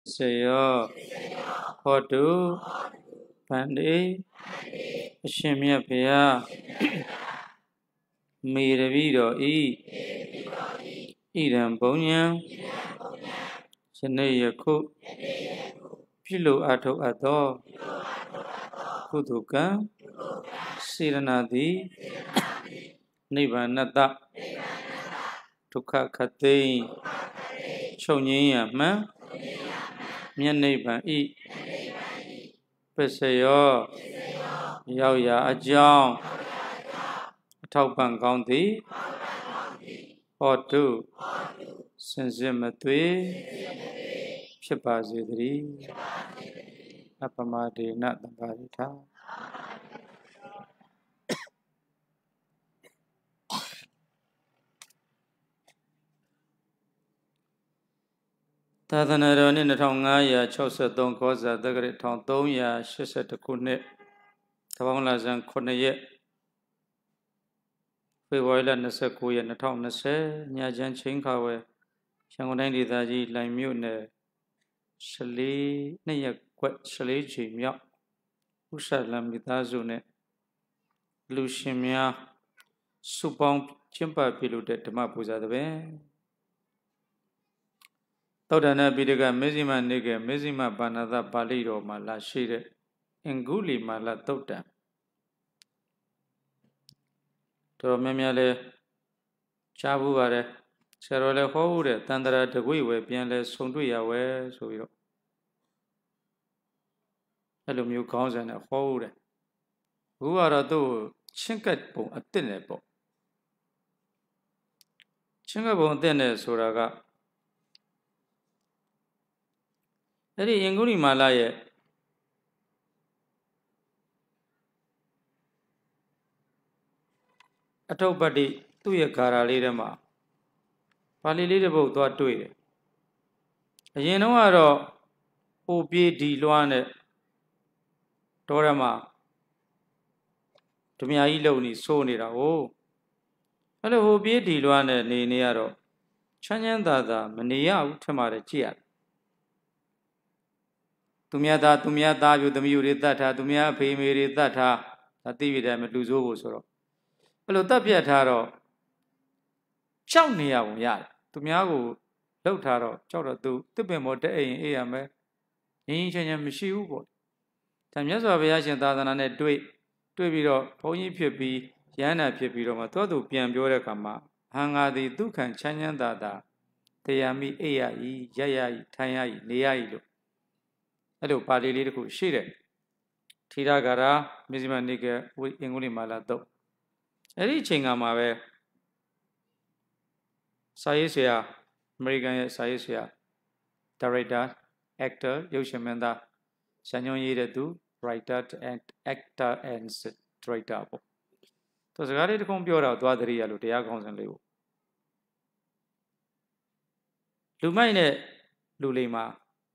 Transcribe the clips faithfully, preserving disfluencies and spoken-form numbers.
Sayo Hodu Pandi Shimya Pia Miravido E Idam Bonya Sanaya Cook Pilu Ato Ado Kuduka Siranadi Nivanata Tuka Kati Chonyaya Ma Mianiban E Pesayo Yauya Ajong Taupan County Hodu Sensimatui Shapazidri Apamadi Nat the Barita Tadanaro in the Tonga, Chosa Don Cosa, the Great Tontoya, Shisa to Kune, Tavangas and Kone, we were in the Seku and the Tom Nase, Nyajan Chinkawe, Shangonandi Daji, Limune, Shali, Naya Quet Shali Jimya, Usalam Vitazune, Lushimia, Supong Chimpa Pilu de Tamapuza the Bay. Todana Bidiga Mizima Nigga, Mizima Banada Balido Mala Shire, Enguli Mala Tota. Toromemiale Chabuvare, Serole Hore, Tandra de Guiwe, Pianle Sunduya, where so you Hello, comes and a hole. Who are a do Chinkat Bo, a dinner bo. Chingabo dinner, Suraga. Eddie Enguli Malaya. A top body, two year cara leader ma. Pali leader boat to a two year. You know, I O P D Luane Torama. To me, I lonely so near. Oh, hello, O P D Luane Niaro. Chanyan Dada, Mania Utamara Chia. Tumiada, Tumiada, you the murid that, Tumia, pay me that, a David and Luzo Soro. Hello, Tapia Taro. Chownia, ya, Tumiago, Lotaro, Choratu, Tupemo, A. A. M. Ancient Mishu. Tamias of Yashan Dadan and Dway, Dwebiro, Pony Pipi, Yana Pipiro, Todo Pian Bioracama, Hanga the Dukan Chanyan Dada, Tayami Ai, Jaya, Tayai, Niailu. Hello, Pali Liku, Shire. Tiragara, Mizima Nigger, with Inguli Malado. A reaching Amawe Saisia, American Saisia, director, actor, Yoshamanda, Sanyon Yedu, writer and actor and writer. So, the Gary computer, Dwadria, Lutia Gonzalo. Lumine Lulima.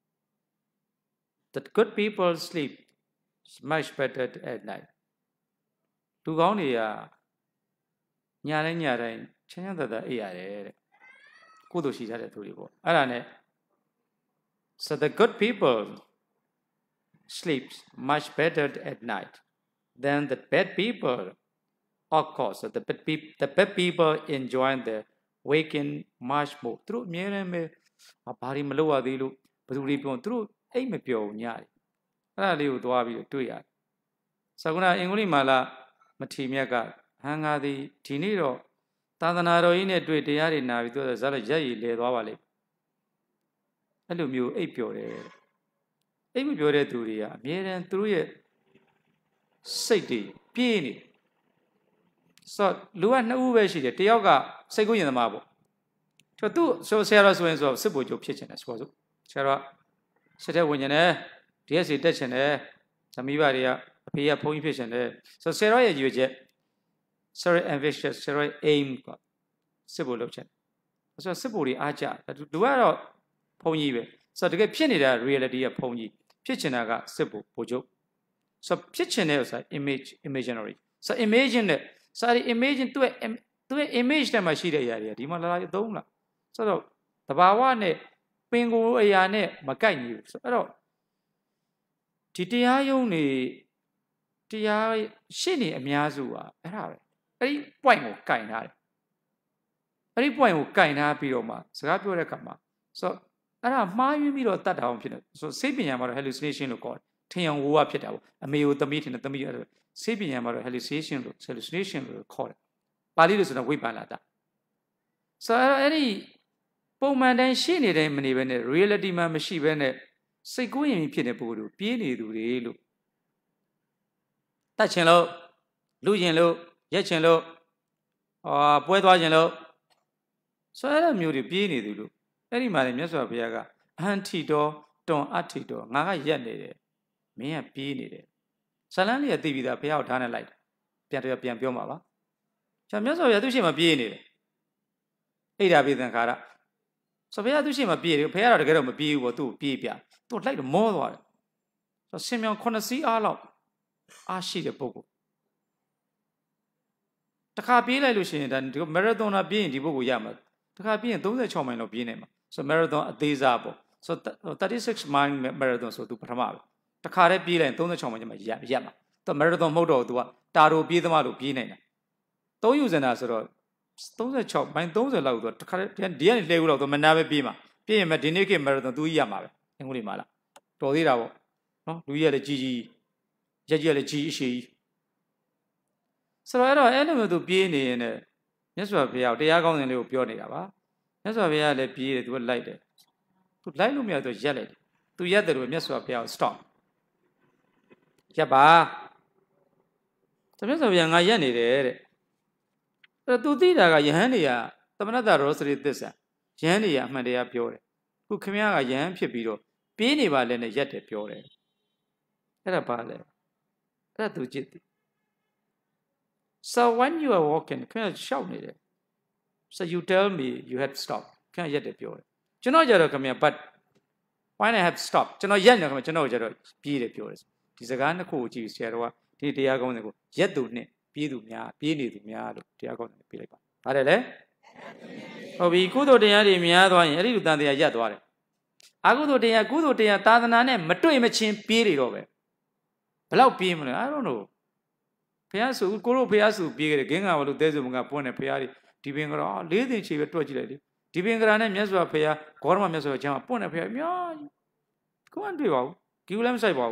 That good people sleep much better at night. Tugonia Nyaran Yaran, China the Air. Kudushi had a tulibo. Arane. So the good people sleeps much better at night than the bad people. Of course, the bad, peop the bad people enjoy the waking much more. Through Mirame, a party Malua dilu, but we go through a mepio nyari. Rally to Abi to ya. Saguna Inguli Mala, Matimiaga, Hanga the Tiniro, Tandanaro in it to the Yarina with the Zalajay, Le Ravale. Hello, mu apure. Apure turia, mere and through it. City, Pieni. So, Luan Uveshi, Tioga, Segu in the marble. So, two, so Sarah's wins of Sibujo kitchen as well. Sarah, Seta Winyane, Yes, it touch and air, some Ivaria, Pia point fish and air. So, Sarah, you jet. Sorry, ambitious, Sarah aim, Sibu Luchan. So, Siburi Aja, that do our pony. So, to get penny that reality of pony, Pichinaga, Sibu, Bojo. So, Pichin is image, imaginary. So, imagine it. So, imagine to to image the machine area, Dimala Doma. So, the Bawane ပင်ကိုအရာနဲ့မကိုက်ညီဘူးဆိုအဲ့တော့ဒီတရားယုံနေတရားရှင်းနေအများစုကအဲ့ဒါပဲအဲ့ဒီ point ကိုကင်ထားတယ်အဲ့ဒီ point ကိုကင်ထားပြီးတော့မှစကားပြောတဲ့အခါမှာဆိုအဲ့ဒါမှားယွင်းပြီးတော့တတ်တာအောင်ဖြစ်တယ်ဆိုစိတ်ပညာမှာတော့ hallucination လို့ခေါ်တယ်ထင်အောင်ဝိုးဝဖြစ်တာပေါ့အမေကိုသမီးထင်တယ်သမီးအဲ့ဒါစိတ်ပညာမှာတော့ hallucination လို့ hallucination လို့ခေါ်တယ်ပါဠိလိုဆိုတော့ဝိပ္ပန္နတာဆိုတော့အဲ့ဒီပုံမှန်တိုင်းရှိနေတိုင်းမနေဘဲနဲ့ reality မှာမရှိဘဲနဲ့စိတ်ကူးရင်ဖြစ်တဲ့ပုဂ္ဂိုလ်တို့ပြေးနေသူတွေလို့တတ်ချင်လို့လူကျင်လို့ရက်ချင်လို့အာပွဲသွားချင်လို့ဆိုအဲ့လိုမျိုးတွေပြေးနေသူလို့အဲ့ဒီမှာလည်းမြတ်စွာဘုရားကအဟံထီတော်တွန်အထီတော်ငါကရက်နေတယ်မင်းကပြေးနေတယ်ဇလန်းလေးကသိပြီးသားဘုရားကိုထားနေလိုက်ပြန်တော့ပြန်ပြောမှာပါကျွန်တော်မြတ်စွာဘုရားသူ့ရှိမှပြေးနေတယ်အိဒါပိသင်္ခါရဆိုဘုရားသူ့ရှိမှပြေးတယ်ဘုရားတော့တကယ်တော့မပြေးဘူးပေါ့သူ့ကိုပြေးပြသူ့လိုက်တော့မောသွားတယ်ဆိုဆင်မြောင်ခုနှစ်စီးအားလောက်အားရှိတဲ့ပုဂ္ဂိုလ်တခါပြေးလိုက်လို့ရှိရင်ဒါဒီမာရသွန်တာပြေးရင်ဒီပုဂ္ဂိုလ်ရမှာတခါပြေးရင်သirty sixမိုင်လောက်ပြေးနေမှာဆိုမာရသွန်အသေးစားပေါ့ဆိုthirty-six mile marathon ဆိုသူပထမပဲတခါတည်းပြေးလိုက်ရင်thirty-sixမိုင်ကျမှရက်ရက်မှာသူမာရသွန်မဟုတ်တော့သူကတာရိုပြေးသမားလို့ပြေးနေတာသုံးယူစင်တာဆိုတော့thirty-sixမိုင်thirtyလောက်သူတခါတည်းဒီကနေလှည့်ဦးတော့သူမနာပဲပြေးမှာပြေးရင်မဒီနေ့ခေတ်မာရသွန်သူကြီးရမှာပဲအင်္ဂလိပ်မှာလားတော်သေးတာပေါ့နော်လူကြီးကလည်းကြီးကြီးရက်ကြီးကလည်းကြီးအရှိကြီးဆိုတော့အဲ့တော့အဲ့လိုမျိုးသူပြေးနေရင်လည်းမြတ်စွာဘုရားတရားကောင်းစဉ်လေးကိုပြောနေတာပါမြတ်စွာဘုရားလည်းပြေးတယ်သူကလိုက်တယ်သူလိုက်လို့မရတော့ရက်လိုက်တယ်သူရက်တယ်လို့မြတ်စွာဘုရားကို stop ရက်ပါမြတ်စွာဘုရားငါရက်နေတယ်တဲ့အဲ့တော့သူသိတာကယဟန်တွေကသမဏတရောစရိသစ္စာယဟန်တွေကအမှန်တရားပြောတယ်ခုခမည်းကယဟန်ဖြစ်ပြီးတော့ပြေးနေပါလဲနဲ့ရက်တယ်ပြောတယ်အဲ့ဒါဘာလဲအဲ့ဒါသူကြည့်တယ်So when you are walking ခင်ဗျရှောက်နေတယ် So you tell me you have to stop ခင်ဗျရက်တယ်ပြောတယ်ကျွန်တော်ကြတော့ခင်ဗျ but why I have to stop ကျွန်တော်ရက်နေခင်ဗျကျွန်တော်ကြတော့ပြေးတယ်ပြောတယ်ဒီစကားနှစ်ခုကိုကြည့်ဆရာတော်ကဒီတရားကောင်းတွေကိုရက်သူနဲ့ပြေးသူများပြေးနေသူများလို့တရားကောင်းတွေပြေးလိုက်ပါဗါတယ်လေဟုတ်ပြီကုသိုလ်တရားတွေများသွားရင်အဲ့ဒီလူတန်တရားရက်သွားတယ်အကုသိုလ်တရားကုသိုလ်တရားသာသနာနဲ့မတွေ့မချင်းပြေးနေတော့ပဲဘယ်လောက်ပြေးမလဲ I don't know ဖះဆိုကိုတို့ဖះဆိုပြေးကြတယ်ဂင်းကဘာလို့တဲစုံကပွင့်နေဖះတွေဒီပင်ကရာလေးသိချေပဲတွက်ကြည့်လိုက်လေဒီပင်ကရာနဲ့မြတ်စွာဘုရားဂေါရမမြတ်စွာဘုရားပွင့်နေဖះအများကြီးကိုယ်မတွေ့ပါဘူးကြည့်လည်းမဆိုင်ပါဘူး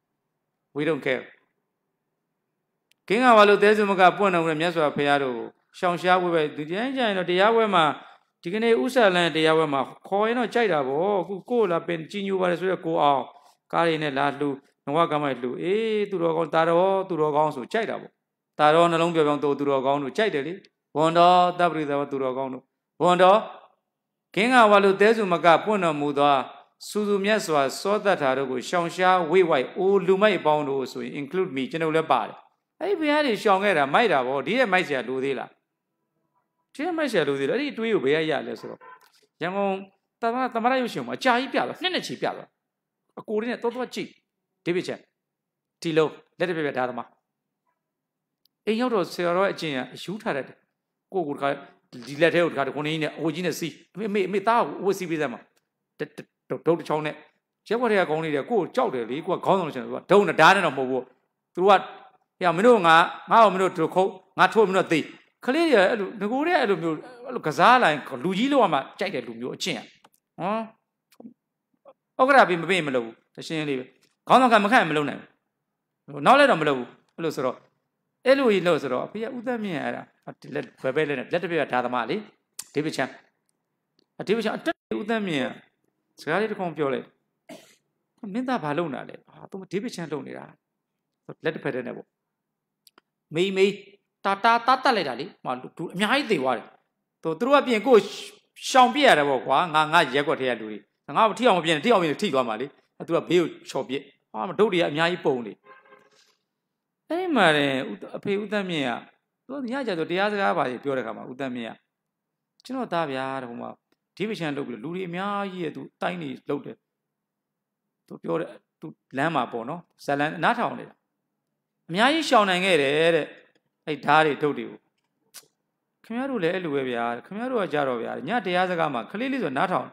we don't care ဂင်းကဘာလို့တဲစုံကပွင့်နေမြတ်စွာဘုရားတို့ရှောင်ရှားဝဲပဲဒီတိုင်းကျရင်တော့တရားဝဲမှာဒီကနေ့ဥစ္စာလန်တရားဝဲမှာခေါ်ရင်တော့ကြိုက်တာဗောအခုကိုယ်လာပင်ကြီးညိုပါတယ်ဆိုရကိုအောင်ကားရည်နဲ့လာလှူနဝကမိုက်လှူအေးသူတော်ကောင်းတာတော်သူတော်ကောင်းဆိုကြိုက်တာဗောတာတော်နှလုံးပြောပြောသူတော်ကောင်းတို့ကြိုက်တယ်လေဝန်တော်တပ္ပရိသဝသူတော်ကောင်းတို့ဝန်တော်ကင်းကဝါလူတဲစုမကပွင့်တော်မူသောစူစူမြတ်စွာစောတတ်တာတို့ကိုရှောင်ရှားဝိဝိုက်အိုလူမိုက်အပေါင်းတို့ဆိုရင် include me ကျွန်တော်လည်းပါတယ်အဲ့ဒီဘုရားတွေရှောင်ခဲ့တာမိုက်တာဗောဒီရဲ့မိုက်เสียလူသေးလားဒီရဲ့မိုက်เสียလူသေးလားအဲ့ဒီတွေးကိုဘယ်ရရလဲဆိုတော့ရန်ကုန်တမတမရရုပ်ရှင်မှာအကြာကြီးပြတော့နှစ်နှစ်ချီပြတော့အကိုလေးနဲ့တော်တော်ကြည့်ဒေးဗစ်ချန်ဒီလိုလက်တပြပြဓာသမားအိမ်ရောက်တော့ဆရာတော်အကျင့်အယူထားတယ်ကိုကိုတခါဒီလက်ထဲကိုတခါတခုနေနဲ့အိုကြီးနဲ့စီးအမေအမေသားကိုဝတ်စီးပေးစမ်းမှာဒုတ်တစ်ချောင်းနဲ့ရက်ွက်တွေကကောင်းနေတယ်ကိုကိုကြောက်တယ်လေကိုကခေါင်းဆောင်လို့ရှင်သူကဒုံနဲ့ဓာတ်နဲ့တော့မဟုတ်ဘူးသူကဟဲ့မင်းတို့ငါငါ့ကိုမင်းတို့တို့ခုတ်ငါထိုးမင်းတို့သိခလေးတွေအဲ့လိုငကိုတွေအဲ့လိုမျိုးအဲ့လိုကစားလိုက်လူကြီးလောက်မှကြိုက်တယ်လူမျိုးအကျင့်ဟောဥက္ကရာပြီးမပေးမလုပ်ဘူးတရှင်းလေးပဲခေါင်းဆောင်ကမခန့်မလုပ်နိုင်ဘူးနောက်လည်းတော့မလုပ်ဘူးအဲ့လိုဆိုတော့အဲ့လိုကြီးလို့ဆိုတော့အဖေကဥသက်မြင့်အဲ့ဒါလက်ဘယ်ပဲလဲလက်တပြည့်ဓာသမားလေဒေးဗစ်ချန်အဒေးဗစ်ချန်အတက်ဥသက်မြင့်စကားလေးတစ်ခုပြောလိုက်မင်းသားဘာလုပ်နေတာလဲဟာသူဒေးဗစ်ချန်လုပ်နေတာလက်တစ်ဖက်တည်းနဲ့ပေါ့မေးမေးတာတာတာတက်လိုက်တာလေဟိုလူအများကြီးသေသွားတယ်သူတို့ကပြင်ကိုရှောင်ပြရတယ်ပေါ့ကွာငါငါရက်ွက်ထဲရလူတွေငါမထိအောင်မပြင်ထိအောင်ပြင်ထိသွားမှာလေသူကဘေးကိုချော်ပြစ်ဟာမဒုတ်တွေကအများကြီးပုံနေအဲ့ဒီမှာလည်းအဖေဦးသက်မြင့်ကသူညကြတော့တရားစကားပါပြောတဲ့ခါမှာဦးသက်မြင့်ကကျွန်တော်သားဗျာတဲ့ဟိုမှာဒီပချန်လုပ်ပြီးလူတွေအများကြီးရဲ့သူတိုင်းနေလုပ်တယ်သူပြောတယ်သူလမ်းမှာပေါ့နော်ဇလန်နားထောင်နေတာအများကြီးရှောင်နိုင်ခဲ့တယ်တဲ့အဲ့ဓာတ်တွေထုတ်တွေကိုခင်ဗျားတို့လည်းအဲ့လိုပဲဗျာခင်ဗျားတို့ကကြတော့ဗျာညတရားစကားမှာခလေးလေးဆိုနားထောင်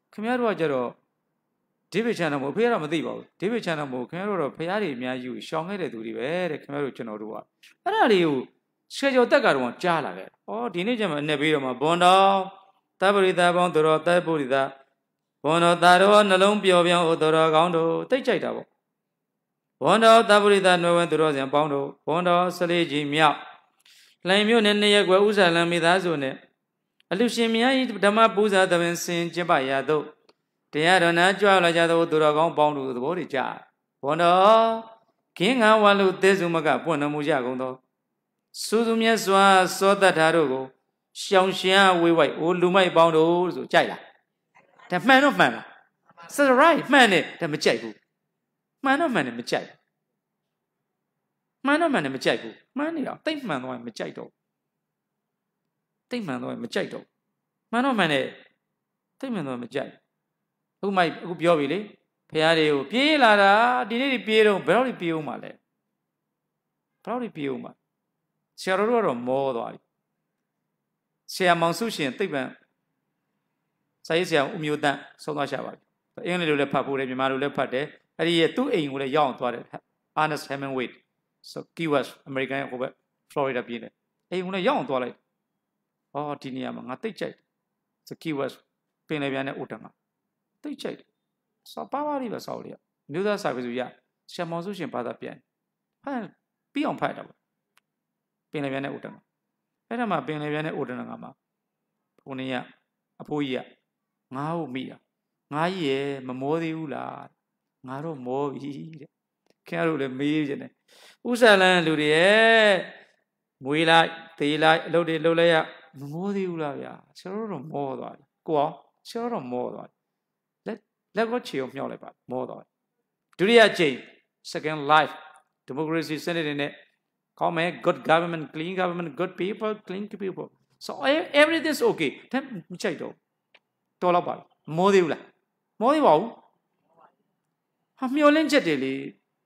ခင်ဗျားတို့ကကြတော့ဒေးဗစ်ချန်နယ်မို့ဖေးရမသိပါဘူးဒေးဗစ်ချန်နယ်မို့ခင်ဗျားတို့တော့ဖရားတွေအများကြီးကိုရှောင်ခဲ့တဲ့သူတွေပဲတဲ့ခင်ဗျားတို့ကျွန်တော်တို့ကအဲ့ဒါလေးကိုရှေကျော်တက်ကတော့ကြားလာခဲ့ဩဒီနေ့ကျမှအနေပြီးတော့မှဘွန်တော်တပရိသပေါင်းတော်တပ်ပုရိသဘွန်တော်တာတော်နှလုံးပျော်ပြောင်းဩတော်ကောင်းတို့တိတ်ကြိုက်တာပေါ့ဘွန်တော်တပရိသနွယ်ဝင်သူတော်စံပေါင်းတို့ဘွန်တော်ဆလေးကြီးမြောက်လှိုင်မြို့နယ်နှစ်ရက်ကွယ်ဥစ္စာလံမိသားစုနဲ့အလူရှင်မြတ်ဤဓမ္မပူဇာသဘင်စင်ကျင့်ပရာသို့တရားတော်နာကြွလာကြသောသူတော်ကောင်းပေါင်းတို့သဘောတွေကြဘွန်တော်ခင်းငါဝါလူသေစုမကပွင့်တော်မူကြကုန်သောစူးစူးမြတ်စွာစောတတ်တာတို့ကိုရှောင်ရှင်ဝေးဝိုက်အိုလူမိုက်ပေါင်းတို့ဆိုကြိုက်လားဒါမှန်တော့မှန်လား That's right မှန်တယ်ဒါမကြိုက်ဘူးမှန်တော့မှန်တယ်မကြိုက်မှန်တော့မှန်တယ်မကြိုက်ဘူးမှန်နေတော့တိတ်မှန်တော့မကြိုက်တော့တိတ်မှန်တော့မကြိုက်တော့မှန်တော့မှန်တယ်တိတ်မှန်တော့မကြိုက်အခုမိုက်အခုပြောပြီလေဖះတွေကိုပြေးလာတာဒီနေ့ဒီပြေးတော့ဘယ်တော့ဒီပြေးအောင်မလဲဘယ်တော့ဒီပြေးအောင်မဆရာတော်တို့ကတော့မောသွားပြီဆရာမောင်စုရှင်သိပ္ပံစာရေးဆရာဦးမျိုးတန်းဆုံးသွားရှာပါပြီအင်္ဂလိပ်လိုလည်းဖတ်ဖို့တယ်မြန်မာလိုလည်းဖတ်တယ်အဲ့ဒီရဲ့သူ့အိမ်ကိုလည်းရောက်အောင်သွားတယ် Ernest Hemingway so Key West American ဟိုဘက် Florida ပြည်နယ်အိမ်ကိုလည်းရောက်အောင်သွားလိုက်အော်ဒီနေရာမှာငါတိတ်ကြိုက် so Key West ပင်လယ်ပြန်နဲ့အိုတန်ကတိတ်ကြိုက်စောပါပါလေးပဲစောက်လေးမျိုးသားစာပေစုရဆရာမောင်စုရှင်ဘာသာပြန်ဖတ်ပြီးအောင်ဖတ်တာပေါ့ပင်လယ်ပြန်နဲ့အိုတန်ကအဲ့ဒါမှပင်လယ်ပြန်နဲ့အိုတန်ကမှာဘုန်းကြီးကအဖိုးကြီးကငါ့ကိုမိတာငါကြီးရဲ့မမောသေးဘူးလားငါတော့မောပြီတဲ့ခင်ဗျားတို့လည်းမေးကြတယ်ဥစ္စာလန်းလူတွေရဲ့မွေးလိုက်သေးလိုက်အလုပ်တွေလုပ်လိုက်ရမမောသေးဘူးလားဗျာဆရာတို့တော့မောသွားပြီကိုအောင်ဆရာတို့တော့မောသွားပြီလက်လက်ကိုချေအောင်မြောက်လိုက်ပါမောသွားပြီဒုတိယကြိမ် second life democracy စနစ်တွေနဲ့ကောင်းမယ် good government clean government good people clean people so everything's okay ဒါမချိုက်တော့တော်တော့ပါမောသေးဘူးလားမောသေးပါဘူးဟာမျောလင်းချက်တွေလေ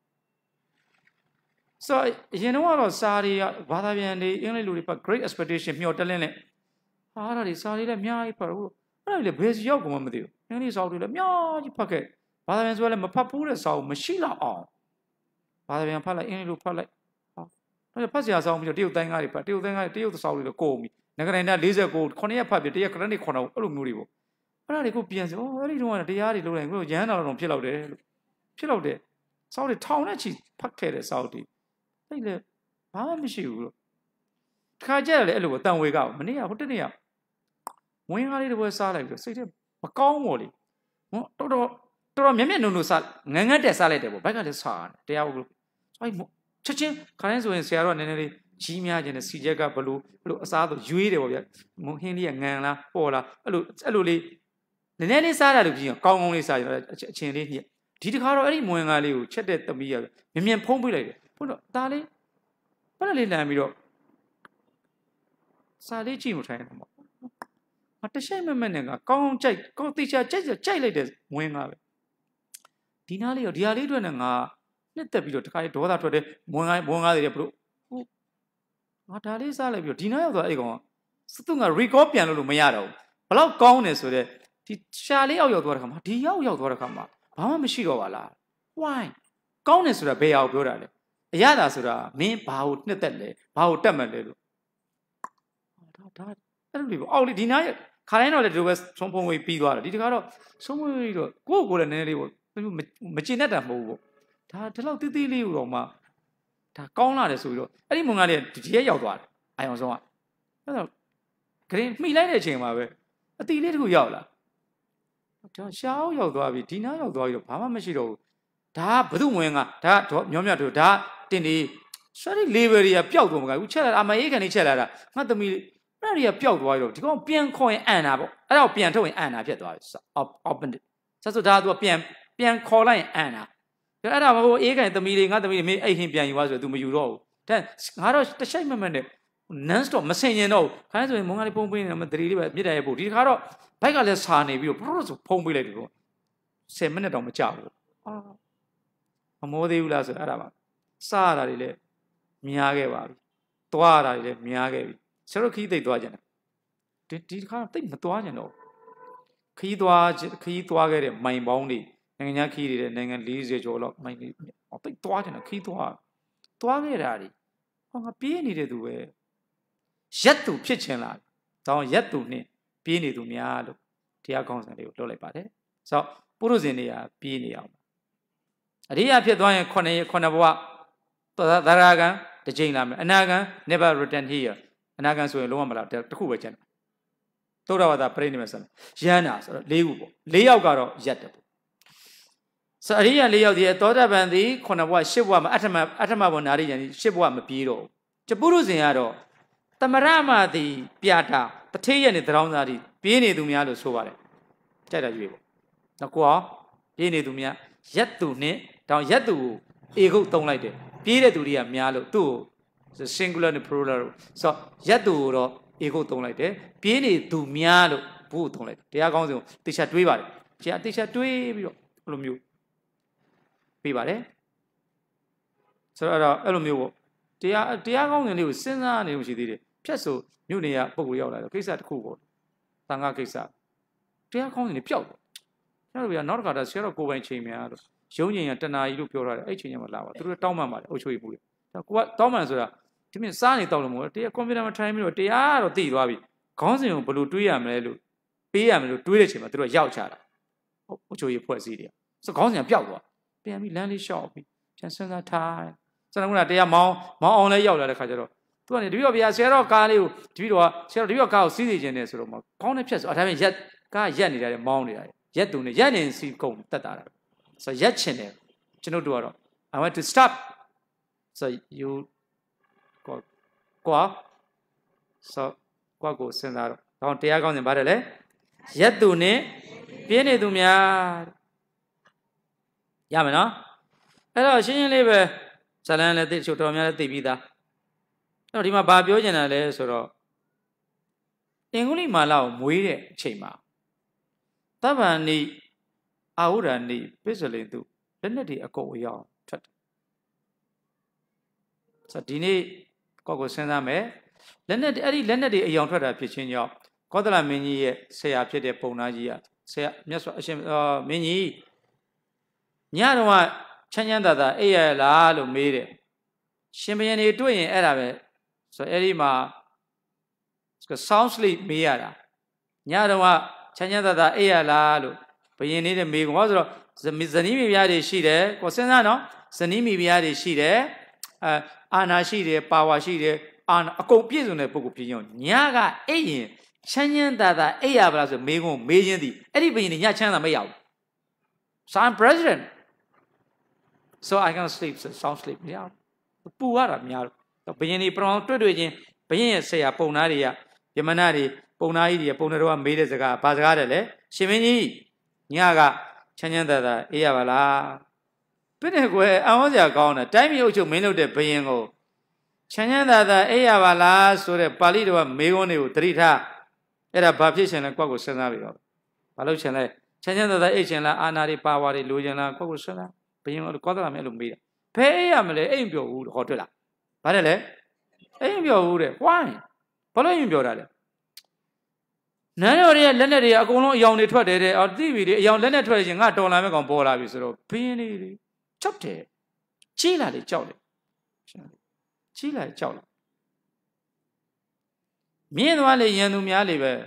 ဆိုအရင်တော့ကတော့စာတွေကဘာသာပြန်တွေအင်္ဂလိပ်လူတွေပတ် great expectation မျောတက်လင်းနဲ့ဟာအဲ့ဒါတွေစာတွေလည်းအများကြီးဖတ်တော့အဲ့ဒါတွေလည်းဘယ်စီရောက်ကုန်မှမသိဘူးအင်္ဂလိပ်စာတွေလည်းအများကြီးဖတ်ခဲ့ဘာသာပြန်ဆိုလည်းမဖတ်ဘူးတဲ့စာကိုမရှိတော့အောင်ဘာသာပြန်ဖတ်လိုက်အင်္ဂလိပ်လိုဖတ်လိုက်ဟောဒါဖတ်စရာစာမျိုးတရုတ်တိုင်းကားတွေဖတ်တရုတ်တိုင်းကားတရုတ်စာတွေလည်းကိုုံပြီငကနိုင်တာ၄၉ခုနှစ်ရက်ဖတ်ပြီတရက်ခရနစ်ခုနှစ်အဲ့လိုမျိုးတွေပေါ့အဲ့ဒါတွေကိုပြန်စီဩအဲ့ဒီတုန်းကတရားတွေလုပ်လိုက်ကိုရဟန်းတော်တော်ဖြစ်လောက်တယ်လို့ဖြစ်လောက်တယ်စာတွေထောင်နဲ့ချီဖတ်ခဲ့တဲ့စာတွေအဲ့လေဘာမှမရှိဘူးလို့တခါကျတယ်လေအဲ့လိုတန်ဝေကမနေ့ကဟိုတနေ့ကဝင်းကားလေးတစ်ပွဲစားလိုက်ပြီးစိတ်ထဲမကောင်းဘူးလေဟောတော်တော်တော်တော်မျက်မျက်နှုံနှုံစားငန်းငန်းတက်စားလိုက်တယ်ပေါ့ဘက်ကလည်းစားတယ်တရားဟုတ်လို့အဲ့ချက်ချင်းခါတိုင်းဆိုရင်ဆရာတော်ကနည်းနည်းလေးကြီးများခြင်းနဲ့စီချက်ကဘလို့ဘလို့အစားဆိုရွေးတယ်ပေါ့ဗျမုံဟင်းလေးကငန်လားပေါ်လားအဲ့လိုအဲ့လိုလေးနည်းနည်းလေးစားတာလို့ပြီးရင်ကောင်းကောင်းလေးစားကြတယ်အချင်းလေးညက်ဒီတခါတော့အဲ့ဒီမွင်ကားလေးကိုချက်တဲ့သမီးရမြင်မြင်ဖုံးပေးလိုက်တယ်ဖုံးတော့ဒါလေးဘယ်လေးလမ်းပြီးတော့စားလေးကြည့်မထိုင်တော့မတရှိမမနဲ့ကကောင်းကောင်းကြိုက်ကောင်းတိချာကြိုက်ကြိုက်လိုက်တဲ့မွင်ကားပဲဒီနားလေးရောဒီဟာလေးအတွက်နဲ့ငါနှစ်သက်ပြီးတော့တခါဒေါသထွက်တယ်မွင်ကားမွင်ကားတွေဘလို့ငါဒါလေးစားလိုက်ပြီးတော့ဒီနားရောက်သွားအဲ့ကောင်စသူက record ပြန်လို့လို့မရတော့ဘူးဘလောက်ကောင်းနေဆိုတဲ့ဒီရှာလေးရောက်ရောက်သွားတဲ့ခါမှာဒီရောက်ရောက်သွားတဲ့ခါမှာဘာမှမရှိတော့ပါလား why ကောင်းနေဆိုတာဘယ်အောင်ပြောတာလဲအရသာဆိုတာမင်းဘာကိုနှစ်သက်လဲဘာကိုတက်မှတ်လဲလို့ဒါဒါအဲ့လိုလေပေါ့အောက်လေဒီနားခါတိုင်းတော့လေဒီလိုပဲဆုံးဖုံးဝေးပြီးသွားတယ်ဒီတခါတော့ဆုံးဖုံးဝေးတော့ကိုယ့်ကိုယ်လည်းနည်းနည်းလေးပေါ့မကျင်တတ်တာမဟုတ်ဘူးပေါ့ဒါဒီလောက်တီးတီးလေးကိုတော့မှဒါကောင်းလာတယ်ဆိုပြီးတော့အဲ့ဒီမုံကားလေးဒီရဲရောက်သွားတယ်အိုင်အောင်ဆုံးကအဲ့တော့ဂရင်မှီလိုက်တဲ့အချိန်မှာပဲအတီလေးတခုရောက်လာတော့ရှားအောင်ရောက်သွားပြီဒီနားရောက်သွားပြီတော့ဘာမှမရှိတော့ဘူးဒါဘသူဝင်ကဒါမျောမြတ်တို့ဒါတင်ဒီဆွဲဒီ level တွေကပျောက်သွားမှာကအခုချက်လာတာအမအေးခံနေချက်လာတာငါသမီးအဲ့တွေကပျောက်သွားပြီတော့ဒီကောင်ပြန်ခေါ်ရင်အန်တာပေါ့အဲ့တော့ပြန်ထုတ်ရင်အန်တာဖြစ်သွားပြီ open ဆက်ဆိုဒါကသူကပြန်ပြန်ခေါ်လိုက်ရင်အန်တာအဲ့ဒါဟိုအေးခံသမီးလေးငါသမီးလေးမင်းအိတ်ဟင်းပြန်ယူသွားဆိုသူမယူတော့ဘူးတဲ့ငါတော့တစ်ချိန်မမနဲ့ non stop မဆင်ရင်တော့ခိုင်းဆိုရင်မုံကားလေးပုံပေးနေမှာတရီလေးပဲမြစ်တယ်ပို့ဒီခါတော့ဘိုက်ကလည်းစာနေပြီးတော့ဘလို့ဆိုဖုံးပေးလိုက်တယ်ကောဆယ်မိနစ်တော့မကြောက်ဘူးအာမမောသေးဘူးလားဆိုအဲ့ဒါပါစားရတာတွေလည်းများခဲ့ပါပြီသွားရတာတွေလည်းများခဲ့ပြီဆရာတို့ခီးသိပ်သွားကြတယ်ဒီဒီခါတိတ်မသွားကြတော့ခီးသွားခီးသွားခဲ့တဲ့မိုင်ပေါင်းတွေနိုင်ငံခြားခီးတွေနိုင်ငံ၄၀ကျော်လောက်မိုင်တွေတိတ်သွားကြတယ်ခီးသွားသွားခဲ့တာတွေဟောငါပြေးနေတဲ့သူပဲရက်သူဖြစ်ချင်လာတောင်းရက်သူနဲ့ပြေးနေသူများလို့တရားကောင်းစဉ်တွေကိုလွှတ်လိုက်ပါတယ်ဆိုတော့ပုရုဇဉ်တွေကပြေးနေအောင်အရိယာဖြစ်သွားရင်ခုနှစ်ခုနှစ်ဘဝသရဂံတစ်ချိန်လာမယ်အနာဂံ never return here အနာဂံဆိုရင်လုံးဝမလာတစ်ခုပဲကျန်တယ်သုဒ္ဓဝါဒပြိဋိနိမဆန်ရဟန္တာဆိုတော့၄ခုပေါ့၄ယောက်ကတော့ရက်တယ်ပေါ့ဆိုအရိယာ၄ယောက်ဒီသောတာပန်သည်ခုနှစ်ဘဝရှစ်ဘဝမှာအထမအထမဘဝနာရိယံရှစ်ဘဝမပြေးတော့ကျပုရုဇဉ်ကတော့တမရမသည်ပြတာတထေးရနဲ့တရောင်းသားသည်ပြေးနေသူများလို့ဆိုပါတယ်ကြိုက်တာရွေးပေါ့နော်ကိုအောင်ပြေးနေသူများရက်သူနဲ့တောင်ရက်သူကိုအေခုတ်သုံးလိုက်တယ်ပြေးတဲ့သူတွေကများလို့သူ့ကို singular နဲ့ plural ဆိုရက်သူကိုတော့အေခုတ်သုံးလိုက်တယ်ပြေးနေသူများလို့ဘုကိုသုံးလိုက်တယ်တရားကောင်းစဉ်ကိုတေချာတွေးပါတယ်ဆရာတေချာတွေးပြီးတော့ဘယ်လိုမျိုးပြီးပါတယ်ဆိုတော့အဲ့လိုမျိုးပေါ့တရားတရားကောင်းစဉ်လေးကိုစဉ်းစားနေလို့ရှိသေးတယ်ဖြတ်ဆိုမြို့နေရပုံကိုရောက်လာတော့ကိစ္စတစ်ခုပေါ့သံဃာကိစ္စတရားကောင်းစဉ်လေးပျောက်တယ်ကျွန်တော်တို့ကနောက်တစ်ခါတော့ဆရာတော်ကိုပိုင်ချိန်များလို့ရုံးချိန်ကတနာကြီးလို့ပြောထားတယ်အဲ့ချိန်ကျမှလာပါသူတို့တောင်းပန်ပါတယ်အုပ်ချုပ်ရေးမှုတွေကိုကတောင်းပန်ဆိုတာဒီမြင်စားနေတောက်လို့မဟုတ်တရားကွန်ပျူတာမှာထိုင်ပြီးတော့တရားတော့သိသွားပြီခေါင်းစဉ်ကိုဘယ်လိုတွေးရမလဲလို့ပေးရမလို့တွေးတဲ့ချိန်မှာသူတို့ရောက်ချတာအုပ်ချုပ်ရေးဖွဲ့စည်းတယ်ဆိုခေါင်းစဉ်ကပျောက်သွားပြန်ပြီးလမ်းလေးလျှောက်ပြီးပြန်စဉ်းစားထားစနကတရားမောင်းမောင်းအောင်လဲရောက်လာတဲ့ခါကျတော့သူကနေတပည့်တော်ဗျာဆရာတော်ကားလေးကိုတပည့်တော်ကဆရာတော်တပည့်တော်ကားကိုစီးစီခြင်းနဲ့ဆိုတော့မှခေါင်းနဲ့ဖြတ်ဆိုအထားပြန်ရက်ကားရက်နေတာလေမောင်းနေတာရက်သူနဲ့ရက်နေစီကုန်တက်တာဆိုရက်ချင်တယ်ကျွန်တော်တို့ကတော့ I want to stop so you ကိုကွာ so ကွာကိုစဉ်းစားတော့တောင်းတရားကောင်းစဉ်ပါတယ်လေရက်သူနဲ့ပြင်းနေသူများရမယ်နော်အဲ့တော့ရှင်းရှင်းလေးပဲဇလန်းလည်းသိချို့တော်များလည်းသိပြီးသားအဲ့တော့ဒီမှာဘာပြောချင်တာလဲဆိုတော့အင်္ဂုလိမာလာကိုမွေးတဲ့အချိန်မှာသဗ္ဗန်နိအာဟုရဏိပိစလင်သူလက်နဲ့ဒီအကုန်အရောက်ထွက်တယ်ဆိုဒီနေ့ကောက်ကိုစဉ်းစားမယ်လက်နဲ့အဲ့ဒီလက်နဲ့ဒီအယောင်ထွက်တာဖြစ်ချင်းကြောင့်ကောသလမင်းကြီးရဲ့ဆရာဖြစ်တဲ့ပုံနာကြီးကဆရာမြတ်စွာအရှင်မင်းကြီးညတော့ချမ်းချမ်းသာသာအိပ်ရလားလို့မေးတယ်ရှင်ဘုရင်တွေတွေ့ရင်အဲ့ဒါပဲဆိုအဲ့ဒီမှာ sound sleep မေးရတာညတော့ချမ်းချမ်းသာသာအိပ်ရလားလို့ဘုရင်နေတဲ့မေးကုန်ဘာလို့ဆိုတော့ဇနီးမိဖုရားတွေရှိတယ်ကိုစဉ်းစားနော်ဇနီးမိဖုရားတွေရှိတယ်အာအာနာရှိတယ်ပါဝါရှိတယ်အာအကုန်ပြည့်စုံတဲ့ပုဂ္ဂိုလ်ဖြစ်ရင်ညကအိပ်ရင်ချမ်းချမ်းသာသာအိပ်ရပါလားဆိုမေးကုန်မေးချင်းသည်အဲ့ဒီဘုရင်တွေညချမ်းသာမရဘူး so I'm president so I can sleep so sound sleep မရဘူးပူရတာများတော့ဘုရင်တွေပြောင်းတွေ့တွေ့ချင်းဘုရင်ရဲ့ဆရာပုံနာတွေကယမနာတွေပုံနာကြီးတွေပုံနာတော်ကမေးတဲ့စကားဘာစကားတယ်လဲရှင်မင်းကြီးညကချမ်းချမ်းသာသာအေးရပါလားပြည့်တယ်ကွယ်အံ့ဩစရာကောင်းတယ်တိုင်းပြည်အုပ်ချုပ်မင်းလုပ်တဲ့ဘုရင်ကိုချမ်းချမ်းသာသာအေးရပါလားဆိုတဲ့ပါဠိတော်ကမေးခွန်းတွေကိုသတိထားအဲ့ဒါဘာဖြစ်ရှင်လဲကွက်ကိုစဉ်းစားပြီးတော့ဘာလို့ရှင်လဲချမ်းချမ်းသာသာအိတ်ရှင်လားအာနာတွေပါဝါတွေလိုချင်လားကွက်ကိုစဉ်းစားဘုရင်ကကောသလမင်းအဲ့လိုမေးတယ်ဘယ်အေးရမလဲအိမ်ပြောဘူးဟောတွေ့လားဘာလဲလဲအိမ်ပြောဘူးတဲ့ဝိုင်းဘာလို့အိမ်ပြောတာလဲနန်းတော်ရဲ့လက်နဲ့တွေအကုန်လုံးအယောင်တွေထွက်တယ်တဲ့အော်သိပြီလေအယောင်လက်နဲ့ထွက်ရင်ငါတော်လာမဲ့ကောင်ပေါ်လာပြီဆိုတော့ဘင်းလေးတွေကြောက်တယ်ကြီးလာလေကြောက်တယ်ကြီးလာကြောက်လာမြင်သွားလေရန်သူများလေပဲ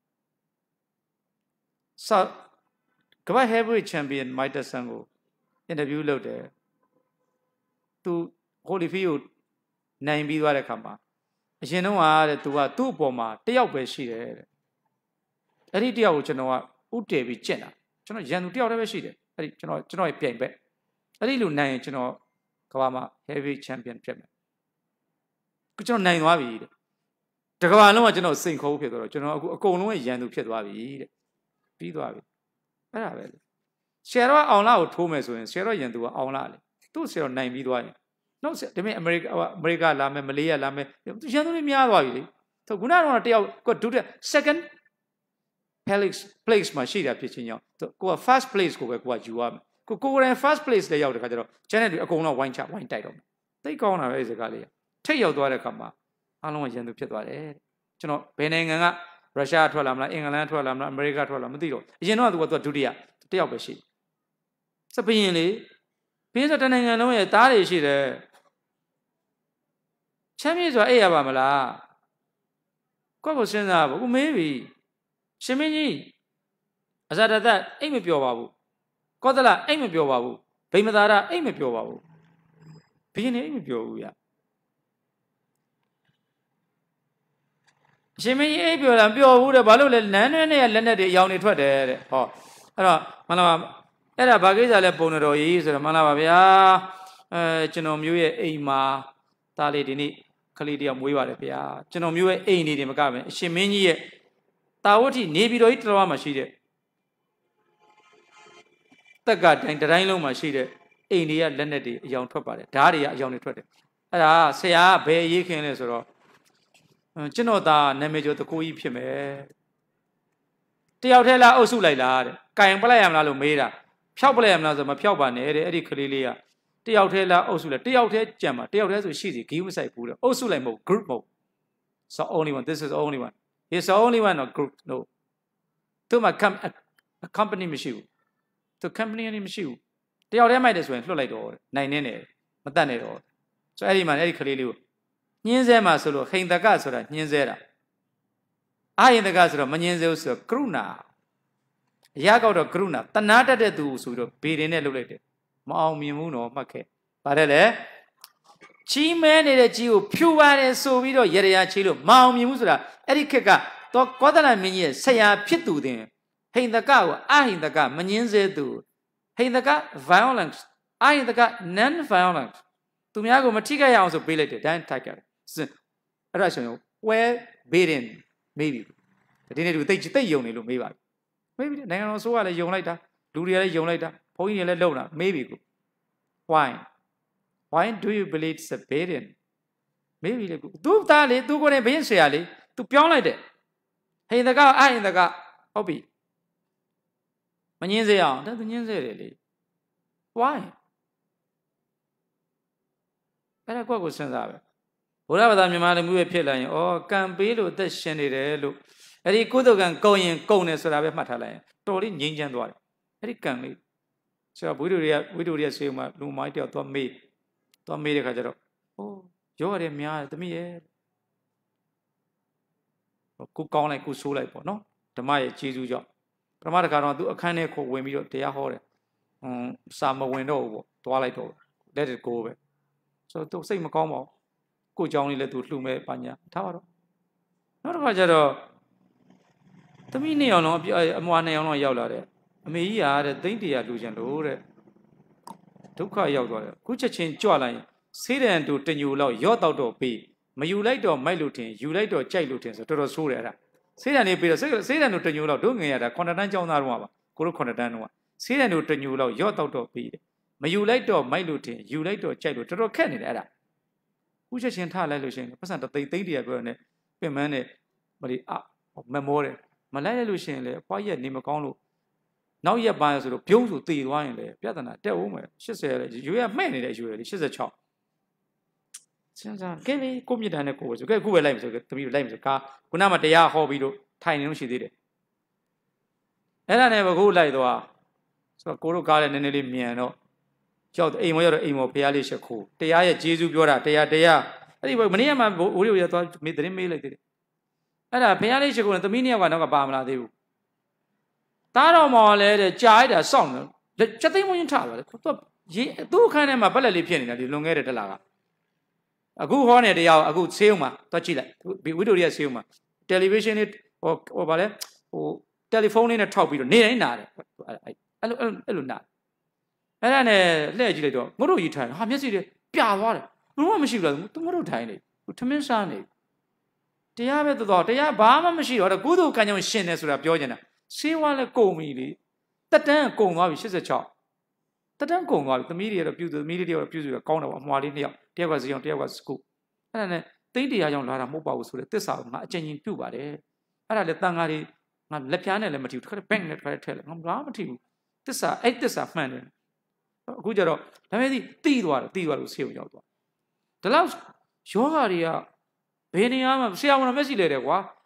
ဆောကမ္ဘာ heavyweight champion မိုက်တာဆန်ကိုအင်တာဗျူးလုပ်တယ်သူဟိုလီဖီကိုနိုင်ပြီးသွားတဲ့ခါမှာအရင်တော့ကတဲ့သူကသူ့အပေါ်မှာတယောက်ပဲရှိတယ်တဲ့အဲ့ဒီတယောက်ကိုကျွန်တော်ကဥတည်ပြီးကျင့်တာကျွန်တော်ရန်သူတယောက်တည်းပဲရှိတယ်အဲ့ဒီကျွန်တော်ကျွန်တော်ရဲ့ပြိုင်ဘက်အဲ့ဒီလိုနိုင်ရင်ကျွန်တော်ကမ္ဘာမှာ heavy champion ဖြစ်မယ်ကျွန်တော်နိုင်သွားပြီတဲ့တကမ္ဘာလုံးကကျွန်တော်စိန်ခေါ်ဖြစ်သွားတော့ကျွန်တော်အခုအကုန်လုံးရဲ့ရန်သူဖြစ်သွားပြီတဲ့ပြီးသွားပြီအဲ့ဒါပဲလေဆရာတော်အောင်လာကိုထိုးမယ်ဆိုရင်ဆရာတော်ရန်သူကအောင်လာလေသူ့ဆရာတော်နိုင်ပြီးသွားရင်နောက်ဒါပေမဲ့အမေရိကအမေရိကလာမယ်မလေးယားလာမယ်ရန်သူတွေများသွားပြီလေဆိုခုနကတော့တယောက်ကဒုတိယ second place place မှာရှိတာဖြစ်ချင်းကြောင့်ကိုက first place ကိုပဲကိုကယူရမယ်ကိုကိုယ်တိုင် first place လည်းရောက်တဲ့ခါကျတော့ channel တွေအကုန်လုံးဝိုင်းချဝိုင်းတိုက်တော့သိကောင်းတာပဲဒီစကားလေးထိတ်ရောက်သွားတဲ့ခါမှာအားလုံးကရန်သူဖြစ်သွားတယ်ကျွန်တော်ဘယ်နိုင်ငံကရုရှားထွက်လာမလားအင်္ဂလန်ထွက်လာမလားအမေရိကထွက်လာမသိတော့အရင်တော့သူကသူကဒုတိယတယောက်ပဲရှိစပင်းလေဘင်းဆိုတနိုင်ငံလုံးရဲ့သားတွေရှိတယ်ချမ်းမြေဆိုတာအဲ့ရပါမလားကိုယ့်ကိုစဉ်းစားဘူးကိုမေးပြီရှင်မင်းကြီးအဇာတသက်အိတ်မပြောပါဘူးကောသလအိတ်မပြောပါဘူးဗိမသာရအိတ်မပြောပါဘူးဘင်းနေအိတ်မပြောဘူးရရှင်မင်းကြီးအိတ်ပြောတာပြောဘူးတဲ့ဘာလို့လဲလမ်းတွင်းနဲ့လက်နဲ့တွေအယောင်တွေထွက်တယ်တဲ့ဟောအဲ့တော့မလားအဲ့ဒါဘာကိစ္စလဲပုံတော်ကြီးဆိုတော့မလားပါဗျာအဲကျွန်တော်မျိုးရဲ့အိမ်မှာသားလေးဒီနေ့ခလေးတယောက်မွေးပါတယ်ဗျာကျွန်တော်မျိုးရဲ့အိမ်နေတယ်မကပဲအရှင်မင်းကြီးရဲ့တာဝတိနေပြည်တော်ကြီးတော်မှာရှိတဲ့တက်ကတိုင်းတိုင်းလုံးမှာရှိတဲ့အိမ်တွေကလက်နဲ့တွေအယောင်ထွက်ပါတယ်ဓာတ်တွေကအယောင်တွေထွက်တယ်အဲ့ဒါဆရာကဘယ်ရေးခင်းလဲဆိုတော့ကျွန်တော်သားနာမည်ကျော်တကူကြီးဖြစ်မယ်တယောက်တည်းလားအုပ်စုလိုက်လားတဲ့ကင်ပလိုက်ရမလားလို့မေးတာဖြောက်ပလိုက်ရမလားဆိုမဖြောက်ပါနဲ့တဲ့အဲ့ဒီကလေးလေးကတယောက်တည်းလားအုပ်စုလိုက်တယောက်တည်းကြံပါတယောက်တည်းဆိုရှိစီဂီးမဆိုင်ဘူးတဲ့အုပ်စုလိုက်မဟုတ် group မဟုတ် so only one this is only one he's the only one or group no သူမှ a company မရှိဘူးသူ company အနေမရှိဘူးတယောက်တည်းမိုက်တယ်ဆိုရင်လွှတ်လိုက်တော့နိုင်နေတယ်မတတ်နေတော့ဆိုအဲ့ဒီမှာအဲ့ဒီကလေးလေးကိုညင်းဆဲမှာဆိုလို့ဟိန်တကဆိုတာညင်းဆဲတာအာဟိန်တကဆိုတော့မညင်းဆဲဘူးဆိုတော့ကရုဏာအရာကောက်တော့ကရုဏာတဏှာတတ်တဲ့သူဆိုပြီးတော့ဘေရင်နဲ့လှုပ်လိုက်တယ်မအောင်မြင်ဘူးနော်မှတ်ခဲ့ပါတယ်လေချီးမဲနေတဲ့ကြီးကိုဖြူပါတယ်ဆိုပြီးတော့ရရချီးလို့မအောင်မြင်ဘူးဆိုတာအဲ့ဒီခက်ကတော့ကောသလမင်းကြီးရဲ့ဆရာဖြစ်သူတင်ဟိန်တကကိုအာဟိန်တကမညင်းဆဲသူဟိန်တက violence အာဟိန်တက non violence သူများကိုမထိခိုက်ရအောင်ဆိုပေးလိုက်တယ်ဒိုင်းထိုက်ကြတယ်အဲ့ဒါဆိုရင် well beaten maybe ဒီနေ့သူတိတ်တိတ်ယုံနေလို့မေးပါမေးပြီနိုင်ငံတော်ဆိုးကလည်းယုံလိုက်တာလူတွေကလည်းယုံလိုက်တာဘုန်းကြီးတွေလည်းလုံတာမေးပြီကို why why do you believe it's a beaten မေးပြီလေကိုသူသားလေသူကိုယ်နဲ့ဘင်းဆရာလေသူပြောင်းလိုက်တယ်ဟိန်တကအာဟိန်တကဟုတ်ပြီမငင်းစေအောင်ဒါသူငင်းစေတယ်လေ why အဲ့ဒါကိုယ့်ကိုစဉ်းစားပဲဘုရားဘာသာမြန်မာလူမျိုးပဲဖြစ်လာရင်ဩကံပေးလို့အသက်ရှင်နေတယ်လို့အဲ့ဒီကုသကံကုန်ရင်ကုန်တယ်ဆိုတာပဲမှတ်ထားလိုက်ရင်တော်လေးငြိမ်းချမ်းသွားတယ်အဲ့ဒီကံလေးဆိုတော့ဝိတုရိယဝိတုရိယဆေးမှာလူမိုင်းတယောက်သွားမေးသွားမေးတဲ့ခါကျတော့ဩရောရတယ်များတယ်တမိရဲ့ကိုကောင်းလိုက်ကိုဆိုးလိုက်ပေါ့နော်ဓမ္မရဲ့ခြေစူးကြောင့်ပထမတစ်ခါတော့သူအခန်းထဲကိုဝင်ပြီးတော့တရားဟောတယ်ဟွန်းစာမဝင်တော့ဘူးပေါ့သွားလိုက်တော့ let it go ပဲဆိုတော့သူစိတ်မကောင်းပါဘူးကိုเจ้าလေးလည်းသူလှူမဲ့ပါညာထားပါတော့နောက်တစ်ခါကျတော့သမီးနှစ်ယောက်လုံးအမွာနှစ်ယောက်လုံးရောက်လာတယ်အမေကြီးကတဲ့သိန်းတရာလှူချင်လို့တဲ့ဒုက္ခရောက်သွားတယ်ခုချက်ချင်းကြွလိုက်ရင်ဆေးတံတူတညူလောက်ရော့တော့တော့ပြီးမယူလိုက်တော့မိုက်လို့ထင်ယူလိုက်တော့ကြိုက်လို့ထင်ဆိုတော်တော်ဆိုးတယ်အဲ့ဒါဆေးတံနေပြီးတော့ဆေးတံတူတညူလောက်တို့ငယ်ရတာခုနှစ်တန်းကျောင်းသားတော့ပါကိုတို့ခုနှစ်တန်းတော့ဆေးတံတူတညူလောက်ရော့တော့တော့ပြီးမယူလိုက်တော့မိုက်လို့ထင်ယူလိုက်တော့ကြိုက်လို့တော်တော်ခက်နေတယ်အဲ့ဒါခုချက်ချင်းထားလိုက်လို့ရှိရင်ပတ်စံတသိသိန်းတရာပြောတယ်ပင်မန်းနဲ့မလီအမမောတယ်မလိုက်လိုက်လို့ရှိရင်လေအဖွားရက်နေမကောင်းလို့နောက်ရက်ပိုင်းဆိုတော့ပြုံးဆိုတည်သွားရင်လေပြဿနာတက်ဦးမယ်ရှစ်ဆယ်လေရွေးရမှဲ့နေတဲ့ရွေးလေရှစ်ဆယ်ခြောက်စဉ်းစားကဲလေကိုမြစ်တန်းနဲ့ကိုဆိုကဲခုပဲလိုက်မဆိုကဲတပီးလိုက်မဆိုကာခုနမှတရားဟောပြီးတော့ထိုင်နေလို့ရှိသေးတယ်အဲ့ဒါနဲ့ဘခုလိုက်သွားဆိုတော့ကိုတို့ကားလည်းနည်းနည်းလေးမြန်တော့ကြောက်အိမ်မရောက်တော့အိမ်မောဖះလေးရှက်ခိုးတရားရဲ့ဂျေဇုပြောတာတရားတရားအဲ့ဒီမနေ့ကမှဝိရိယရသွားမေးသတင်းမေးလိုက်သေးတယ်အဲ့ဒါဖះလေးရှက်ခိုးနဲ့သမီးနှစ်ယောက်ကတော့ပါမလာသေးဘူးသားတော်မော်လဲတဲ့ကြာလိုက်တာစောင့်တယ်ချက်သိမ်းမင်းထားပါလေသူရေးသူ့အခန်းထဲမှာပက်လက်လေးဖြစ်နေတာဒီလွန်ခဲ့တဲ့တလားကအခုဟောနေတရားအခုဆေးုံမှာတွက်ကြည့်လိုက်ဝိတုရိယဆေးုံမှာတယ်လီဗီရှင်းလေးဟိုဟိုဗာလဲဟိုတယ်လီဖုန်းလေးနဲ့ထောက်ပြီးတော့နေတိုင်းနာတယ်အဲ့လိုအဲ့လိုနာအဲ့ဒါနဲ့လှည့်ကြည့်လိုက်တော့ငုတ်တို့ကြီးထိုင်ဟာမျက်စိတွေပြသွားတယ်ဘူးမှမရှိဘူးလားသူငုတ်တို့ထိုင်နေထမင်းစားနေတရားပဲတော်တရားဘာမှမရှိတော့ကုသိုလ်ကံကြောင့်ရှင်တယ်ဆိုတာပြောနေတာဆေးဝါးလည်းကုန်ပြီလေတက်တန်းကုန်သွားပြီရှစ်ဆယ်ခြောက်တက်တန်းကုန်သွားပြီသမီးတွေကတော့ပြုစုသမီးတွေကတော့ပြုစုရကောင်းတယ်ပေါ့အမွာလေးနှစ်ယောက်တယောက်ကစီအောင်တယောက်ကစကူအဲ့ဒါနဲ့သိန်းတရားကြောင့်လာတာမဟုတ်ပါဘူးဆိုတဲ့သစ္စာကိုငါအကျဉ်းချင်းပြုပါတယ်အဲ့ဒါလည်းတန်ဃာတွေငါလက်ပြားနဲ့လည်းမထီဘူးတစ်ခါတည်းဘက်နဲ့တစ်ခါတည်းထည့်လိုက်ငါဘာမှမထီဘူးသစ္စာအဲ့သစ္စာမှန်တယ်အခုကျတော့ဒါပေမဲ့တိသွားတယ်တိသွားလို့ဆေးုံရောက်သွားဒါလောက်ယောဂါတွေကဘယ်နေရာမှာဆရာဝန်မျက်စိလဲတယ်ကွာ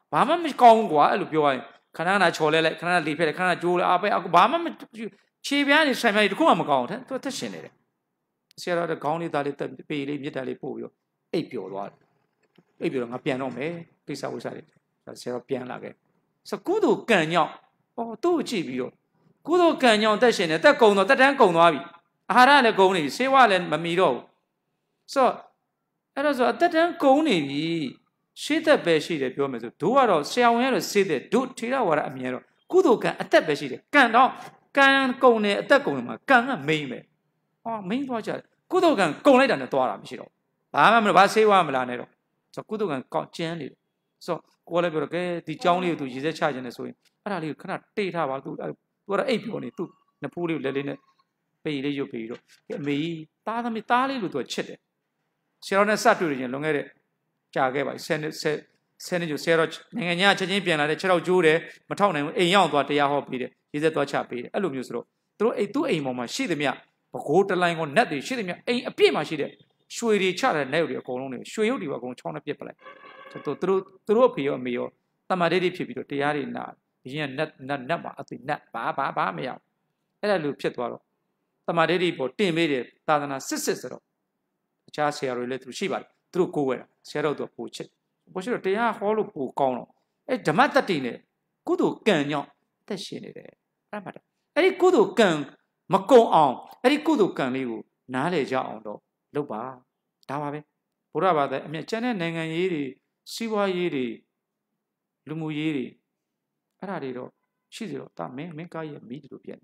ဘာမှမကောင်းဘူးကွာအဲ့လိုပြောရရင်ခဏခဏချော်လဲလိုက်ခဏခဏလေဖက်လိုက်ခဏခဏကျိုးလိုက်အပဲဘာမှမခြေပြားနေဆံပြားနေတခုမှမကောင်းဘူးသူကသက်ရှင်နေတယ်ဆရာတော်ကခေါင်းလေးသားလေးတက်ပေလေးမြစ်တာလေးပို့ပြီးတော့အိပ်ပျော်သွားတယ်အိပ်ပျော်တော့ငါပြန်တော့မယ်ပိဿဝိဆာလေးဆရာတော်ပြန်လာခဲ့ဆိုကုသိုလ်ကံညောင်းဟောသူ့ကိုကြည့်ပြီးတော့ကုသိုလ်ကံညောင်းတက်ရှင်နေတက်ကုံတော့တက်တန်းကုံသွားပြီအာဟာရလည်းကုံနေပြီဆေးဝါးလည်းမမီတော့ဘူးဆိုတော့အဲ့တော့ဆိုအသက်တန်းကုံနေပြီရှေ့သက်ပဲရှိတယ်ပြောမယ်ဆိုတို့ကတော့ဆရာဝန်ရတော့စေးတဲ့တို့ထေရဝါဒအမြင်တော့ကုသိုလ်ကံအသက်ပဲရှိတယ်ကံတော့ကံကုံနေအသက်ကုံနေမှာကံကမိမ့်ပဲဟောမိမ့်သွားကြတယ်ကုသိုလ်ကံကုံလိုက်တာနဲ့သွားတာမရှိတော့ဘာမှမလုပ်ဘာဆေးဝါးမလာနဲ့တော့ဆိုကုသိုလ်ကံကောက်ကျန်းနေတယ်ဆိုကိုယ်လည်းပြောတော့ကဲဒီเจ้าလေးကိုသူရေစက်ချခြင်းနဲ့ဆိုရင်အဲ့ဒါလေးကိုခဏတိတ်ထားပါသူသူကတော့အိပ်ပြောနေသူနဖူးလေးကိုလက်လေးနဲ့ပေလေးရုပ်ပြီးတော့အမေကြီးသားသမီးသားလေးလို့သူကချစ်တယ်ဆရာတော်နဲ့စတွေ့ရင်လွန်ခဲ့တဲ့ကြာခဲ့ပါဆယ်နှစ်ဆယ်ဆယ်နှစ်ကျော်ဆရာတော်နိုင်ငံညာချက်ချင်းပြန်လာတဲ့ခြေထောက်ကျိုးတယ်မထောက်နိုင်ဘူးအိမ်ရောက်သွားတရားဟောပေးတယ်ရေးဆက်သွားချပေးတယ်အဲ့လိုမျိုးဆိုတော့သူတို့အိမ်သူ့အိမ်ပေါ်မှာရှိသမျှဘကိုးတလိုင်းကနတ်တွေရှိသမျှအိမ်အပြည့်မှာရှိတဲ့ရွှေတွေချတဲ့နတ်တွေအကုန်လုံးတွေရွှေရုပ်တွေကအကုန်ချောင်းနဲ့ပြစ်ပလိုက်သူတို့သူတို့သူတို့အဖေရောအမေရောတမ္မာဒိဋ္ဌိဖြစ်ပြီးတော့တရားတွေနာဒီရင်နတ်နတ်နတ်မှာအသိနတ်ဘာဘာဘာမရအောင်အဲ့ဒါလိုဖြစ်သွားတော့တမ္မာဒိဋ္ဌိပေါ်တင်ပေးတယ်သာသနာစစ်စစ်ဆိုတော့အခြားဆရာတွေလည်းသူရှိပါတယ်သူတို့ကိုးဝဲတာဆရာတော်တို့ပို့ချစ်ပို့ချစ်တော့တရားဟောလို့ပို့ကောင်းတော့အဲ့ဓမ္မတတိနဲ့ကုသိုလ်ကံညောင်းသက်ရှင်နေတယ်အဲ့မှာအဲ့ဒီကုသိုလ်ကံမကုံအောင်အဲ့ဒီကုသိုလ်ကံလေးကိုနားလေကြအောင်တော့လုပ်ပါဒါပါပဲဘုရားဘာသာအမြဲကျန်တဲ့နိုင်ငံရေးတွေစီးပွားရေးတွေလူမှုရေးတွေအဲ့ဒါတွေတော့ရှိစေတော့ဒါမင်းမင်းကားရဲ့မိတူပြည့်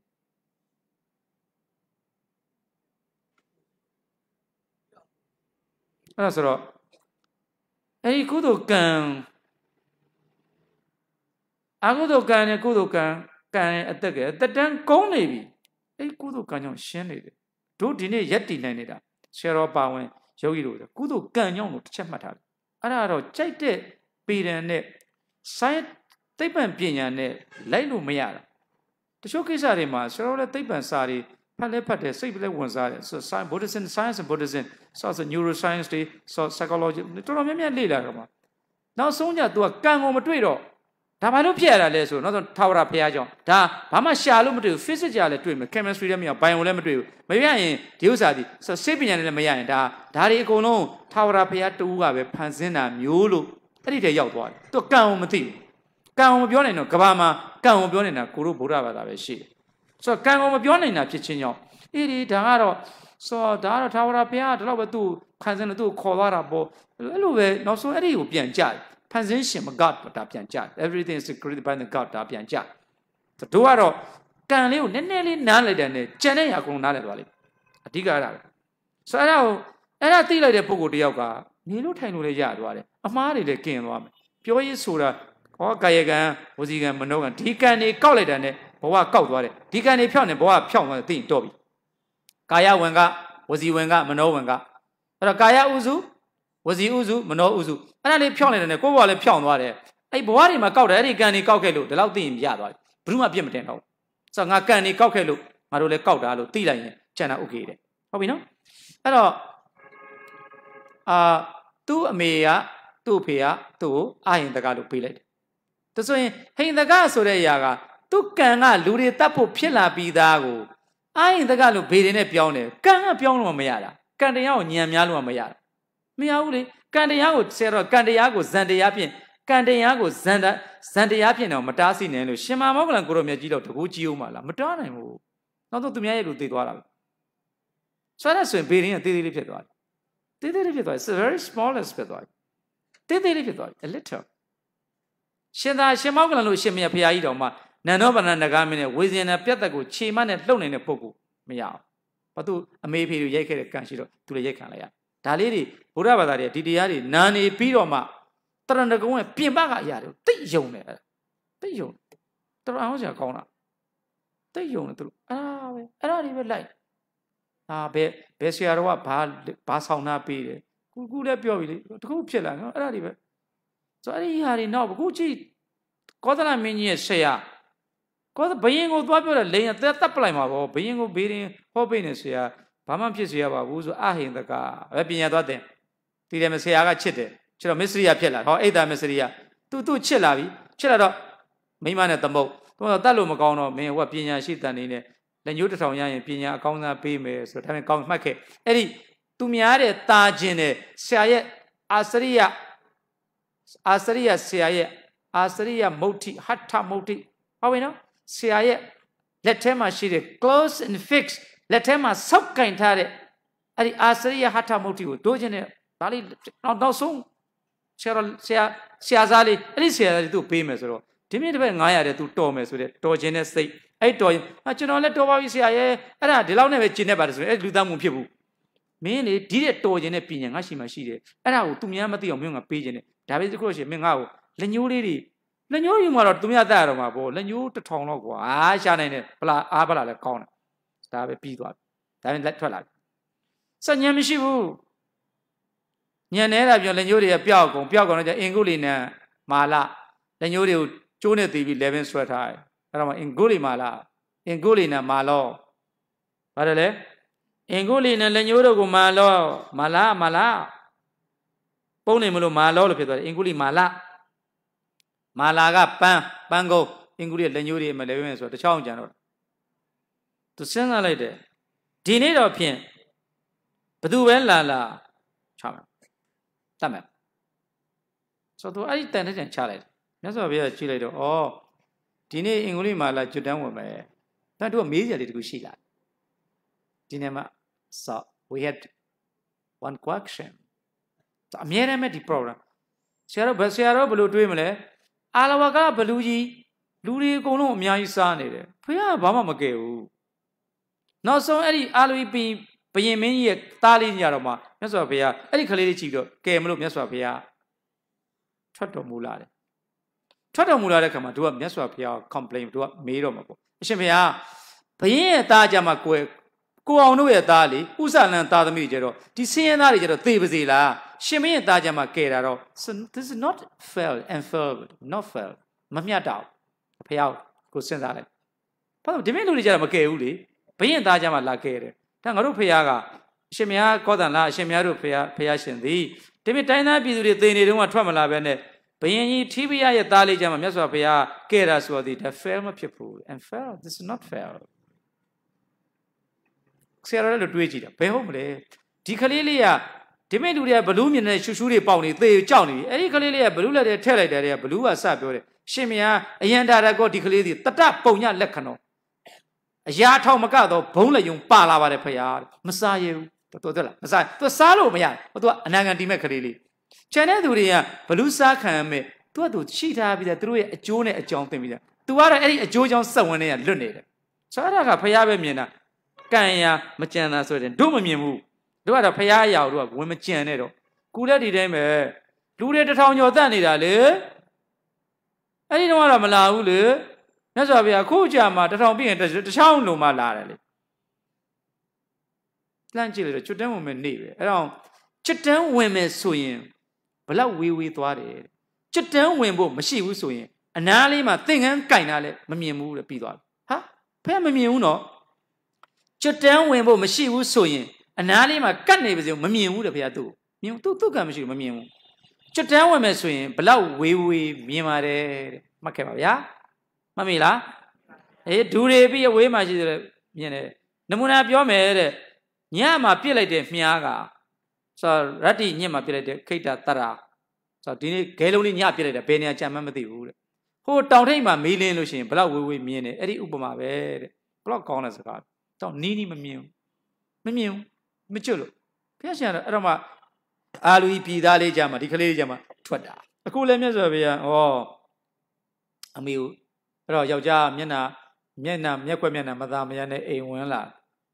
အဲ့ဒါဆိုတော့အဲ့ဒီကုသိုလ်ကံအကုသိုလ်ကံနဲ့ကုသိုလ်ကံကံရဲ့အတက်ကဲတက်တန်းကုန်းနေပြီအဲ့ကုသိုလ်ကံကြောင့်ရှင်းနေတယ်တို့ဒီနေ့ရက်တည်နိုင်နေတာဆရာတော်ပါဝင်ယောဂီတို့ကုသိုလ်ကံကြောင့်လို့တစ်ချက်မှတ်ထားတယ်အဲ့ဒါတော့ကြိုက်တဲ့ပေဒံနဲ့စိုင်းသိပ္ပံပညာနဲ့လိုက်လို့မရတာတချို့ကိစ္စတွေမှာဆရာတော်လည်းသိပ္ပံစာတွေဖတ်လဲဖတ်တယ်စိတ်လည်းဝင်စားတယ်ဆို science Buddhism science and Buddhism so neuroscience တွေ so psychology တော်တော်များများလေ့လာတော့မှာနောက်ဆုံးကြ तू ကကံကိုမတွေ့တော့ဒါဘာလို့ဖြစ်ရတာလဲဆိုတော့ထာဝရဘုရားကြောင့်ဒါဘာမှရှာလို့မတွေ့ဘူး physics ကြလည်းတွေ့မယ် chemistry လည်းမရဘူး bio လည်းမတွေ့ဘူးမရရင်ဒီဥစ္စာဒီစိတ်ပညာနဲ့လည်းမရရင်ဒါဒါတွေအကုန်လုံးထာဝရဘုရားတူကပဲဖန်ဆင်းတာမျိုးလို့အဲ့ဒီတည်းရောက်သွားတယ် तू ကံကိုမသိဘူးကံကိုမပြောနိုင်တော့ကဘာမှာကံကိုပြောနေတာကိုတို့ဗုဒ္ဓဘာသာပဲရှိတယ်ဆိုတော့ကံကိုမပြောနိုင်တာဖြစ်ချင်းကြောင့်အေးဒီဒါကတော့ဆိုတော့ဒါကတော့ထာဝရဘုရားဒါတော့ပဲသူ့ဖန်ဆင်းလို့သူ့ခေါ်သွားတာပေါ့အဲ့လိုပဲနောက်ဆုံးအဲ့ဒီကိုပြန်ကြတယ်ဖန်ဆင်းရှင်မ God ဒါပြန်ကြတယ် everything is created by the God ဒါပြန်ကြတယ်တို့ကတော့ကံလေးကိုနည်းနည်းလေးနားလိုက်တယ်နဲ့ကြံတဲ့ရာကုန်နားလိုက်သွားလိမ့်အဓိကအဲ့ဒါပဲဆိုတော့အဲ့ဒါကိုအဲ့ဒါသိလိုက်တဲ့ပုဂ္ဂိုလ်တယောက်ကနေလို့ထိုင်လို့လည်းရသွားတယ်အမားတွေလည်းกินသွားမယ်ပြောရေးဆိုတာဟောကာယကံဝစီကံမနောကံဒီကံတွေကောက်လိုက်တာနဲ့ဘဝကောက်သွားတယ်ဒီကံတွေဖြောက်နေဘဝဖြောက်သွားတယ်သိရင်တော့ပြီကာယဝင်ကဝစီဝင်ကမနောဝင်ကအဲ့တော့ကာယဥစုဝစီဥစုမနောဥစုအဲ့ဒါလေးဖြောက်နေတယ်နဲ့ကိုယ့်ဘဝလည်းဖြောက်သွားတယ်အဲ့ဘဝတွေမှာကောက်တယ်အဲ့ဒီကံတွေကောက်ခဲ့လို့ဒီလောက်သိရင်ရသွားတယ်ဘယ်သူမှပြစ်မတင်တော့ဘူးဆိုတော့ငါကံတွေကောက်ခဲ့လို့ငါတို့လည်းကောက်တာလို့သိလိုက်ရင်ကျန်တာ okay တဲ့ဟုတ်ပြီနော်အဲ့တော့အာသူ့အမေကသူ့အဖေကသူ့ကိုအာရင်တကားလို့ပေးလိုက်တယ်ဒါဆိုရင်ဟိန်တကားဆိုတဲ့အရာကသူ့ကံကလူတွေတတ်ဖို့ဖြစ်လာပြီးသားကိုအာရင်တကားလို့ဘေးတွေနဲ့ပြောင်းတယ်ကံကပြောင်းလို့မရတာကံတရားကိုညံများလို့မရတာမရဘူးလေကံတရားကိုဆဲတော့ကံတရားကိုဇန်တရားဖြင့်ကံတရားကိုဇန်တဇန်တရားဖြင့်တော့မတားဆီနိုင်လို့ရှင်မမောကလန်ကိုရောမြတ်ကြီးတော့တကူကြီးအောင်ပါလားမတားနိုင်ဘူးနောက်တော့သူများရဲ့လူသိသွားတာပဲဆိုတော့ဆိုရင်ဘေးတွေကတေးသေးလေးဖြစ်သွားတယ်တေးသေးလေးဖြစ်သွားတယ် it's very smallest ဖြစ်သွားတယ်တေးသေးလေးဖြစ်သွားတယ် a little ရှင်သာရှင်မောကလန်လို့ရှင်မြတ်ဖရာကြီးတော်မှာနန္ဒောပဏ္ဏနဂါမင်းနဲ့ဝေဇင်နဲ့ပြတ်သက်ကိုခြေမနဲ့လှုပ်နေတဲ့ပုဂ္ဂိုလ်မရအောင်ဘာသူအမေဖေကိုရိုက်ခဲ့တဲ့ကံရှိတော့သူလည်းရိုက်ခံလိုက်ရဒါလေးတွေဘုရားဘာသာတွေဒီတရားတွေနာနေပြီးတော့မှတရဏဂုံရဲ့ပြင်ပကအရာတွေတိတ်ယုံတယ်တိတ်ယုံတော်အောင်စရာကောင်းတာတိတ်ယုံတယ်သူအဲ့ဒါပဲအဲ့ဒါတွေပဲလိုက်အာဘယ်ဘယ်ဆရာတော်ကဘာဘာဆောင်နာပေးတယ်ကူကူလည်းပြောပြီလေတခုဖြစ်လာနော်အဲ့ဒါတွေပဲဆိုအဲ့ဒီဟာတွေနောက်အခုကြည့်ကောသလမင်းကြီးရဲ့ဆရာကောသဘယင်ကိုသွားပြောတယ်လိန်အသက်တပ်ပလိုက်မှာပေါ့ဘယင်ကိုဘေးရင်ဟောပေးနေဆရာဘာမှဖြစ်စေရပါဘူးဆိုအဟိန္ဒကပဲပညာသွားတယ်တည်တယ်မဆရာကချစ်တယ်ချစ်တော့မစ္စရိယဖြစ်လာဟောအိတ်တာမစ္စရိယသူသူချစ်လာပြီချစ်လာတော့မိမနဲ့သမုတ်သူကတတ်လို့မကောင်းတော့မင်းဟိုကပညာရှိတန်နေနဲ့လက်ညှိုးတစ်ထောင်ရရင်ပညာအကောင်းစားပေးမယ်ဆိုတော့ဒါပေမဲ့ကောင်းမှတ်ခဲ့အဲ့ဒီသူများတဲ့တာခြင်းနဲ့ဆရာရဲ့အာစရိယအာစရိယဆရာရဲ့အာစရိယမုဋ္ဌိဟဋ္ဌမုဋ္ဌိဟုတ်ပြီနော်ဆရာရဲ့လက်ထဲမှာရှိတဲ့ close and fix လက်ထဲမှာဆောက်ကင်ထားတဲ့အဲ့ဒီအာစရိယဟဋ္ဌမုဋ္ဌိကိုတို့ခြင်းနဲ့ဒါလေးနောက်နောက်ဆုံးဆရာဆရာဆရာသားလေးအဲ့ဒီဆရာသားလေးသူ့ပေးမယ်ဆိုတော့ဒီမြင့်တစ်ပတ်nine hundredတဲ့သူတော်မယ်ဆိုတဲ့တော်ခြင်းနဲ့စိတ်အဲ့တော်ရင်ကျွန်တော်လည်းတော်ပါပြီဆရာရဲ့အဲ့ဒါဒီလောက်နဲ့ပဲကျင့်တတ်ပါတယ်ဆိုရင်အဲ့လူသားမှုဖြစ်ဘူးမင်းလေဒီတဲ့တော်ခြင်းနဲ့ပြင်ညာငါရှိမှရှိတယ်အဲ့ဒါကိုသူများမသိအောင်မင်းကပေးခြင်းနဲ့ဒါပဲတခုရှင်မင်းငါ့ကိုလက်ညှိုးလေးတွေလက်ညှိုးယူမှာတော့သူများတတ်ရတော့မှာပေါ့လက်ညှိုးတစ်ထောင်လောက်ကွာအားရှာနိုင်တယ်ဗလားအားဗလားလည်းကောင်းတယ်ဒါပဲပြီးသွားပြီဒါပဲလက်ထွက်လာပြီစဉ္ညာမရှိဘူးညံနေတာပြောလက်ညှိုးတွေကပျောက်ကုန်ပျောက်ကုန်တော့အင်္ဂုလိနဲ့မာလလက်ညှိုးတွေကိုကျိုးနဲ့တီးပြီးelevenဆွဲထားတယ်အဲ့တော့မှအင်္ဂုလိမာလအင်္ဂုလိနဲ့မာလောဘာလဲလဲအင်္ဂုလိနဲ့လက်ညှိုးတို့ကိုမာလောမာလမာလပုံနေမလို့မာလောလို့ဖြစ်သွားတယ်အင်္ဂုလိမာလမာလာကပန်းပန်းကုန်းအင်္ဂုလိလက်ညှိုးတွေမလဲဝင်ဆိုတော့တချောင်းကြံတော့သူစဉ်းစားလိုက်တယ်ဒီနေ့တော့ဖြင့်ဘသူပဲလာလာချမယ်တတ်မယ်ဆိုတော့အဲ့ဒီတန်တဲ့တန်ချလိုက်တယ်မြတ်စွာဘုရားကြည့်လိုက်တော့ဩဒီနေ့အင်္ဂုလိမာလာကျွတ်တန်းဝင်မယ်ဒါတို့ကမေးစရာလေးတခုရှိလာဒီနေ့မှာ so we had one question အမြဲတမ်းပဲဒီ program ဆရာတို့ဘယ်ဆရာတို့ဘယ်လိုတွေးမလဲအာလဝကဘလူကြီးလူတွေအကုန်လုံးအများကြီးစားနေတယ်ဖေကဘာမှမကယ်ဘူးနောက်ဆုံးအဲ့ဒီအာလဝီပင်ဘယင်မင်းကြီးရဲ့သားလေးညတော့မှမြတ်စွာဘုရားအဲ့ဒီကလေးလေးကြည့်တော့ကယ်မလို့မြတ်စွာဘုရားထွက်တော်မူလာတယ်ထွက်တော်မူလာတဲ့ခါမှာသူကမြတ်စွာဘုရား complain သူကမေးတော့မှာပေါ့အရှင်ဘုရားဘယင်ရဲ့သားကြမှာကိုယ်ကိုအောင်တို့ရဲ့သားလေဥစလန်သားသမီးကြတော့ဒီစင်းရဲသားတွေကြတော့သေပါစေလားရှင်မင်းရဲ့သားကြမှာကယ်တာတော့ this is not fair and fair not fair မမျှတော့ဘုရားကိုစဉ်းစားလိုက်ဘာလို့ဒီမင်းလူတွေကြတော့မကယ်ဘူးလေဘယင်သားကြမှာလာကယ်တယ်ဒါငါတို့ဘုရားကအရှင်မယားကောသံလားအရှင်မယားတို့ဘုရားဘုရားရှင်သည်ဒီမင်းတိုင်းသားပြည်သူတွေသေနေတုန်းကထွက်မလာပဲနဲ့ဘယင်ကြီးထိဘုရားရဲ့သားလေးကြမှာမြတ်စွာဘုရားကယ်တာဆိုတော့ဒါ fair မဖြစ်ဘူး and fair this is not fairဆရာတော်လည်းတွေးကြည့်တာဘယ်ဟုတ်မလဲဒီကလေးလေးကဒီမဲ့လူတွေကဘလူးမြင်တဲ့ရှူရှူးတွေပေါက်နေသေကြောက်နေပြီအဲ့ဒီကလေးလေးကဘလူးလက်ထဲထည့်လိုက်တယ်တဲ့ဘလူးကစပြောတယ်ရှင်မယားအယံတာရကောဒီကလေးဒီတတပုံညလက်ခဏောအရာထောက်မကတော့ဘုံလက်ယုံပါလာပါတယ်ဖရာမစားရဘူးတော်တော်လားမစားသူစားလို့မရဘူးသူကအနာဂံတီမဲ့ကလေးလေးကျန်တဲ့သူတွေကဘလူးစားခံရမဲ့သူကသူရှိထားပြီးတဲ့သူတို့ရဲ့အကျိုးနဲ့အကြောင်းသိပြီးတဲ့သူကတော့အဲ့ဒီအကျိုးကြောင့်စက်ဝင်နေတာလွတ်နေတယ်ဆိုတော့ကဖရာပဲမြင်တာကံရမကြံတာဆိုရင်တို့မမြင်ဘူးတို့ကတော့ဖရာအရာတို့ကဝင်မကြံနဲ့တော့ကူလက်ဒီတိုင်းပဲလူတွေတထောင်ကျော်တတ်နေတာလေအဲ့ဒီတော့ကတော့မလာဘူးလေမြတ်စွာဘုရားခုကြာမှာတထောင်ပြည့်ရင်တချောင်းလုံးမှလာတယ်လေလှမ်းကြည့်လိုက်တော့ချွတ်တန်းဝင်မယ်နေပဲအဲ့တော့ချွတ်တန်းဝင်မယ်ဆိုရင်ဘလောက်ဝေးဝေးသွားတယ်ချွတ်တန်းဝင်ဖို့မရှိဘူးဆိုရင်အနားလေးမှာသင်္ကန်းကင်တာလည်းမမြင်ဘူးတဲ့ပြီးသွားပြီဟာဖះမမြင်ဘူးနော်ချွတ်တန်းဝင်ဖို့မရှိဘူးဆိုရင်အနားလေးမှာကတ်နေပါစေမမြင်ဘူးတဲ့ဘုရားသူ့မြင်သူ့သူ့ကံမရှိဘူးမမြင်ဘူးချွတ်တန်းဝင်မယ်ဆိုရင်ဘလောက်ဝေးဝေးမြင်ပါတယ်တဲ့မှတ်ခဲ့ပါဗျာမှတ်မိလားအေးဒူတွေပြီးအဝေးမှာရှိတယ်မြင်တယ်နမူနာပြောမယ်တဲ့ညမှာပြစ်လိုက်တဲ့မြားကဆိုရတ္တိညမှာပြစ်လိုက်တဲ့ခိတ္တတရာဆိုဒီနေ့ဂဲလုံးလေးညပြစ်လိုက်တယ်ဘယ်နေရာကြံမှမသိဘူးတဲ့ဟိုတောင်ထိပ်မှာမေးလင်းလို့ရှိရင်ဘလောက်ဝေးဝေးမြင်တယ်အဲ့ဒီဥပမာပဲတဲ့ဘလောက်ကောင်းတဲ့စကားတော့နီးနီးမမြင်ဘူးမမြင်ဘူးမကျွတ်လို့ဘုရားရှင်ကတော့အဲ့တော့မှအာလူကြီးပြည်သားလေးကြမှာဒီကလေးလေးကြမှာထွက်တာအခုလည်းမြတ်စွာဘုရားဩအမေကိုအဲ့တော့ယောက်ျားမျက်နှာမျက်နှာမျက်ွက်မျက်နှာမသာမရနဲ့အိမ်ဝင်လာ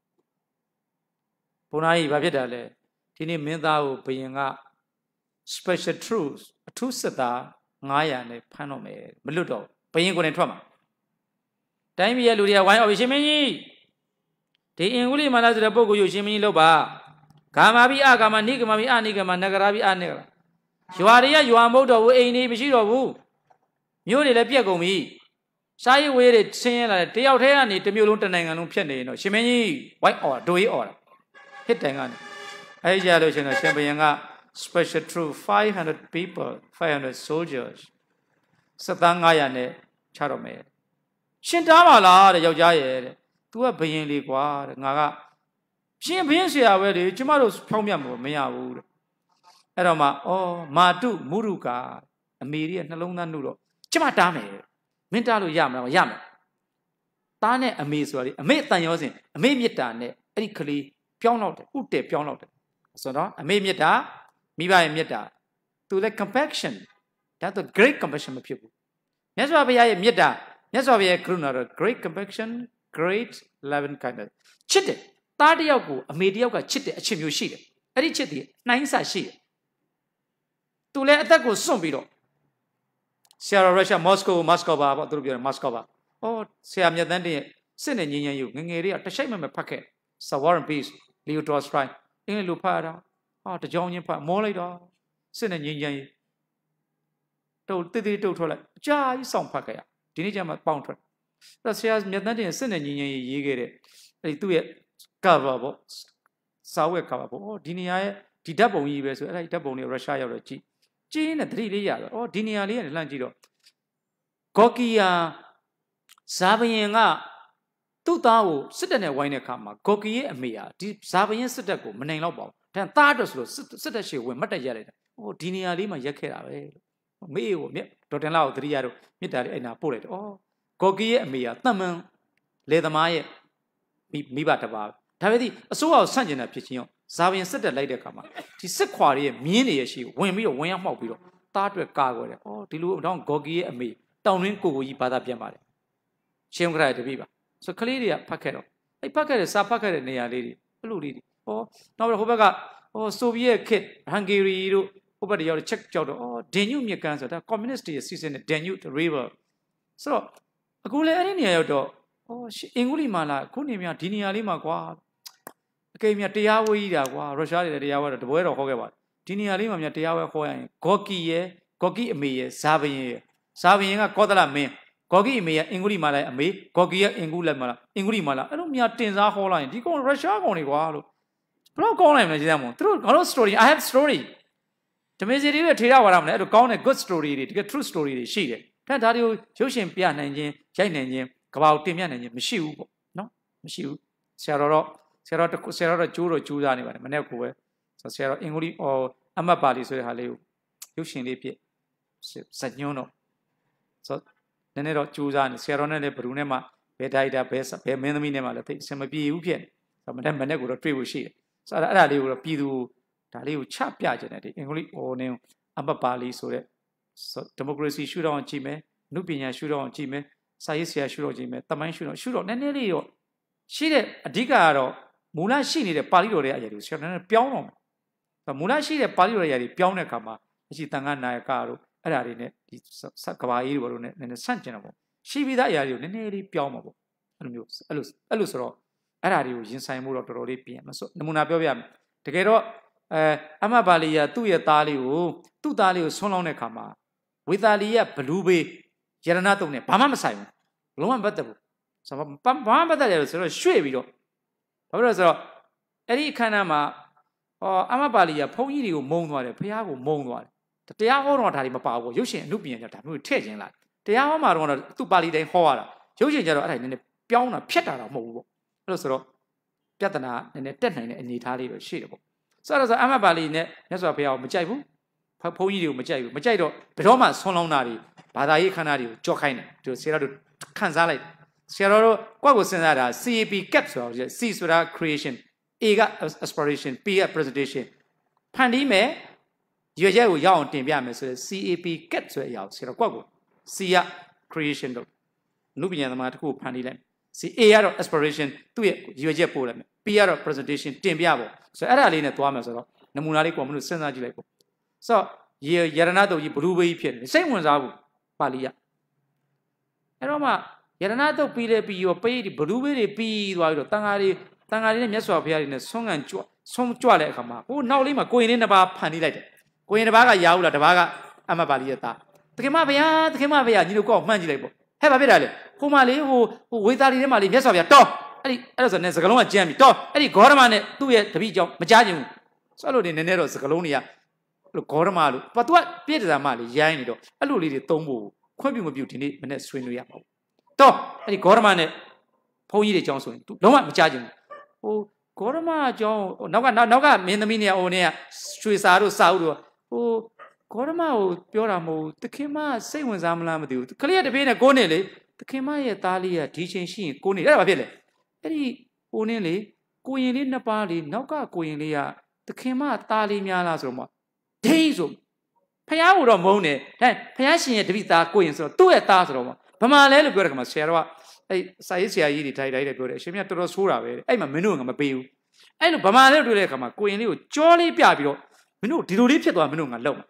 ဘုရားကြီးဘာဖြစ်တာလဲဒီနေ့မင်းသားကိုဘုရင်က special truth အထူးစစ်သားnine hundredနဲ့ဖမ်းတော့မယ်မလွတ်တော့ဘုရင်ကိုယ်နဲ့ထွက်မှာတိုင်းပြည်ရဲ့လူတွေကဝိုင်းအောင်ရှင်မင်းကြီးဒီအင်္ဂုလိမာနဆိုတဲ့ပုဂ္ဂိုလ်ကိုရှင်မင်းကြီးလုပ်ပါကာမဘိအကာမနိကမဘိအနိကမနဂရာဘိအနိကရွာတွေကရွာမဟုတ်တော့ဘူးအိမ်တွေမရှိတော့ဘူးမြို့တွေလည်းပြက်ကုန်ပြီစားရည်ဝေးတွေဆင်းရဲလာတယ်တယောက်တည်းကနေတစ်မျိုးလုံးတစ်နိုင်ငံလုံးဖြတ်နေရင်တော့ရှင်မင်းကြီးဝိုက်အော်ဒိုရေးအော်တာဟစ်တိုင်ကနေအဲဒီကြလို့ရှင်တော့ရှင်ဘုရင်က special troop five hundred people five hundred soldiers Satangayane Charome. Shintamala, the Yojaye, to a being liquid, Naga. She and Pinsia, where the Chimaros Pomiamo, Mea wood. Eroma, oh, Matu, Muruka, a media, Nalona Nudo. Chimatame, Mintalo Yam, Yam. Tane, a misery, a mate than yours in, a maymitane, equally, Pionot, Ute Pionot. So, no, a maymita, Miva Mita. To the compassion. That's a great compassion of people. That's why we are Mita. That's why we are Kruna, great compassion, great loving kindness. Chitty, Tadiago, a mediocre chitty, a chimu sheet. A chitty, nine side sheet. To let that go soon below. Sierra Russia, Moscow, Moscow, Moscow. Oh, Siam Yadandi, send in you, Ningeria, the shame of a packet. So War and Peace, Leo Tolstoy, in Lupara, oh, the John Part, Molly. Send a yin told the two toilet. Jai song packet. Dinijam bounty. That's just Medani send a yin ye get it. They do it coverable. Sour coverable. Oh, Dinia, the double years, like double near Russia or G. Gin a three year. Oh, Dinia and Langido. Kokia Sabianga. Two thou sit in a wine kama. Koki and Mia. Deep Sabian Sitaco, Manalobo. Ten Tardos, sit as she went Mata. Oh, Dinia Lima Yakera. Me, Totten Lao, three year, Mitari, and I pull it. Oh, Kogi and Mia, Taman, Leda Maya, me bataba. Tavidi, a so our son in a pitching, Savian said the lady come. Tis a quarry, meaning she, when we went out below, start with cargo. Oh, Tilu down Gogi and me, down in Kugi Padapia. Shame cried the beaver. So Caleria Paquero. A packet is a packet near lady, blue lady. Oh, now Hobaga, oh, Soviet kid, Hungary. Over the other check out, oh, Danube, your cancer, the communist is in the Danube River. So, a good area, oh, Inguli Mala, Kunimia, Dinia Lima, qua. Came your Tiawa, Russia, the hour at the word of Hogava. Dinia Lima, your Tiawa, Hoy, Koki, Koki me, Savi, Savi, a Kodala me, Kogi me, Inguli Mala, me, Kogi, Ingula Mala, Inguli Mala. I don't mean things are whole line. You go Russia only while. Block on him, true, no story. I have story. To me, it is a tale what I'm to count a good story, to get true story, she did. Can't tell you, Joshin Pian engine, Chain engine, Kabao Timian engine, Michu, no, Michu, Sarah, Sarah, Sarah, Juro, Judan, Maneco, so Sarah Inguli or Amabali, so Haleu, Yushin Lipi, Sagnono. So then it of Judan, Sarah Brunema, Bedaida, Bessa, Beminema, the thing, some of you can. Some of them Maneco, the tree will she. So that I will Pidu. Taliu chap yagenetic, English or name Abapali, so that so democracy should on Chime, Nupina should on Chime, Saisia should on Chime, Taman should on should on Nenelio. She did a digaro, Mula she needed a palio ready, she had a piano. The Mula she a palio ready, piano kama, she tangana caro, Arine, Sakawai were in a sanjenable. She with that yario, Neneli piano. Alus, Alus, Alusro, Arario, inside Muro to Rodipian, so the Munabiam. Together. Amabalia, two year talio, two talio, Solone Kama. With Alia, Palube, Yeranatone, Pamama Simon, Loman Batabu. Some Pamama is a shui video. However, Eddie Kanama or Amabalia, Poilio, Monware, Piago, Monware. The Tiago not having a power, Yoshin, Nubian, who taking like. The Amar, two Bali de Hora, Yoshin, and the Piona Pieta Movo. Also, Piatana and a ten in Italy was shareable. So as Amabali, that's what we are Majabu, Papoidu, Majabu, Majado, Pedoma, Solonari, Badai Canari, Jokain, to Sierra Kanzale, Sierra, what was in that? C A P capsule, C Sura creation, Ega aspiration, P presentation. Pandime, Yajaw Yaw Timbiamis, C A P capsule Yaw, Sierra Quago, Sia creation, Nubian Mataku Pandilam, C A R aspiration, two Yajapulam. P R presentation, Timbiabo. So, Aralina to Amazon, Namunali Common Senagileco. So, ye Yaranado, ye blue pian, the same ones are Palia. Aroma, Yaranato Pile P, you pay the blue P, while the Tangari, Tangari, Yaso appear in a song and some Chuale Kama. Oh, now Lima going in about Panilate. Going about Yaula, the Vaga, Amabaliata. The Kemavia, the Kemavia, you go, Manjilebo. Have a bit of Humali, who without him, yes, of your top. As a Nescalona Jammy, top, Eddie Gorman, two years to be Joe, Majajum. Solo in the Neros Colonia, Cormalu. But what Peter Amali, Yanido, a little Tombu, ခွင့်ပြုမပြုဒီနေ့မနေ့ဆွေးနွေးရမှာတော့အဲ့ဒီဂေါရမနဲ့ဘုန်းကြီးတွေအကြောင်းဆိုရင်လုံးဝမကြားချင်ဘူးဟိုဂေါရမအကြောင်းနောက်ကနောက်ကမင်းသမီးနေဟိုနေကရွှေစာတို့စာအုပ်တို့ဟိုဂေါရမကိုပြောတာမဟုတ်တခင်မစိတ်ဝင်စားမလားမသိဘူးကလေးကတပြေးနဲ့ကိုနေလေတခင်မရဲ့သားလေးကဒီချိန်ရှိရင်ကိုနေအဲ့ဒါဘာဖြစ်လဲအဲ့ဒီဟိုနေလေကိုရင်လေးနှစ်ပါးလေးနောက်ကကိုရင်လေးကတခင်မသားလေးများလားဆိုတော့မှဒိန်းဆိုဖះကိုတော့မုန်းတယ်ဟဲ့ဖះရှင်ရဲ့တပိသားကိုရင်ဆိုတော့သူ့ရဲ့သားဆိုတော့မှဗမာလဲလို့ပြောတဲ့ခါမှာဆရာတော်ကအဲ့စာရေးဆရာကြီးတွေထိုင်တိုင်းတွေပြောတယ်အရှင်မြတ်တော်တော်ဆိုးတာပဲအဲ့မှာမင်းတို့ကမပေးဘူးအဲ့လိုဗမာလဲတွေ့တဲ့ခါမှာကိုရင်လေးကိုကြောလေးပြပြီးတော့မင်းတို့ဒီလိုလေးဖြစ်သွားမင်းတို့ကလောက်မှာ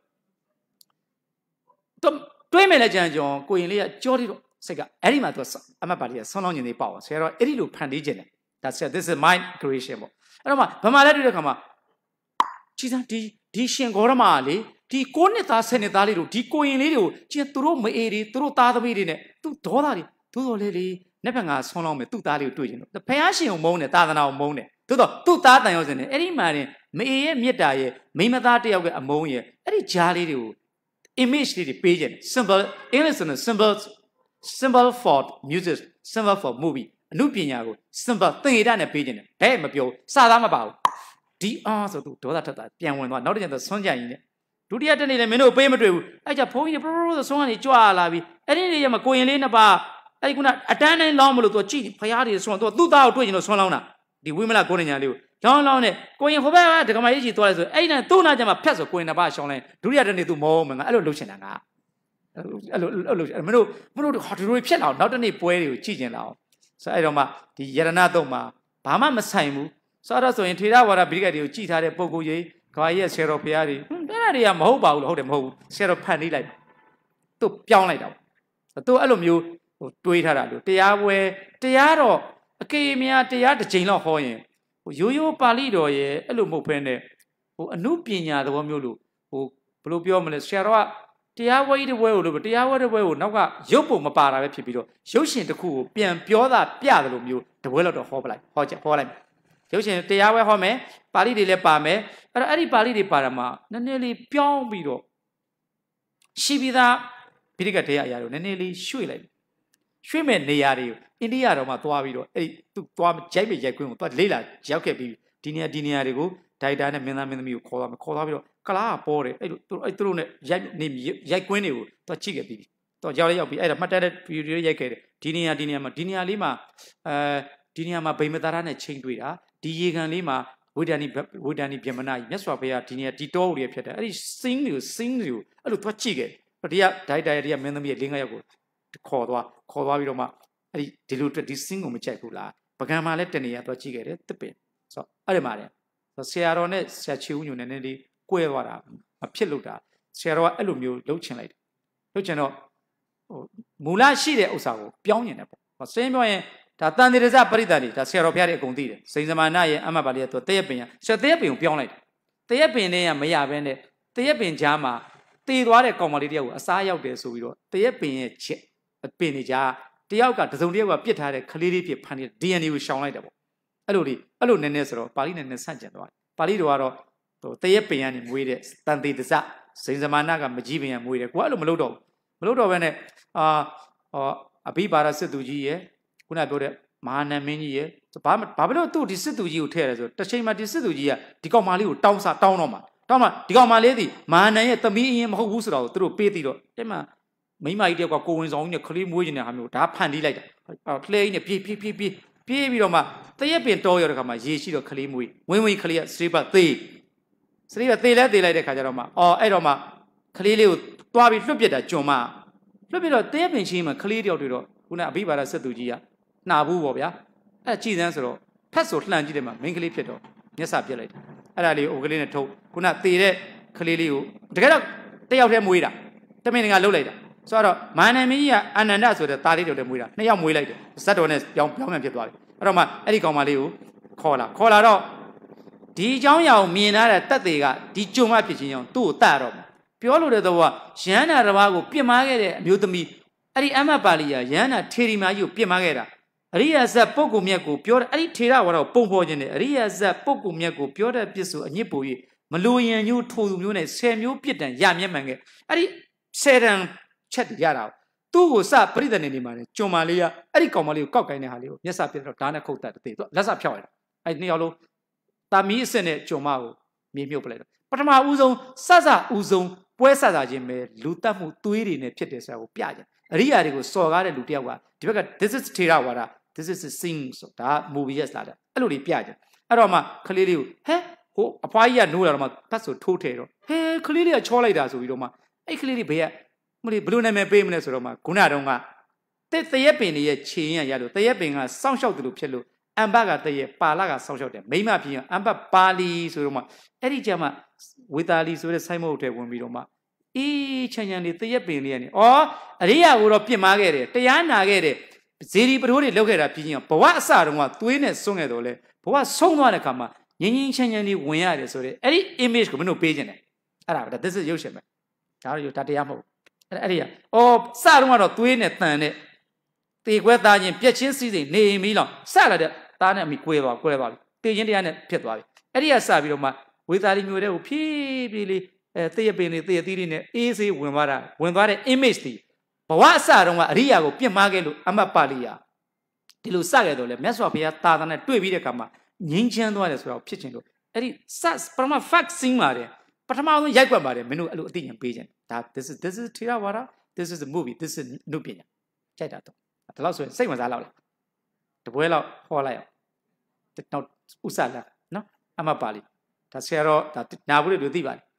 တော့တွေးမယ်လဲကြံကြောင်ကိုရင်လေးကကြောလေးတော့စိတ်ကအဲ့ဒီမှာသူအမတ်ပါလေးကဆောင်းလောင်းကျင်လေးပေါ့ဆရာတော်အဲ့ဒီလိုဖန်တီးခြင်းတယ်ဒါဆရာ this is my creation ပေါ့အဲ့တော့မှဗမာလဲတွေ့တဲ့ခါမှာကြည်စမ်းဒီဒီရှင်ဂေါရမလေဒီကိုနှစ်သားဆယ်နှစ်သားလေးတို့ဒီကိုရင်လေးတွေကိုကျင်သူတို့မအေးတွေသူတို့သားသမီးတွေနဲ့သူ့ဒေါသတွေသို့တော်လေးလေးနှစ်ဖက်ကဆောင်းလောင်းမယ်သူ့သားလေးကိုတွေ့ကျင်တော့ဖះရှင်ကိုမုန်းတယ်သာသနာကိုမုန်းတယ်သို့တော့သူ့သားတန်ရောစင်တယ်အဲ့ဒီမှာတင်မအေးရဲ့မြတ်တာရဲ့မိမသားတယောက်ရဲ့အမုန်းရဲ့အဲ့ဒီဂျားလေးတွေကို image လေးတွေပေးခြင်း symbol English ဆိုတဲ့ symbol symbol for music symbol for movie အနုပညာကို symbol သင်္ကေတနဲ့ပေးခြင်းတယ်ဘဲမပြောစာသားမပါဘူးဒီအားဆိုသူဒေါသထက်တာပြန်ဝင်သွားနောက်တစ်ချက်တော့ဆွမ်းကြရင်နဲ့ဒုတိယတက်နေလည်းမင်းတို့ပေးမတွေ့ဘူးအဲ့ကြဘုန်းကြီးပရပရဆိုဆွမ်းကနေကြွလာပြီအဲ့ဒီနေရာမှာကိုရင်လေးနှစ်ပါးအဲ့ဒီခုနအတန်းတိုင်းလောင်းမလို့သူကြည့်ဖရားတွေဆွမ်းသူသူ့သားကိုတွေ့ကျင်လို့ဆွမ်းလောင်းတာဒီဝိမလကိုနေညာလေးကိုလောင်းလောင်းနဲ့ကိုရင်ဟိုဘက်ကဒကမကြီးကြီးသွားလိုက်ဆိုအဲ့နဲ့သူ့နာကျမှဖြတ်ဆိုကိုရင်နှစ်ပါးရှောင်းလိုက်ဒုတိယတက်နေသူမောမငါအဲ့လိုလှုပ်ချင်တာငါအဲ့လိုအဲ့လိုမင်းတို့မင်းတို့ဟာဒီလိုဖြစ်လာအောင်နောက်တစ်နေ့ပွဲတွေကိုကြည့်ကျင်လာအောင်ဆိုအဲ့တော့မှဒီယရဏတုံမှာဘာမှမဆိုင်ဘူးဆိုတော့ဆိုရင်ထေရဝါဒဗိဓိကတွေကိုကြည်ထားတဲ့ပုံကိုကြီးကဘာကြီးရဲ့ဆရာတော်ဘုရားတွေဟွန်းအဲ့ဒါတွေကမဟုတ်ပါဘူးလို့ဟုတ်တယ်မဟုတ်ဘူးဆရာတော်ဖန်နေလိုက်သူ့ပြောင်းလိုက်တာပေါ့သူအဲ့လိုမျိုးဟိုတွေးထားတာလို့တရားပွဲတရားတော့အကေများတရားတစ်ချိန်လောက်ဟောရင်ဟိုရိုးရိုးပါဠိတော်ရဲ့အဲ့လိုမဟုတ်ဘဲနဲ့ဟိုအနုပညာသဘောမျိုးလို့ဟိုဘယ်လိုပြောမလဲဆရာတော်ကတရားဝဲကြီးတစ်ပွဲကိုလို့တရားဝဲတစ်ပွဲကိုနောက်ကရုပ်ပုံမပါတာပဲဖြစ်ပြီးတော့ရုပ်ရှင်တစ်ခုကိုပြန်ပြောတာပြတယ်လို့မျိုးတစ်ပွဲလောက်တော့ဟောပလိုက်ဟောချက်ဟောလိုက်ရုပ်ရှင်တရားဝဲဟောမယ်ပါဠိတွေလည်းပါမယ်အဲ့တော့အဲ့ဒီပါဠိတွေပါတာမှာနည်းနည်းလေးပြောင်းပြီးတော့ရှိပြီးသားဗိဓိကတရားအရာတွေနည်းနည်းလေးရွှေ့လိုက်ရွှေ့မဲ့နေရာတွေကိုအိန္ဒိယတော်မှာသွားပြီးတော့အဲ့သူသွားရိုက်မဲ့ရိုက်ခွင်းကိုသွားလေးလာရောက်ခဲ့ပြီးဒီနေရာဒီနေရာတွေကိုဒိုက်တာနဲ့မင်းသားမင်းသမီးကိုခေါ်သွားမယ်ခေါ်သွားပြီးတော့ကလားပေါ်တယ်အဲ့လိုသူအဲ့သူတို့နဲ့ရိုက်နေရိုက်ကွင်းတွေကိုသွားကြည့်ခဲ့ပြီးတော့ရောက်လေးရောက်ပြီးအဲ့ဒါမှတ်တတ်တဲ့ဗီဒီယိုရိုက်ခဲ့တယ်ဒီနေရာဒီနေရာမှာဒီနေရာလေးမှာအဲဒီနေရာမှာဗိမသာရနဲ့ချိန်တွေ့တာဒီရေကန်လေးမှာဝိဒဏီဝိဒဏီပြမနာကြီးမြတ်စွာဘုရားဒီနေရာဒီတောတွေဖြစ်တယ်အဲ့ဒီ sing တွေကို sing တွေကိုအဲ့လိုသွားကြည့်ခဲ့ဒီကဒိုက်တာရဲ့ဒီကမင်းသမီးရဲ့လေးငါးယောက်ကိုခေါ်သွားခေါ်သွားပြီးတော့မှအဲ့ဒီဒီလိုဒီ sing ကိုမကြိုက်ဘူးလားပကံမှာလည်းတနေရာသွားကြည့်ခဲ့တယ်တစ်ပင်ဆိုအဲ့ဒီမှာလေဆရာတော်နဲ့ဆရာချီဦးညိုနည်းနည်းလေးကွဲသွားတာမဖြစ်လို့တာဆရာတော်ကအဲ့လိုမျိုးလှုပ်ချင်လိုက်တယ်လှုပ်ချင်တော့ဟိုမူလရှိတဲ့ဥစ္စာကိုပြောင်းနေတယ်ပေါ့ဟောစင်းပြောရင်ဒါတန်တေရဇပရိသတ်တွေဒါဆရာတော်ဖျားတွေအကုန်သိတယ်စိန်စမာနရဲ့အမတ်ပါလေးကသူတရက်ပင်ရဆရာတရက်ပင်ကိုပြောင်းလိုက်တယ်တရက်ပင်နဲ့ကမရဘဲနဲ့တရက်ပင်ကြားမှာတေသွားတဲ့ကောင်မလေးတယောက်ကိုအစားရောက်တယ်ဆိုပြီးတော့တရက်ပင်ရဲ့ချက်ပင်နေကြတယောက်ကတစုံတယောက်ကပြစ်ထားတဲ့ခလေးလေးဖြစ်ဖန်နေ D N A ကိုရှောင်လိုက်တယ်ပေါ့အဲ့လိုလေးအဲ့လိုနည်းနည်းဆိုတော့ပါဠိနည်းနည်းဆန့်ကျင်သွားတယ်ပါဠိတော်ကတော့ဟိုတရက်ပင်ကနေမွေးတဲ့တန်တေတစစိန်စမာနကမကြီးပင်ကမွေးတယ်ကိုကအဲ့လိုမလုပ်တော့မလုပ်တော့ဘဲနဲ့အာဟောအဘိပါရစစ်သူကြီးရဲ့ခုနပြောတဲ့မဟာနမင်းကြီးရဲ့ဘာဘာဖြစ်လို့သူ့ဒီစစ်သူကြီးကိုထည့်ရလဲဆိုတစ်ချိန်မှာဒီစစ်သူကြီးကဒီကောင်မလေးကိုတောင်းစားတောင်းတော့မှာတောင်းမှဒီကောင်မလေးဒီမဟာနန်ရဲ့သမီးအရင်မဟုတ်ဘူးဆိုတော့သူတို့ပေးပြီးတော့အဲ့မှာမိမကြီးတယောက်ကကိုဝင်ဆောင်ကြီးနဲ့ခလေးမွေးနေတဲ့ဟာမျိုးဒါဖန်တီးလိုက်တာလှဲကြီးနဲ့ပြေးပြေးပြေးပြေးပြေးပြီးတော့မှတရက်ပင်တောရတဲ့ခါမှာရေရှိတော့ခလေးမွေးဝင်းဝင်းခလေးကစရိပတ်သေးစရိပတ်သေးလဲသေးလိုက်တဲ့ခါကျတော့မှအော်အဲ့တော့မှခလေးလေးကိုတွားပြီးလွှတ်ပြစ်တာကြုံမှလွှတ်ပြစ်တော့တရက်ပင်ချင်းမှာခလေးတယောက်တွေတော့ခုနအဘိပါဒစစ်သူကြီးကနှာဘူးပေါ့ဗျာအဲ့ကြည်စမ်းဆိုတော့ဖက်ဆိုလှန်ကြည့်တယ်မှာမိန်းကလေးဖြစ်တော့မျက်စာပြက်လိုက်တယ်အဲ့ဒါလေးအိုကလေးနဲ့ထုတ်ခုနသေတဲ့ခလေးလေးကိုတကယ်တော့တယောက်တည်းမွေးတာတမင်ငါလှုပ်လိုက်တာဆိုတော့မာနမင်းကြီးကအနန္ဒဆိုတဲ့သားလေးတယောက်တည်းမွေးတာနှစ်ယောက်မွေးလိုက်တယ်ဇတ်တော်နဲ့ပြောင်းပြောင်းမှဖြစ်သွားပြီအဲ့တော့မှအဲ့ဒီကောင်မလေးကိုခေါ်လာခေါ်လာတော့ဒီเจ้าရောင်မြင်လာတဲ့တက်သေးကဒီကြုံမဖြစ်ချင်းကြောင့်သူ့ကိုတတ်တော့ပြောလို့တဲ့တော့ရဟန္တာတစ်ပါးကိုပြစ်မှားခဲ့တဲ့အမျိုးသမီးအဲ့ဒီအမတ်ပါဠိယရဟန္တာထေရီမာကြီးကိုပြစ်မှားခဲ့တာအရိယာဇတ်ပုဂ္ဂိုလ်မြတ်ကိုပြောတဲ့အဲ့ဒီထေရဝါဒကိုပုံဖော်ခြင်းနဲ့အရိယာဇတ်ပုဂ္ဂိုလ်မြတ်ကိုပြောတဲ့ပြစ်ဆိုအညစ်ပူ၍မလိုရန်ညို့ထိုသူမျိုးနဲ့ဆယ်မျိုးပြစ်ဒဏ်ရမျက်မှန်ခဲ့အဲ့ဒီဆယ်တန်ချက်ရတာသူ့ကိုစပရိသတ်နေနေမှာလေကျွန်မလေးကအဲ့ဒီကောင်မလေးကိုကောက်ကိုင်းတဲ့ဟာလေးကိုမျက်စာပြတော့ဓာတ်နဲ့ခုတ်တတ်တယ်သူလက်စဖြောက်ရတာအဲ့နှစ်ယောက်လုံးတာမီးအစ်စ်နဲ့ကျွန်မကိုမြေမြုပ်ပလိုက်တော့ပထမဦးဆုံးစစဦးဆုံးပွဲဆဆခြင်းပဲလူတတ်မှုသွေးတွေနဲ့ဖြစ်တယ်ဆိုတာကိုပြကြအရိယာတွေကိုစော်ကားတဲ့လူတယောက်ကဒီဘက်က this is ထေရဝါဒ this is sing ဆိုတာ movie ရလာတယ်အဲ့လိုတွေပြကြအဲ့တော့မှခလေးလေးကိုဟဲဟိုအဖွားကြီးကနိုးလာတော့မှဖတ်ဆိုထိုးထဲတော့ဟဲခလေးလေးကချောလိုက်တာဆိုပြီးတော့မှအဲ့ခလေးလေးဘေးကမလို့ဘလို့နာမည်ပေးမလဲဆိုတော့မှခုနတုန်းကတဲ့တရက်ပင်ရဲ့ခြေရရလို့တရက်ပင်ကစောင့်ရှောက်တယ်လို့ဖြစ်လို့အမ်ဘတ်ကတရက်ပါလာကစောင့်ရှောက်တယ်မိမဖြစ်ရင်အမ်ဘတ်ပါလီဆိုတော့မှအဲ့ဒီကျမှဝေတာလီဆိုတဲ့ဆိုင်းမုတ်ထဲဝင်ပြီးတော့မှအေးချမ်းချမ်းလေးတရက်ပင်လေးကနေဩအရိယာကိုတော့ပြစ်မှားခဲ့တယ်တရားနာခဲ့တယ်ဇေဒီပထိုးတွေလောက်ခဲ့တာပြင်းချင်းဘဝအစတုန်းကသွေးနဲ့စွန့်ခဲ့တော့လေဘဝဆုံးသွားတဲ့ခါမှာငင်းငင်းချမ်းချမ်းလေးဝင်ရတယ်ဆိုတဲ့အဲ့ဒီ image ကိုမင်းတို့ပေးခြင်းတယ်အဲ့ဒါပဲ this is ရုပ်ရှင်ပဲဒါတော့ရုပ်တရားမဟုတ်အဲ့အဲ့ဒီကဩစတုန်းကတော့သွေးနဲ့တန်နဲ့တေခွဲသားချင်းပြက်ချင်းစီးစိမ်နေမီလောက်စလာတဲ့သားနဲ့အမိကွဲသွားကွဲသွားပြီတေချင်းတရားနဲ့ဖြစ်သွားပြီအဲ့ဒီကစပြီးတော့မှဝေသာလီမျိုးတဲ့ကိုဖြည်းဖြည်းလေးအဲတေရပင်လေးတေရသီးလေးနဲ့အေးဆေးဝင်သွားတာဝင်သွားတဲ့ image တီဘဝအစတုန်းကအရိယာကိုပြစ်မှားခဲ့လို့အမတ်ပါဠိယာဒီလိုစခဲ့တော့လေမြတ်စွာဘုရားသာသနာတွေ့ပြီးတဲ့အခါမှာငြိမ်းချမ်းသွားတယ်ဆိုတော့ဖြစ်ချင်လို့အဲ့ဒီစပထမ fact scene ပါတယ်ပထမဆုံးရိုက်ကွက်ပါတယ်မင်းတို့အဲ့လိုအသိဉာဏ်ပေးခြင်းဒါ this is this is Theravada this is a movie this is နုပညာကြိုက်တာတော့ဒါလောက်ဆိုရင်စိတ်ဝင်စားလောက်လားတပွဲလောက်ဟောလိုက်အောင်နောက်ဥစ္စာလာနော်အမတ်ပါဠိဒါဆရာတော်ဒါနာဘူးလို့သိပါတယ်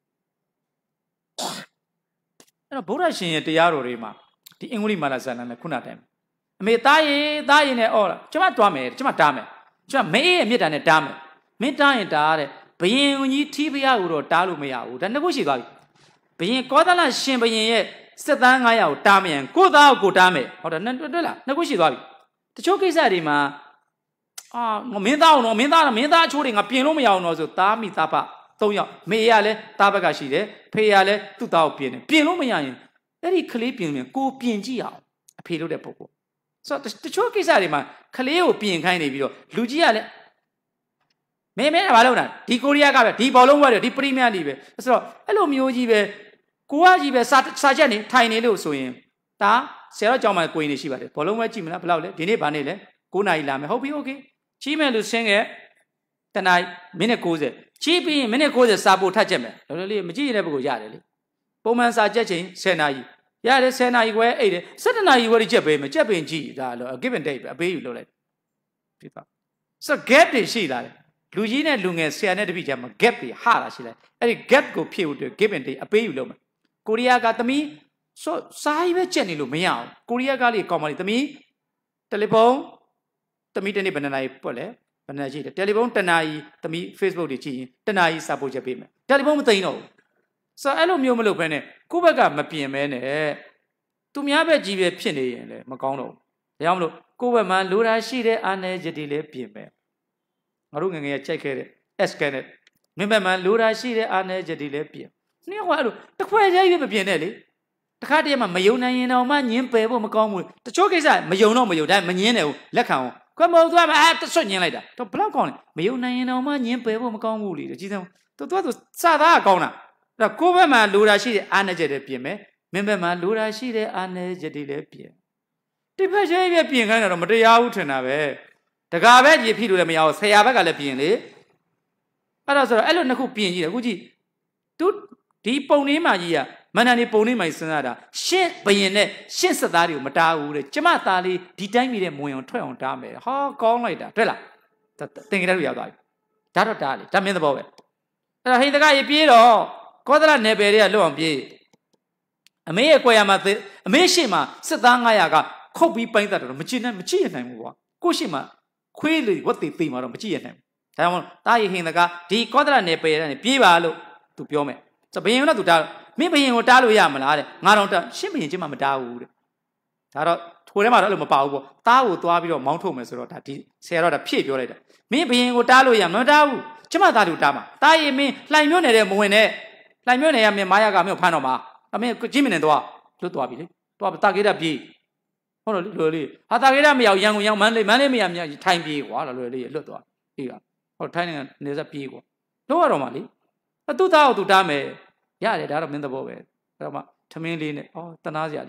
အဲ့တော့ဗုဒ္ဓရှင်ရဲ့တရားတော်တွေမှာဒီအင်္ဂလိပ်မာလာဇာနာနဲ့ခုနတိုင်းအမေသားရေသားရင်နဲ့အော်လားကျမတွားမယ်ကျမတားမယ်ကျမမအေးရဲ့မြစ်တာနဲ့တားမယ်မင်းတားရင်တားတဲ့ဘယင်ကြီးထီးဖျားကိုတော့တားလို့မရဘူးဒါနှစ်ခုရှိသွားပြီဘယင်ကောသလရှင်ဘယင်ရဲ့စစ်သားnineရာကိုတားမရန်ကိုသားကိုတားမယ်ဟုတ်တယ်တွေ့လားနှစ်ခုရှိသွားပြီတချို့ကိစ္စတွေမှာအာမင်းသားအောင်တော့မင်းသားမင်းသားအချိုးတွေငါပြင်လို့မရအောင်တော့ဆိုသားမိသားဖသုံးယောက်မေရလည်းသားဘက်ကရှိတယ်ဖေရလည်းသူ့သားကိုပြင်တယ်ပြင်လို့မရရင်အဲ့ဒီကလေးပြင်ပြင်ကိုပြင်ကြည့်အောင်အဖေလို့တဲ့ပုဂ္ဂိုလ်ဆိုတော့တချို့ကိစ္စတွေမှာကလေးကိုပြင်ခိုင်းနေပြီးတော့လူကြီးကလည်းမင်းမင်းကဘာလုပ်တာဒီကိုရီးယားကပဲဒီဘောလုံးဘွဲ့ဒီပရီးမီးယားလိပဲဆိုတော့အဲ့လိုမျိုးကြီးပဲကိုကကြီးပဲစာစာချက်နေထိုင်နေလို့ဆိုရင်ဒါဆရာတော်ကြောင့်မှကိုရင်နေရှိပါတယ်ဘောလုံးဘွဲ့ကြည့်မလားဘယ်လောက်လဲဒီနေ့ဗာနေလဲnineနာရီလာမယ်ဟုတ်ပြီโอเคကြီးမယ်လို့ဆင်းခဲ့တနာရီမိနစ်ninetyကြီးပြီးရင်မိနစ်ninetyစာပို့ထပ်ချက်မယ်လောလောလေးမကြည့်ရတဲ့ဘက်ကိုရတယ်လေပုံမှန်စာချက်ချိန်tenနာရီရတယ်tenနာရီခွဲအိတ်တယ်sevenနာရီခွဲကြက်ပေးမယ်ကြက်ပင်ကြည့်ဒါလော give and take ပဲအပေးယူလုပ်လိုက်ဒီပါဆို gap တွေရှိလာတယ်လူကြီးနဲ့လူငယ်ဆရာနဲ့တပည့်ကြားမှာ gap တွေဟာလာရှိလိုက်အဲ့ဒီ gap ကိုဖြည့်ဖို့အတွက် give and take အပေးယူလုပ်မယ်ကိုရီးယားကသမီးဆိုစာရေးပဲကြက်နေလို့မရအောင်ကိုရီးယားကလေးကောင်းပါလေသမီးတယ်လီဖုန်းသမီးတနေ့ဘယ်နှစ်နာရီပွက်လဲဘယ်နှစ်ရှိတယ်တယ်လီဖုန်းတစ်နာရီသမီး Facebook တွေကြည့်ရင်တစ်နာရီစာပို့ချက်ပေးမယ်တယ်လီဖုန်းမသိမ်းတော့ဘူးဆိုအဲ့လိုမျိုးမလုပ်ဘဲနဲ့ကိုယ့်ဘက်ကမပြင်မဲနဲ့သူများဘက်ကြီးပဲဖြစ်နေရင်လည်းမကောင်းတော့ဘူးဒါကြောင့်မလို့ကိုယ့်ဘက်မှာလိုတာရှိတဲ့အာနယ်ချက်တွေလည်းပြင်မယ်ငါတို့ငငယ်ရချိန်ခဲ့တဲ့ S ကနဲ့မင်းဘက်မှာလိုတာရှိတဲ့အာနယ်ချက်တွေလည်းပြင်နှင်းကအဲ့လိုတစ်ခွဲကြီးပဲမပြင်နဲ့လေတခါတည်းမှာမယုံနိုင်ရင်တော့မှညင်းပယ်ဖို့မကောင်းဘူးတချို့ကိစ္စမယုံတော့မယုံဒါမညင်းတယ်ဘူးလက်ခံအောင်ကွမဟုတ်သွားမှာအဲဆွတ်ညင်းလိုက်တာတော့ဘလောက်ကောင်းလဲမယုံနိုင်ရင်တော့မှညင်းပယ်ဖို့မကောင်းဘူးလေကြီးစမ်းသူသူစသားကောင်းတာအဲ့တော့ကိုယ့်ဘက်မှာလိုတာရှိတဲ့အာနယ်ချက်တွေပြင်မယ်မင်းဘက်မှာလိုတာရှိတဲ့အာနယ်ချက်တွေလည်းပြင်ဒီဘက်ချင်းပြပြင်ခိုင်းတာတော့မတရားဘူးထင်တာပဲတကားပဲကြည့်ဖြစ်လို့လည်းမရဘူးဆရာဘက်ကလည်းပြင်လေအဲ့ဒါဆိုတော့အဲ့လိုနှစ်ခုပြင်ကြည့်တယ်အခုကြည့်သူဒီပုံလေးမှကြီးကမန္တန်ဒီပုံလေးမှစဉ်းစားတာရှင့်ဘယင်နဲ့ရှင့်စသားတွေကိုမတားဘူးတဲ့ကျမသားလေးဒီတိုင်းမိတဲ့မဝင်အောင်ထွက်အောင်တားမယ်ဟာကောင်းလိုက်တာတွေ့လားသင်္ကေတလို့ရောက်သွားပြီဒါတော့တားလေဒါမင်းသဘောပဲအဲ့တော့ဟိန္ဒကရေပြေးတော့ကောသလနယ်ပယ်တွေကလွတ်အောင်ပြေးအမေရဲ့ကွယ်ရမှာအမေရှိမှစစ်သားnineရာကခုတ်ပြီးပိုင်းတတ်တော့မကြည့်နိုင်မကြည့်ရနိုင်ဘူးကွာကိုရှိမှခွေးလေဝတ်သေးသေးမှာတော့မကြည့်ရနိုင်ဘူးဒါကြောင့်တားရဟိန္ဒကဒီကောသလနယ်ပယ်ကနေပြေးပါလို့သူပြောမယ်ဆိုဘယင်ကတော့သူတားမင်းဘယင်ကိုတားလို့ရမလားတဲ့ငါတော့တားရှင်းဘယင်ချင်းမှမတားဘူးတဲ့ဒါတော့ထိုထဲမှာတော့အဲ့လိုမပါဘူးပေါ့တားကိုသွားပြီးတော့မောင်းထုတ်မယ်ဆိုတော့ဒါဒီဆရာတော့ဒါဖြည့်ပြောလိုက်တာမင်းဘယင်ကိုတားလို့ရမတားဘူးကျမသားတို့တားမှာတားရင်မင်းလှိုင်မြို့နယ်တဲ့မဝင်နဲ့လှိုင်မြို့နယ်ကမင်းမာယာကမင်းကိုဖမ်းတော့မှာအမင်းကြည့်မနေတော့လွတ်သွားပြီလေသွားတာကေရပြေးဟုတ်လို့လွယ်လေးဟာတာကေရမရောက်ရန်ကုန်ရောက်မန်းလေးမန်းလေးမရမြထိုင်ပြေးကွာလွယ်လေးလွတ်သွားအေးကဟုတ်ထိုင်နေနေစပြေးကွာလို့ရတော့မှလေသူ့သားကိုသူတားမယ်ရတယ်ဒါတော့မင်းသဘောပဲအဲ့တော့မှထမင်းလေးနဲ့ဩတနာစရာလေး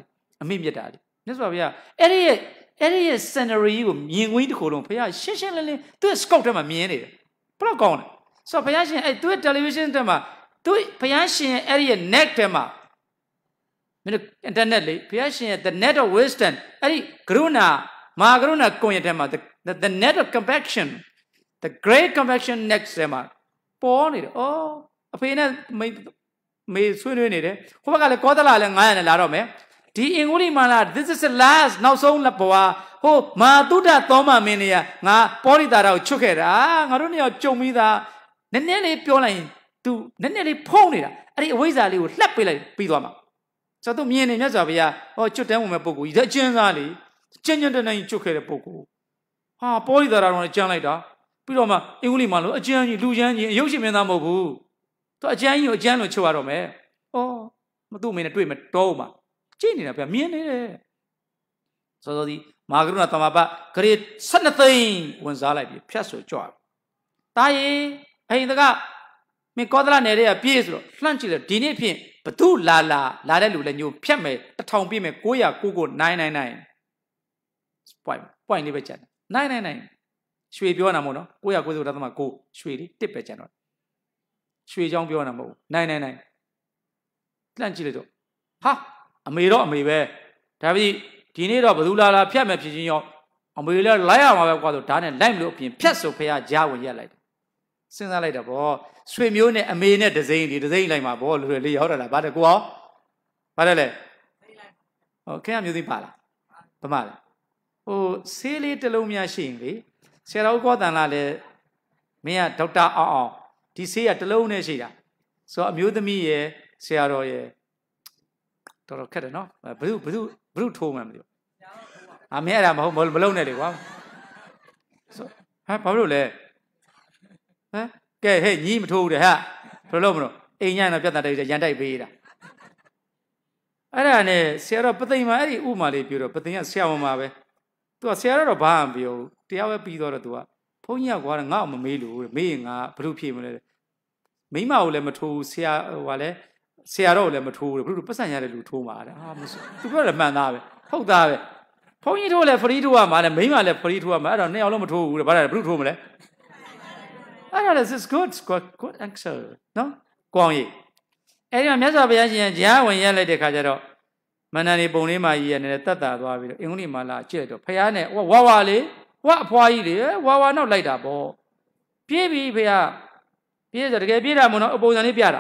အမိမြတ်တာလေမြတ်စွာဘုရားအဲ့ဒီရဲ့အဲ့ဒီရဲ့ scenery ကိုမြင်ကွင်းတစ်ခုလုံးဘုရားရှင်းရှင်းလင်းလင်းသူ့ scope ထဲမှာမြင်နေတယ်ဘယ်တော့ကောင်းလဲဆိုတော့ဘုရားရှင်အဲ့သူ့ television ထဲမှာသူ့ဘုရားရှင်အဲ့ဒီရဲ့ net ထဲမှာမင်းတို့ internet လေဘုရားရှင်ရဲ့ the net of wisdom အဲ့ဒီကရုဏာမဟာကရုဏာကွန်ရက်ထဲမှာ the the net of compassion the great compassion next ထဲမှာပေါ်နေတယ်အော်အဖေနဲ့မေမေဆွေးနွေးနေတယ်ဟိုဘက်ကလည်းကောသလလည်းnine hundredနဲ့လာတော့မယ်ဒီအင်္ဂုလိမာလာ this is the last နောက်ဆုံးဘဝဟိုမာတုဒ္ဒသောမမင်းတွေကငါပေါရိတာကိုချွတ်ခဲ့တာငါတို့နှစ်ယောက်ကြုံပြီးသားနည်းနည်းလေးပြောလိုက်ရင် तू နည်းနည်းလေးဖုံးနေတာအဲ့ဒီအဝိဇ္ဇာလေးကိုလှက်ပေးလိုက်ပြီးသွားမှာဆိုတော့ तू မြင်နေမြတ်စွာဘုရားဟောချွတ်တန်းဝင်မဲ့ပုဂ္ဂိုလ်ကြီးအကျဉ်းသားလေးကျဉ်းကျဉ်းတန်းတန်းကြီးချွတ်ခဲ့တဲ့ပုဂ္ဂိုလ်ဟာပေါရိတာတော်ကြမ်းလိုက်တာပြီးတော့မှအင်္ဂုလိမာလို့အကျဉ်းကြီးလူချမ်းကြီးအယုတ်ရှင်မင်းသားမဟုတ်ဘူး तू အကျဉ်းကြီးကိုအကျဉ်းလို့ချွတ်ရတော့မယ်ဩမသူ့မင်းနဲ့တွေ့မတော့မှာကြည့်နေတာဗျမြင်နေတယ်စောစောဒီမာကရုဏာတမပတ်ဂရေtwelveသိန်းဝင်စားလိုက်ပြီဖြတ်ဆိုကြွားတာရေအိမ်တကမင်းကောသလနယ်တွေကပြေးဆိုတော့လှန့်ကြည့်တယ်ဒီနေ့ဖြင့်ဘသူလာလာလာတဲ့လူလည်းညိုဖြတ်မယ်တစ်ထောင်ပြည့်မယ်nine hundred ninety-nine ပွိုင်ပွိုင်လေးပဲကျန်တယ်nine hundred ninety-nine ရွှေပြောတာမဟုတ်နော်nine hundred ninety ဒသမnineရွှေလေးတစ်ပဲကျန်တော့ရွှေချောင်းပြောတာမဟုတ်nine hundred ninety-nine လှန့်ကြည့်လိုက်တော့ဟာအမေတော့အမေပဲဒါပေမဲ့ဒီနေ့တော့ဘသူလာလာဖြတ်မယ်ဖြစ်ချင်းရောအမေလည်းလိုက်ရမှာပဲကွာဆိုဒါနဲ့လိုက်မလို့အပြင်ဖြတ်ဆိုဖះကြားဝင်ရက်လိုက်တယ်စဉ်းစားလိုက်တော့ဗောဆွေမျိုးနဲ့အမေနဲ့ဒဇိန်ဒီဒဇိန်လိုက်မှာဗောလူတွေလေးရောက်တယ်လားဗါတယ်ကိုရောဗါတယ်လေဟုတ်ခင်ဗျမျိုးသိပါလားဗမာလားဟိုဆေးလေးတစ်လုံးများရှိရင်လေဆရာတော်ကောတန်လာလည်းမင်းကဒေါက်တာအောင်အောင်ဒီဆေးကတစ်လုံးနဲ့ရှိတာဆိုတော့အမျိုးသမီးရယ်ဆရာတော်ရယ်တော်တော်ခက်တယ်နော်ဘယ်သူဘယ်သူဘယ်သူထိုးမှမသိဘူးအမေအဲ့ဒါမဟုတ်မလုံးနဲ့လေကွာဆိုဟာဘာလို့လဲဟမ်ကဲဟဲ့ညီမထိုးဘူးတဲ့ဟာဘယ်လိုလုပ်မလို့အိမ်ညံ့တော့ပြတ်တာတိုက်ရန်တိုက်ပေးတာအဲ့ဒါနဲ့ဆရာတော်ပသိမ်မှာအဲ့ဒီဥမာလေးပြောတော့ပသိမ်ကဆရာမမှာပဲသူကဆရာတော်ဘာမှမပြောဘူးတရားပဲပြီးတော့သူကဘုန်းကြီးကကွာငါ့အောင်မမေးလို့မေးရင်ငါဘယ်လိုဖြေမလဲမိမကိုလည်းမထိုးဘူးဆရာဟိုကလည်းဆရာတော်လည်းမထိုးဘူးဘယ်လိုပတ်စံရတဲ့လူထိုးမှာတဲ့ဟာမဆိုသူပြောတယ်မှန်သားပဲဟုတ်သားပဲဘုန်းကြီးထိုးလည်းဖရီးထိုးရမှာလည်းမိမလည်းဖရီးထိုးရမှာအဲ့တော့နှစ်ယောက်လုံးမထိုးဘူးတဲ့ဘာလဲဘယ်လိုထိုးမလဲအဲ့ဒါလည်း is good good good answer နော်ကောင်းရေးအဲ့ဒီမှာမြတ်စွာဘုရားရှင်ကြားဝင်ရလိုက်တဲ့ခါကျတော့မန္တန်နေပုံလေးမှာကြီးရနေတက်တာသွားပြီးတော့အင်္ဂုလိမာလာကြည့်လိုက်တော့ဖရားနဲ့ဝါဝါလေးဝါအဖွားကြီးလေဝါဝါနောက်လိုက်တာပေါ့ပြေးပြီဖရားပြေးဆိုတကယ်ပြေးတာမဟုတ်တော့အပုံစံလေးပြတာ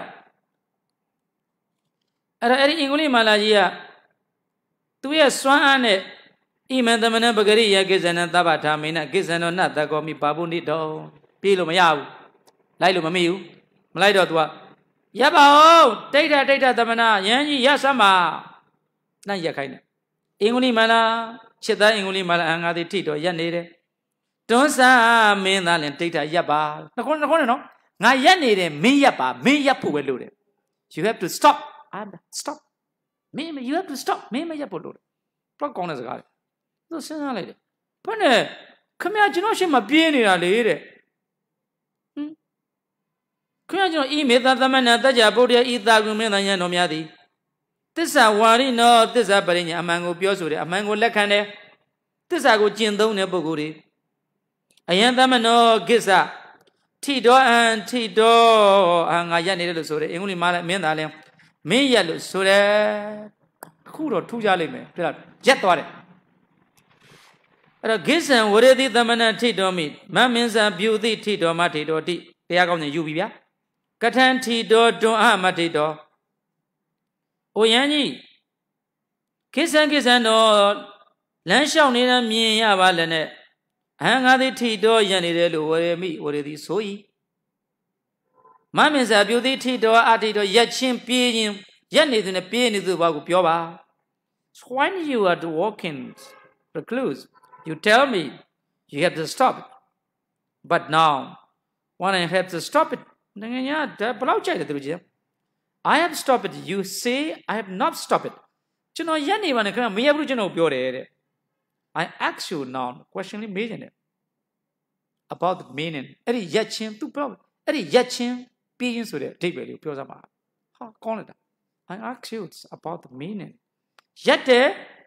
အဲ့တော့အဲ့ဒီအင်္ဂုလိမာလာကြီးကသူ့ရဲ့စွမ်းအားနဲ့ဣမံသမဏပဂရိယကိစ္စနသဗ္ဗထာမိနကိစ္စနောနတကောမိဘာဘုနိတောပြေးလို့မရဘူးလိုက်လို့မမိဘူးမလိုက်တော့ तू ကရပ်ပါဦးတိဋ္ဌတိဋ္ဌသမဏယန်းကြီးရပ်စမ်းပါနှံ့ရက်ခိုင်းတယ်အင်္ဂုလိမာလာချစ်သားအင်္ဂုလိမာလာအငါသည်ထိတော်ရက်နေတယ်တွန်းစာမင်းသားလည်းတိဋ္ဌရပ်ပါနှခုနှခုနဲ့နော်ငါရက်နေတယ်မင်းရပ်ပါမင်းရပ်ဖို့ပဲလို့တယ် you have to stop I'm stop မင်း you have to stop မင်းမရပ်ဖို့လို့တယ်တော့ကောင်းတဲ့စကားလေသူစဉ်းစားလိုက်တယ်ဘယ်နဲ့ခမရကျွန်တော်ရှင်းမပြေးနေတာလေတဲ့ဟင်ခမရကျွန်တော်ဤမေတ္တာသမဏတัจ जा ဗုဒ္ဓဤသာကုမင်းသားညံတော်များသည်သစ္စာဝါရိနောသစ္စာပရိညာအမှန်ကိုပြောဆိုတယ်အမှန်ကိုလက်ခံတယ်သစ္စာကိုကျင့်သုံးတဲ့ပုဂ္ဂိုလ်တွေအယံသမနောကိစ္စထိတော်အံထိတော်အာငါရက်နေတယ်လို့ဆိုတယ်အင်္ဂုလိမာလည်းမင်းသားလည်းမင်းရက်လို့ဆိုတယ်အခုတော့ထူးကြလိမ့်မယ်ပြလားရက်သွားတယ်အဲ့တော့ဂိစ္ဆံဝရတိသမဏထိတော်မိမမင်းစာပြုတိထိတော်မထိတော်တိတရားကောင်းနေယူပြီဗျာကထံထိတော်တွန်းအမထိတော်အိုယန်းကြီးဂိစ္ဆံဂိစ္ဆံတော်လမ်းလျှောက်နေတာမြင်ရပါလည်းနဲ့အဟံငါသည်ထိတော်ရနေတယ်လို့ဝရမိဝရတိဆို၏မမင်းစာပြုတိထိတော်အထိတော်ရက်ချင်းပြေးခြင်းရက်နေသူနဲ့ပြေးနေသူဘာကိုပြောပါ when you are walking recluse you tell me you have to stop it but now when I have to stop it ngaya nya balaw jai de tu ji I have stopped it you say I have not stopped it ကျွန်တော်ရက်နေပါနဲ့ခင်ဗျမရဘူးကျွန်တော်ပြောတယ်တဲ့ I ask you now question လေးမေးချင်တယ် about the meaning အဲ့ဒီရက်ချင်းသူပြောအဲ့ဒီရက်ချင်းပြေးချင်းဆိုတဲ့အဓိပ္ပာယ်လေးကိုပြောစမ်းပါဟာကောင်းလိုက်တာ I ask you about the meaning ရက်တယ်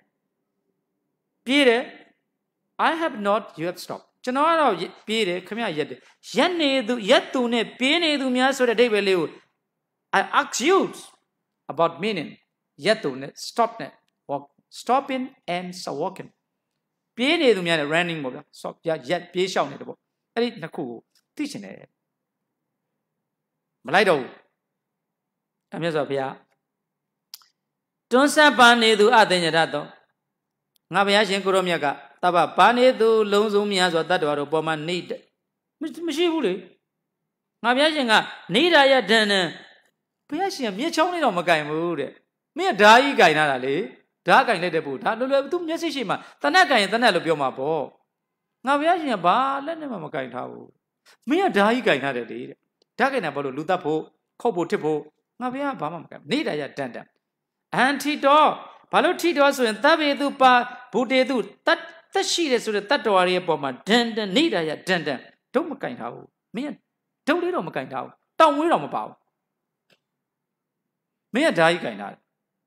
Peter, I have not yet stopped. Janara Peter, come here yet. Yan yet to ne, Pene do me so the day will I ask you about meaning. Yet to ne, stop ne, walk, stopping and so walking. Pene do me a running mother, so yet be shown it about. I didn't know cool teaching it. Malaido. I'm just up here. Don't say Bani do Adeniado. Naviation Kuromiaga, Taba Bani do Lonzumias or that or Boma need. Mister Mishuli. Naviation, need I then. Piasia, me chowing on Magai mood. Me a dry guy, Nali. Dark and let the boot. I don't have two Yashima. Tanaka and Tanelo Bioma Bo. Naviation bar, let them a kind how. Me a dry guy, not a day. Taking about Lutapo, Kobo Tipo. Navia Bama. Need I attend them. Anti-door, Palotito, and Tabedupa, Pudedu, that the sheet is to the Tatuari Boma, Denden, need I attend them. Don't kind how. Me, don't little kind how. Don't we about. Me a die kind of.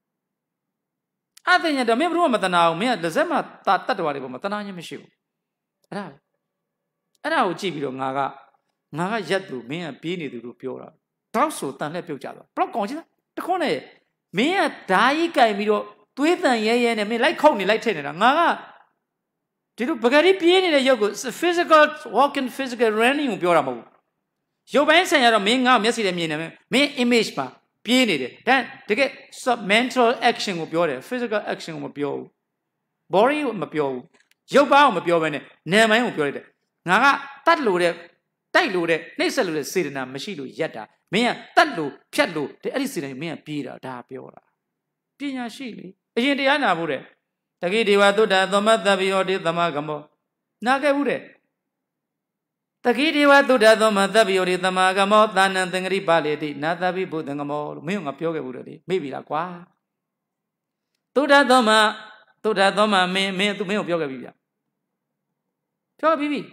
I think at the member of now, me at the Zema, that Tatuari Boma, Tananya Mishu. And I will give you Naga, Naga Yadu, me and Pini to Pura. Tausu, Tanle Puja, Block on the corner. Me a die guy, me do tweet and ye and me like Coney like Tenor. Naga. Did you Bagari Pian in a yoga? Physical walking, physical running, Bioramo. Your man saying, I'm being out, Messi, me image ma, pianity. Then to get some mental action of your physical action of your body of your your bow of your name of your Naga, that loaded, that loaded, next loaded sitting on machine yetta. Me that loop, Piatlu, the Edison, me and Peter, da Piora. Pina Shili, a Indiana Bude. The Gidiwa do that, the Matabi or the Magamo. Naga Bude. The Gidiwa do that, the Matabi or the Magamo, than and the Ripality, Natabi Budangamo, Mung Pioga Woody, maybe la qua. To that Doma, to that Doma, me, me to me of Yoga Bibia. Yoga Bibi.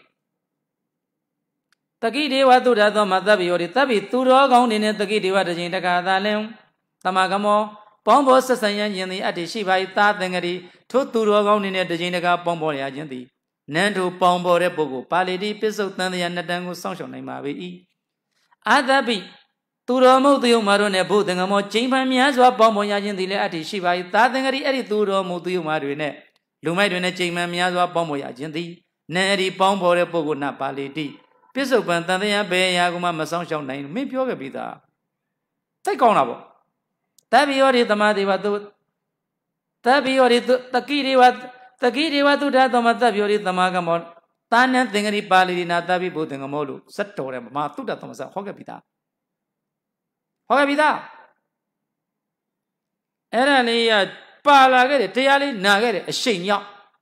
Taki dewa tu dah tu mata biori tapi tu roh kau ni ne taki dewa dah jadi dekat dalam tamagamo pombo sesayan jadi ada si bayi tak dengeri tu tu roh kau ni ne dah jadi dekat pombo ya jadi nentu pombo re buku palidi pisau tanda yang nadang usang song nai mawi ada bi tu roh mu tu yang maru ne bu dengamo cimpan miaswa pombo ya jadi le ada si bayi tak dengeri ada tu roh mu tu yang maru ne lumai tu ne cimpan miaswa pombo ya jadi neri pombo re buku na palidi Piso Pantania Bay Yaguma Masang name, maybe yoga be that. Take on about. Tabi or it the Madivatu Tabi or it the Kiri what the Kiri what to that the Matabi or it the Magamon. Tan and Thingari Pali Natabi putting a molu, set to them, Matuda Thomas Hogabita. Hogabita Erani Pala, Tiali, Nagare, a shame yacht.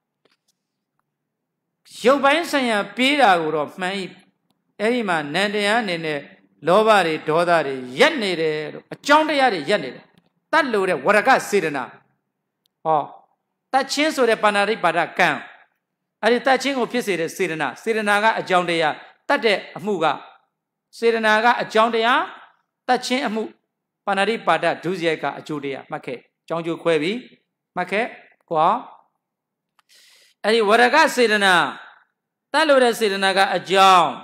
Show by saying Pira of my. Any man, Nandian in a Lovari, Dodari, Yanni, a Chondayari, Yanni. That loaded what I got Sidana. Oh, that chance of the Panari Badakan. I did touching of Pissy Sidana, Sidanaga, a Jondaya, that day a Muga. Sidanaga, a Jondaya, that chain a Mu Panari Pada, Duziaka, a Judia, Make, John Ju Quevi, Make, Qua. Any what I got Sidana. That loaded Sidanaga, a John.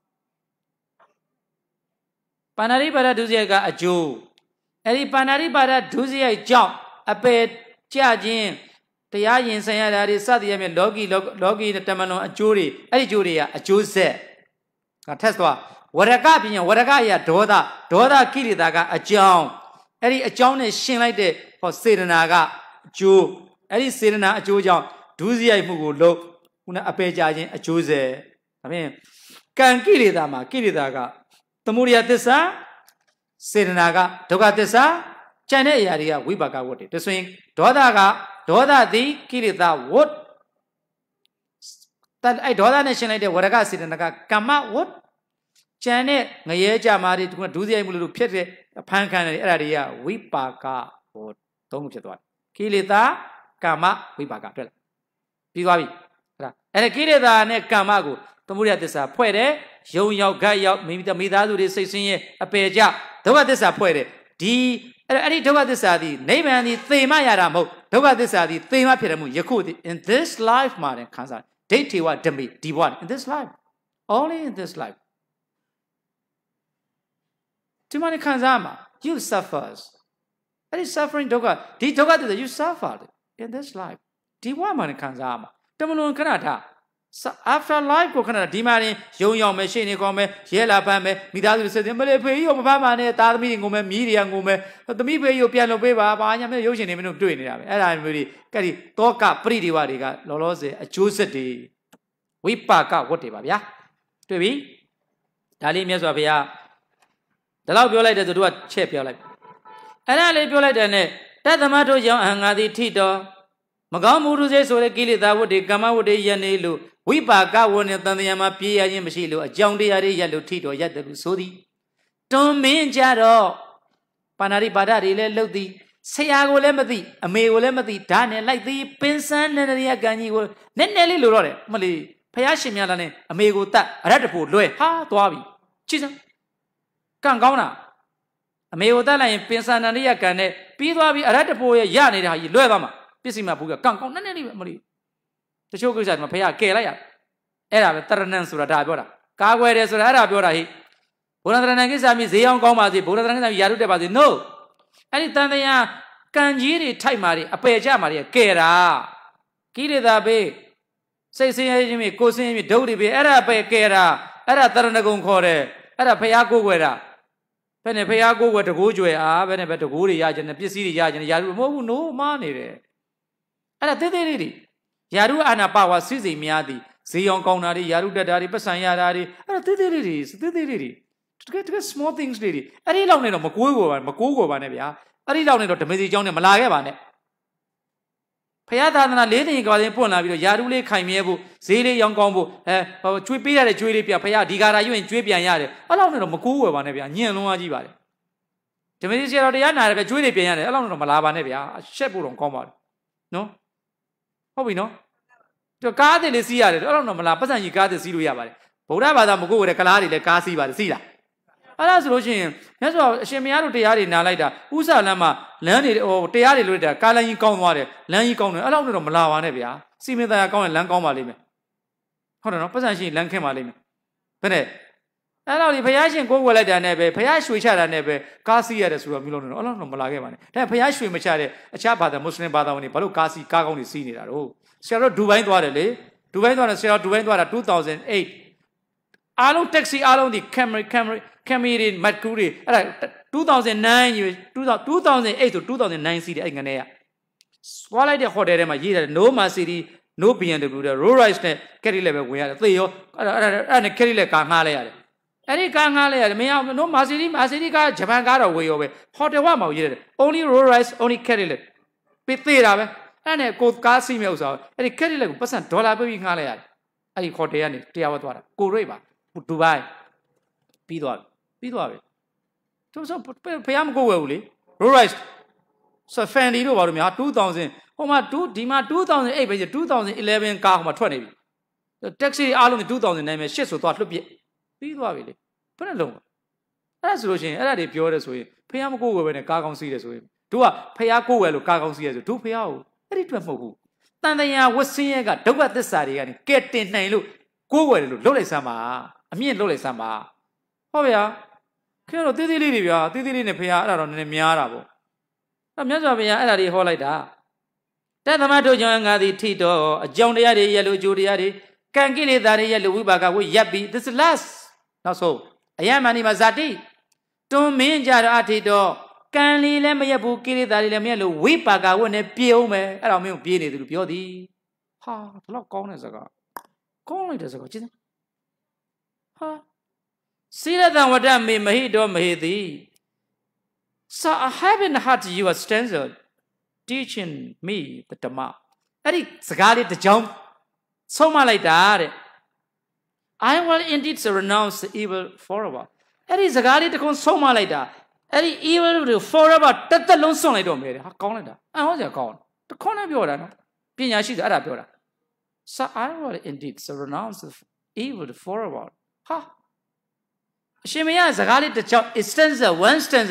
Panari para Duziaga a Jew. Any Panari para Duzia jump a bed, charging the Yayin Sayari Sadiam Logi Logi the Tamano a jury, a Juria, a Jew said. A Tesla, what a gapping, what a guy, Doda, Doda Kiridaga, a John. Any a John is shin like that for Sidanaga, Jew. Any Sidana, a Jew John, Duzia Mugu look, una a page a Jew said. I mean, can Kiridama, Kiridaga. The Muria Tessa, Sidanaga, Togatessa, China area, Wibaga wood. The swing, Dodaga, Doda di, Kirita wood. That I Doda nation idea, what I got Sidanaga, Kama wood. China, Nayeja married to do the able to pit a pancan area, Wibaga wood. Don't you thought? Kilita, Kama, Wibaga. Pigavi. And a Kirita ne Kamago, the Muria Tessa, Puede. Yo, yo, guy, yo, maybe the Midadu is saying a page out. The what is a poet? D. Any Doga this Adi, name and the Thema Yaramo, Doga this Adi, Thema Piramu, Yakudi, in this life, Martin Kansan, Datiwa Demi, D one, in this life, only in this life. Timani Kanzama, you suffers. That is suffering Doga. D Doga, you suffered in this life. D one Martin Kanzama, Domino Canada. After life, coconut, demanding, young young machine, come, yellow pame, Midadu said, Malay, your Pamane, that meeting, media, the me pay your piano paper, I am using him to doing it. And I'm really, Carry, talk up pretty wadiga, Lolose, a choosity. We pack up whatever, yeah? To be Dalimias of ya. The love your letter to do a chip your life. And I leave your letter in it. That the matter young and the Tito. Magamu says, so the Gilly that would come out with a Yanilu. We back out one of the Yama Pia Yamashilo, a John de Yellow Tito, yet the Sudi. Don't mean Jado Panari Badari, Lodi, say I will empathy, a may will empathy, done like the Pinsan and the Agani will. Then Nelly Lure, Mali, Payashimian, a may go that, a ratapur, Loe, ha, Tuavi, Chisholm. Kangona. A may go that and Pinsan and the Agane, Piduavi, a ratapur, Yani, Luama, Pissima Puga, Kangona, Nelly. The show goes at my paya, Kelaya. Era, Taranan Sura Dabora. Kaway is Arabora. Bunadranagis, I Zion Goma, the Bunadan Yarudabadi. No. Anytime they are Kanjiri, Taimari, a Peja Maria, Kera. Kiri da be. Say, say, me, Cosin, Dodi be, Era Pe Kera, Era Taranagon Core, Era Payago Wera. Penepayago were to Gujue, ah, Venebet to Guri Yaj and the P C Yaj and Yaru, no money there. Era Teddy. Yaru Anapawa Sizi Miadi, Zion Konari, Yaru Dadari, Pasanyari, and the is, the to get to get small things, lady. I didn't know Makugo and Makugo Vanavia. I didn't know to Mizi John and Malaya Vane. Payata and a lady got in Pona, Yarule Kaimebu, Zili Young Combo, eh, Twipia, Julia Paya, Digara, you and Twipia Yare. Along with Makugo Vanavia, near Noaji. The Medicare of the Yana, a Julia Piana, along with Malava Nevia, a shepherd on Comod. No? How we know? The garden is here. I don't know, Malapas and you got the Siluia. Podabada Mugu with a Kalari, the Kasi by the Sila. Alas, Roshin, that's what Shemiaru Tiari Nalaita, Usa Lama, learn it or Tiari Luda, Kalain Conware, Lanny Con, I don't know Malawa Nevia. See me that I call Lancoma limit. Hold on, Pasanshi, Lancoma limit. Pene. Allow the Payashin go well at the nebe, Payashu each other nebe, Kasi at a Sura Milon, I don't know Malagaman. Then Payashu Machare, a chap at the Muslim Badawani, Palu Kasi, Kagoni seen it at all. Sarah Duvain Dwale, Duvain Dwale, Sarah Duvain Dwale, two thousand eight. Along taxi, along the Camry, Camry, Camry in Mercury, two thousand nine, two thousand eight to two thousand nine city, Anganea. Swallow the hotel, my year, no ma city, no B M W, the road rice, carry level, we had Theo, and a carry like Kanale. Any Kanale, may have no Masidi, Masidi, Japan got away over. Hotel one year, only road rice, only carry it. Pithira. And a good Kasi mills out, and a carry like person, dollar baby Halea. I caught the end, Tiawatwara, go river, put to buy. Pidwa, Pidwa. To some Payam go away, roast. So, Fanny over me, two thousand, oh my two, Dima two thousand eight, two thousand eleven car, twenty. The taxi are only two thousand nine, shit, so thought to be Pidwa. Put alone. That's Roshin, and I did pure as way. Payam go over in a car on serious way. Do a Payaco well, car on serious, two Payao. Tandaya was seeing a dog at the side and get in Nailu. Go well, Lole Sama. I mean Lole Sama. Oh, yeah. Kero did Livia, did it in a piara on the Miarabo. I'm just a Yari Holida. That the matter young Adi Tito, a John Yadi, Yellow Judiadi, can get it that yellow Wibaga with Yabi. This is last. Not so. I am Animazati. Don't mean Jara Tito. Can li let me a book in that Lemelo whip a guy when a pio me, I don't mean being to Piodi. Ha, the lock corners ago. Call it as a coach. Ha. See that than what I mean, Mahi don't make thee. So I haven't had you a stanza teaching me the Tama. Eddie, Sagari the jump. So much like that. I will indeed renounce the evil forever. Eddie, Sagari the consoma like that. Any evil forever, that the long song I don't make. How call it? I was a call. The corner of your Pinashi Arabura. So I will indeed so renounce the evil forever. Ha! Shemia Zagali the chop stanza, one stanza,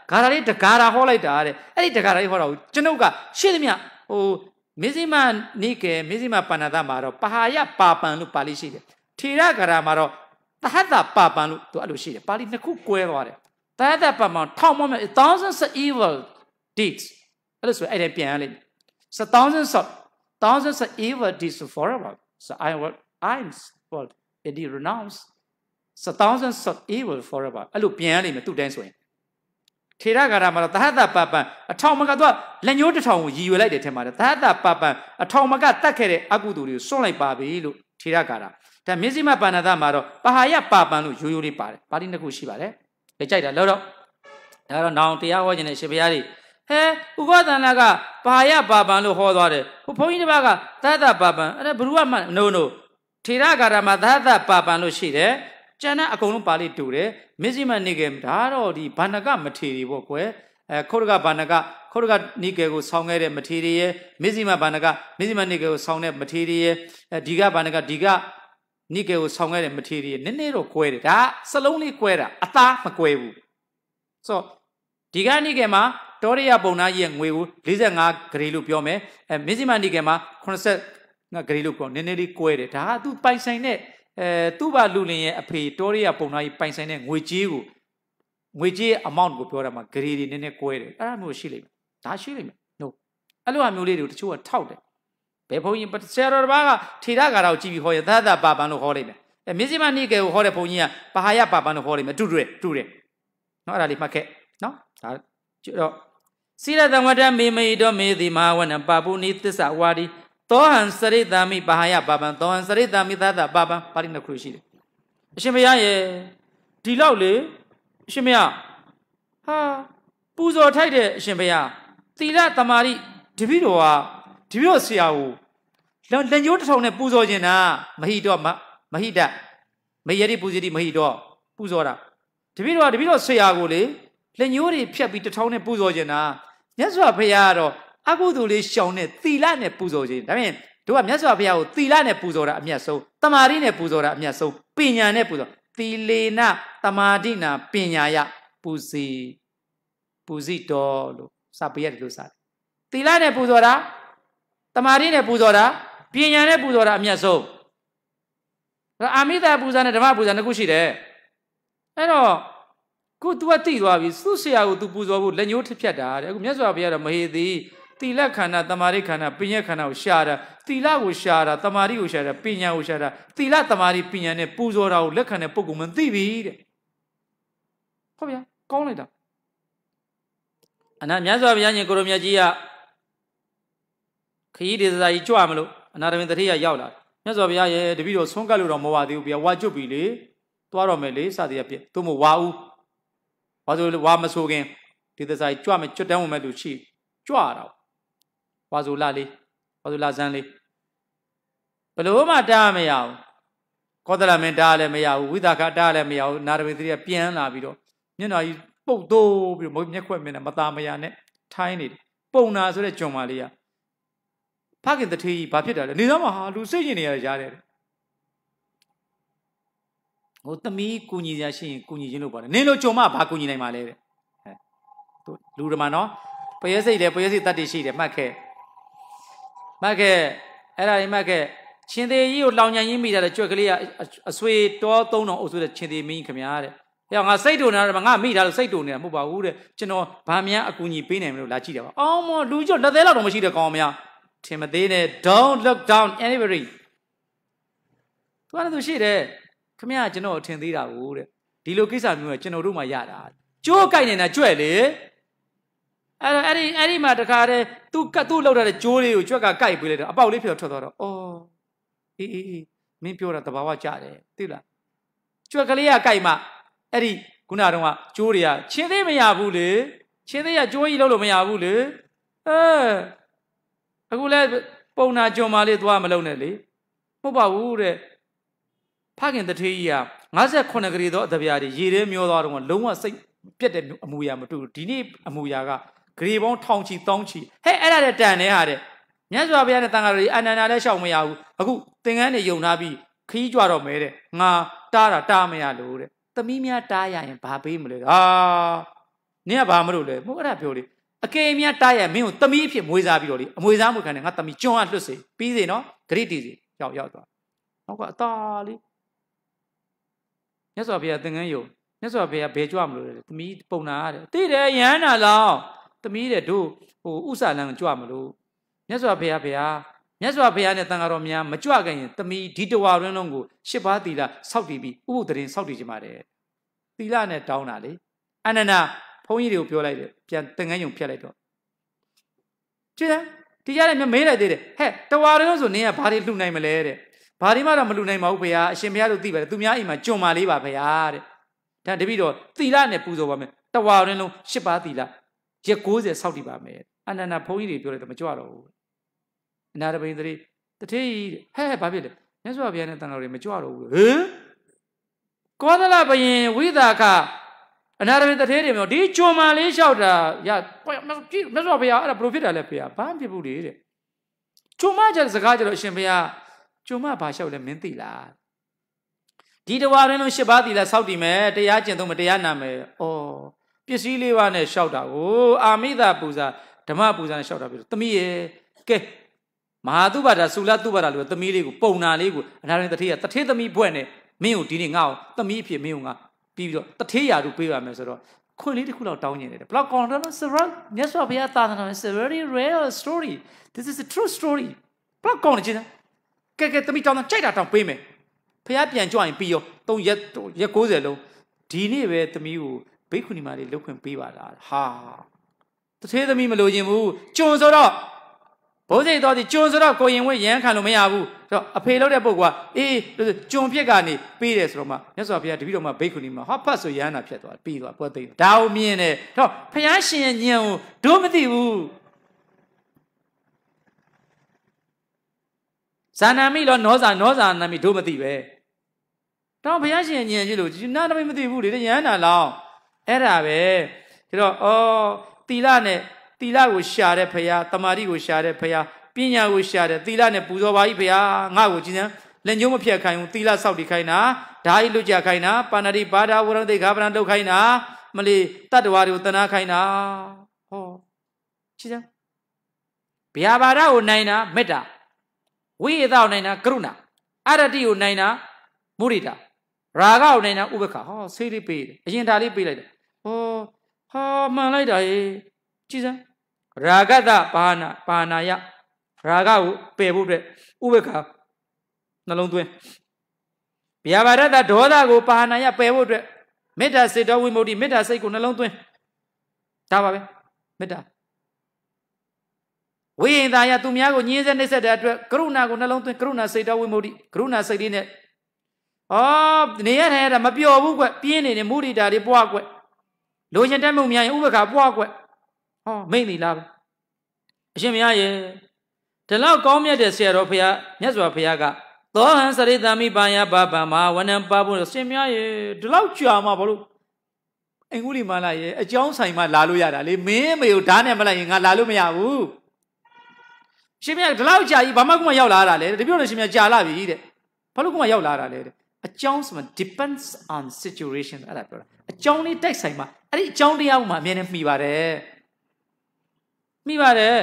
Garari the Gara Holite, Eddie the Gari Horo, Januka, Shilmia, oh, Mizima Nike, Mizima Panadamaro, Pahaya Papa and Lupalishi, Tira Garamaro, Tahada Papa and to Alushi, Pali the cook queer. Tahada Pama, Tom, thousands of evil deeds. That's what I did. So thousands of thousands of evil deeds forever. So I will, I'm what Eddie renounce. So thousands of evil forever. I look piano two dance way. Tira Garamara, Tahada Papa, a Tomaga, Lenyo the town, you like the Tamara, Tahada Papa, a Tomaga Takere, Agudu, so like Babi, Tira Gara. The Mizima Panadamaro, Bahaya Papa, you repart, but in the Kushibare. A child, a lot of now the hour in a Shibiari. Hey, who got Naga, Bahaya Papa, no hold who point Baga, Tata Papa, and a Bruaman, no, no. Tira Garama, Tata Papa, no shide. Jana Akonu Pali Ture, Mizima Nigem, Daro, the Banaga material, where Koruga Banaga, Koruga Nigego Songere material, Mizima Banaga, Mizima Nigego Songne material, Diga Banaga, Diga Nigego Songere material, Nenero Quere, ah, Saloni Quera, Ata Maquevu. So Diga Nigema, Toria Bona Yang Wewu, Lizanga Grilu Piome, and Mizima Nigema, Concert Grilu, Neneri Quere, ah, do by saying Tuba Lulin a Pretoria Ponai Paisane, which you, which amount of Purama, greedy in a query. I know shilling. That shilling. No. Allow me to chew a tout. Pepo, but Sarah Baga, Tiraga, G. Hoya, Dada Babano Holime. A Mizima Nike Horaponia, Pahaya Babano Holime, two day, two day. Not a limaket. No? Sira the Madame me do me the Mawan and Babu need this awadi. Tohan Sari Dami Bahaya Baba, Tohan Sari Dami Dada Baba, Parina Crushi. Shimia, Tilole, Shimia, Ha, Puzo Tide, Shimia, Tila Tamari, Dividoa, Divosiao. Then you told a Puzo Jena, Mahido, Mahida, Mayeri Puzidi Mahido, Puzora. Divido, Divido Seaguli, then you repeat the town of Puzo Jena. Yes, what Payaro. Agudu shown it, Tilane Puzoji. I mean, to a Miaso, Tilane Puzora, Miaso, Tamarine Puzora, Miaso, Pina Nepuzo, Tilena, Tamadina, Pinaya, Puzi, Puzito, Sapiet Lusa. Tilane Puzora, Tamarine Puzora, Pina Puzora, Miaso. Amida Puzana, the Mapuzana Gushide. I know. Good to a tea, Susia to Puzo, then you to Piata, Miaso Piata Mahidi. Tila Kana, Tamari Kana, Pina Kana, Shara, Tila Ushara, Tamari Ushara, Pina Ushara, Tila Tamari Pina, Puzora, Lekana Poguman, T V. Come here, call it up. And I'm Yaza Yana Goromiagia. He is a Chuamalo, another in the Ria Yaula. Yazovia, the video Songalu Moa, there will be a Wajubili, Tuaromele, Sadia, Tumu Wau, Wazul Wamasogan, did the side Chuam, Chutam Meduchi, Chuara. Wazulali, Wazulazanli. But Loma Damea, Kodala Mendale Mea, Widaka Dale Mea, Naravitria Piana Vido. You know, you both do, you move your equipment and Matamaya, tiny, Bona Zomalia. Packing the tea, Papita, Nizama, Lucinia Jared. What the me, Kuni Yashi, Kuni Jinuba, Nino Choma, Pakuni Male. Ludamano, Poyesi, the Poyesi that is she, the Make. Make, Era Make, Chinde, you long and me that a chocolate, a sweet door, don't know also the Chinde mean Kamiare. Young I say to her, meet, I'll say to her, Muba Wood, Chino, Pamia, Akuni, Pinem, Lachida. Oh, more, do you not let out of Machida Comia? Timothy, don't look down anywhere. One of the sheet, eh? Come here, you know, Tindira wood. The location, you know, Ruma Yada. Joe kind in a jewelry. Any any matter, two catu loaded a jewelry, which you got guy billet about if you're to oh, me pure at the Bawa Jade, Tilla. Chuakalia Kaima, Eddie, Gunaruma, Julia, Chile Mea Bule, Chile, Joy Lolo Mea Bule. Eh. I will let Bona Jomali to Amalonelli. Moba wood packing the tea. Maza Conagrido, the Viadi, Yere Miola, Loma Saint Piet Amuya to Dini Amuyaga, Gribon Tonchi Tonchi. Hey, I had done it. Yazabia Tangari, and another show me out. A good thing any Yonabi, Kijaro made it. Na, Tara Tamia Lure. The Mimia Taya and Papi. Ah, နင်ကဘာမလို့လဲမဟုတ်အဲ့ဒါပြောလေအကယ်မြတ်တားရဲ့မင်းကိုသမီးအဖြစ်မွေးစားပြီးတော့လေအမွေစားမှုခံတယ်ငါသမီးကျွန်းကလွတ်စေပြီးစေနော်ဂရိတီစီရောက်ရောက်သွားနောက်ကအသာလေးမြတ်စွာဘုရားသင်္ကန်းယုံမြတ်စွာဘုရားဘယ်ကြွမလို့လဲသမီးပုံနာရတယ်သိတယ်ရဟန္တာလောင်းသမီးတဲ့တို့ဟိုဥစ္စာလန်းကြွမလို့မြတ်စွာဘုရားဘုရားမြတ်စွာဘုရားနဲ့တန်ဃာတော်များမကြွခင်သမီးဒီတဝါရင်းလုံးကိုရှစ်ပါးသီလစောက်တည်ပြီးဥပုသ်တရင်စောက်တည်ကြမှာတဲ့သီလနဲ့တောင်းတာလေအနန္ဒာဘုန်းကြီးတွေကိုပြောလိုက်တယ်ပြန်သင်္ကန်းယုံဖြတ်လိုက်တော့ကြည့်လားဒီကြတဲ့မြမေးလိုက်သေးတယ်ဟဲ့တဝါရင်းဆိုနင်းကဘာတွေလှူနိုင်မလဲတဲ့ဘာဒီမှတော့မလူနိုင်ပါဘူးဖေဟာအရှင်ဘုရားတို့သိပါတယ်သူများအိမ်မှာကြုံမာလေးပါဖေဟာတဲ့ဒါတပည့်တော်သီလနဲ့ပူဇော်ပါမယ်တဝါရင်းလုံးရှစ်ပါးသီလရက်ကိုးဆယ်စောက်တည်ပါမယ်အနန္ဒာဘုန်းကြီးတွေပြောတယ်မကြွတော့ဘူးအနာရပိန်သတိတထေးဟဲ့ဘာဖြစ်လဲမြတ်စွာဘုရားနဲ့တန်တော်တွေမကြွတော့ဘူးဟမ်ကောသလဘယင်ဝိသခအနာရပိန်တထေးတွေမျိုးဒီကြုံမာလေးလျှောက်တာရမြတ်စွာဘုရားအဲ့ဒါဘယ်လိုဖြစ်တာလဲဖေဟာဘာမှဖြစ်ဘူးလေတဲ့ကြုံမကြတဲ့စကားကြတော့အရှင်ဘုရားကျုံမဘာလျှောက်လဲမင်းသိလားဒီတဝါရင်းလုံးရှစ်ပါးသီလစောက်တည်မယ်တရားကျင့်သုံးမတရားနာမယ်ဩပစ္စည်းလေးပါးနဲ့လျှောက်တာကိုအာမိသပူဇာဓမ္မပူဇာနဲ့လျှောက်တာပြီသမီးရဲ့ကဲမဟာသုဘတာသုလသုဘတာလို့သမီးလေးကိုပုံနာလေးကိုအနာရင်တထေးကတထေးသမီးဘွဲ့နဲ့မင်းကိုဒီနေ့ငါ့ကိုသမီးအဖြစ်မင်းကိုငါပြီးပြီးတော့တထေးရာတို့ပေးပါမယ်ဆိုတော့ခွင့်လေးတစ်ခုလောက်တောင်းနေတယ်ဘလောက်ကောင်းတယ်နော်ဆရာမြတ်စွာဘုရားသာသနာ့ It's a very real story this is a true story ဘလောက်ကောင်းနေချင်းကဲကဲသမီးတောင်းတော့ကြိုက်တာတောင်းပေးမယ်ဖះပြန်ကြွရင်ပြီးရောသုံးရက်ရက်ကိုးဆယ်လုံးဒီနေ့ပဲသမီးကိုဘိက္ခုနီမလေးလှုပ်ခွင့်ပေးပါလားဟာတထေးသမီးမလိုချင်ဘူးကျွန်းဆိုတော့ဘိုးစိတ်တော်ဒီကျွန်းဆိုတော့ကိုရင်ဝင်းရမ်းခံလို့မရဘူးဆိုတော့အဖေလှုပ်တဲ့ပုဂ္ဂိုလ်ကအေးကျွန်းပြစ်ကနေပေးတယ်ဆိုတော့မှမြတ်စွာဘုရားတပည့်တော်မှဘိက္ခုနီမဟောဖတ်ဆိုရဟန္တာဖြစ်သွားပြီးသွားပွဲသိဒါကိုမြင်တယ်တော့ဖះရှင်ရဲ့ဉာဏ်ကိုတို့မသိဘူးဇာနာမိလောနောဇာနောဇာနာမိတို့မသိပဲတော့ဘုရားရှင်ဉာဏ်ကြီးလို့နာတမိမသိဘူးလေရဟန္တာလောင်းအဲ့ဒါပဲဒါတော့ဩသီလနဲ့သီလကိုရှာတဲ့ဘုရားတမာတိကိုရှာတဲ့ဘုရားပညာကိုရှာတဲ့သီလနဲ့ပူဇော်ပါ၏ဘုရားငါ့ကိုကြည်စမ်းလက်ညှိုးမဖြတ်ခိုင်းဘူးသီလစောက်တည်ခိုင်းတာဓာဤလွတ်ကြခိုင်းတာပါဏာတိဘာဒဝရတိခါပရံလုပ်ခိုင်းတာမလီတတ္တဝါတွေကိုတနာခိုင်းတာဟောကြည်စမ်းဗျာပါဒကိုနိုင်တာမေတ္တာဝိသေကိုနိုင်တာကရုဏာအရတိကိုနိုင်တာမုဒိတာရာဂကိုနိုင်တာဥပ္ပခဟောဆေးလေးပေးတယ်အရင်ဒါလေးပေးလိုက်တယ်ဟောဟာမှန်လိုက်တာရေကြည်စမ်းရာဂတပါဏပါဏာယရာဂကိုပယ်ဖို့အတွက်ဥပ္ပခနှလုံးသွင်းဗျာပါဒတဒေါသကိုပါဏာယပယ်ဖို့အတွက်မေတ္တာစေတောဝိမု ക്തി မေတ္တာစိတ်ကိုနှလုံးသွင်းဒါပါပဲမေတ္တာဝိဟိတယသူများကိုညှင်းဆဲနှိပ်စက်တဲ့အတွက်ကရုဏာကိုနှလုံးသွင်းကရုဏာစေတောဝိမု ക്തി ကရုဏာစိတ်လေးနဲ့အော်နေရထိုင်ရတာမပျော်ဘူးကွပြင်းနေနေမုဒိတာတွေပွားကွလိုချင်တတ်မှုများရင်ဥပ္ပခပွားကွဟောမိတ်နေလားအရှင်မရရဲ့ဒီလောက်ကောင်းမြတ်တဲ့ဆရာတော်ဘုရားမြတ်စွာဘုရားကသောဟံစရိတမိပါယဘာဗမဟာဝနံပါဖို့ရှင်မရရဲ့ဒီလောက်ကြာမှဘာလို့အင်္ဂုလိမာလာရဲ့အကြောင်းဆိုင်မှလာလို့ရတာလေမင်းမေကိုဓာတ်နဲ့မလိုက်ရင်ငါလာလို့မရဘူးရှင်မရဒီလောက်ကြာကြီးဘာမှကမှရောက်လာတာလေတပြည့်လို့ရှင်မရကြာလာပြီတဲ့ဘာလို့ကမှရောက်လာတာလဲတဲ့အကြောင်းဆိုမှ depends on situation အဲ့ဒါပြောတာအကြောင်းလေးတိုက်ဆိုင်မှာအဲ့ဒီအကြောင်းတရားမှအမြဲတမ်းမှီပါတယ်မှီပါတယ်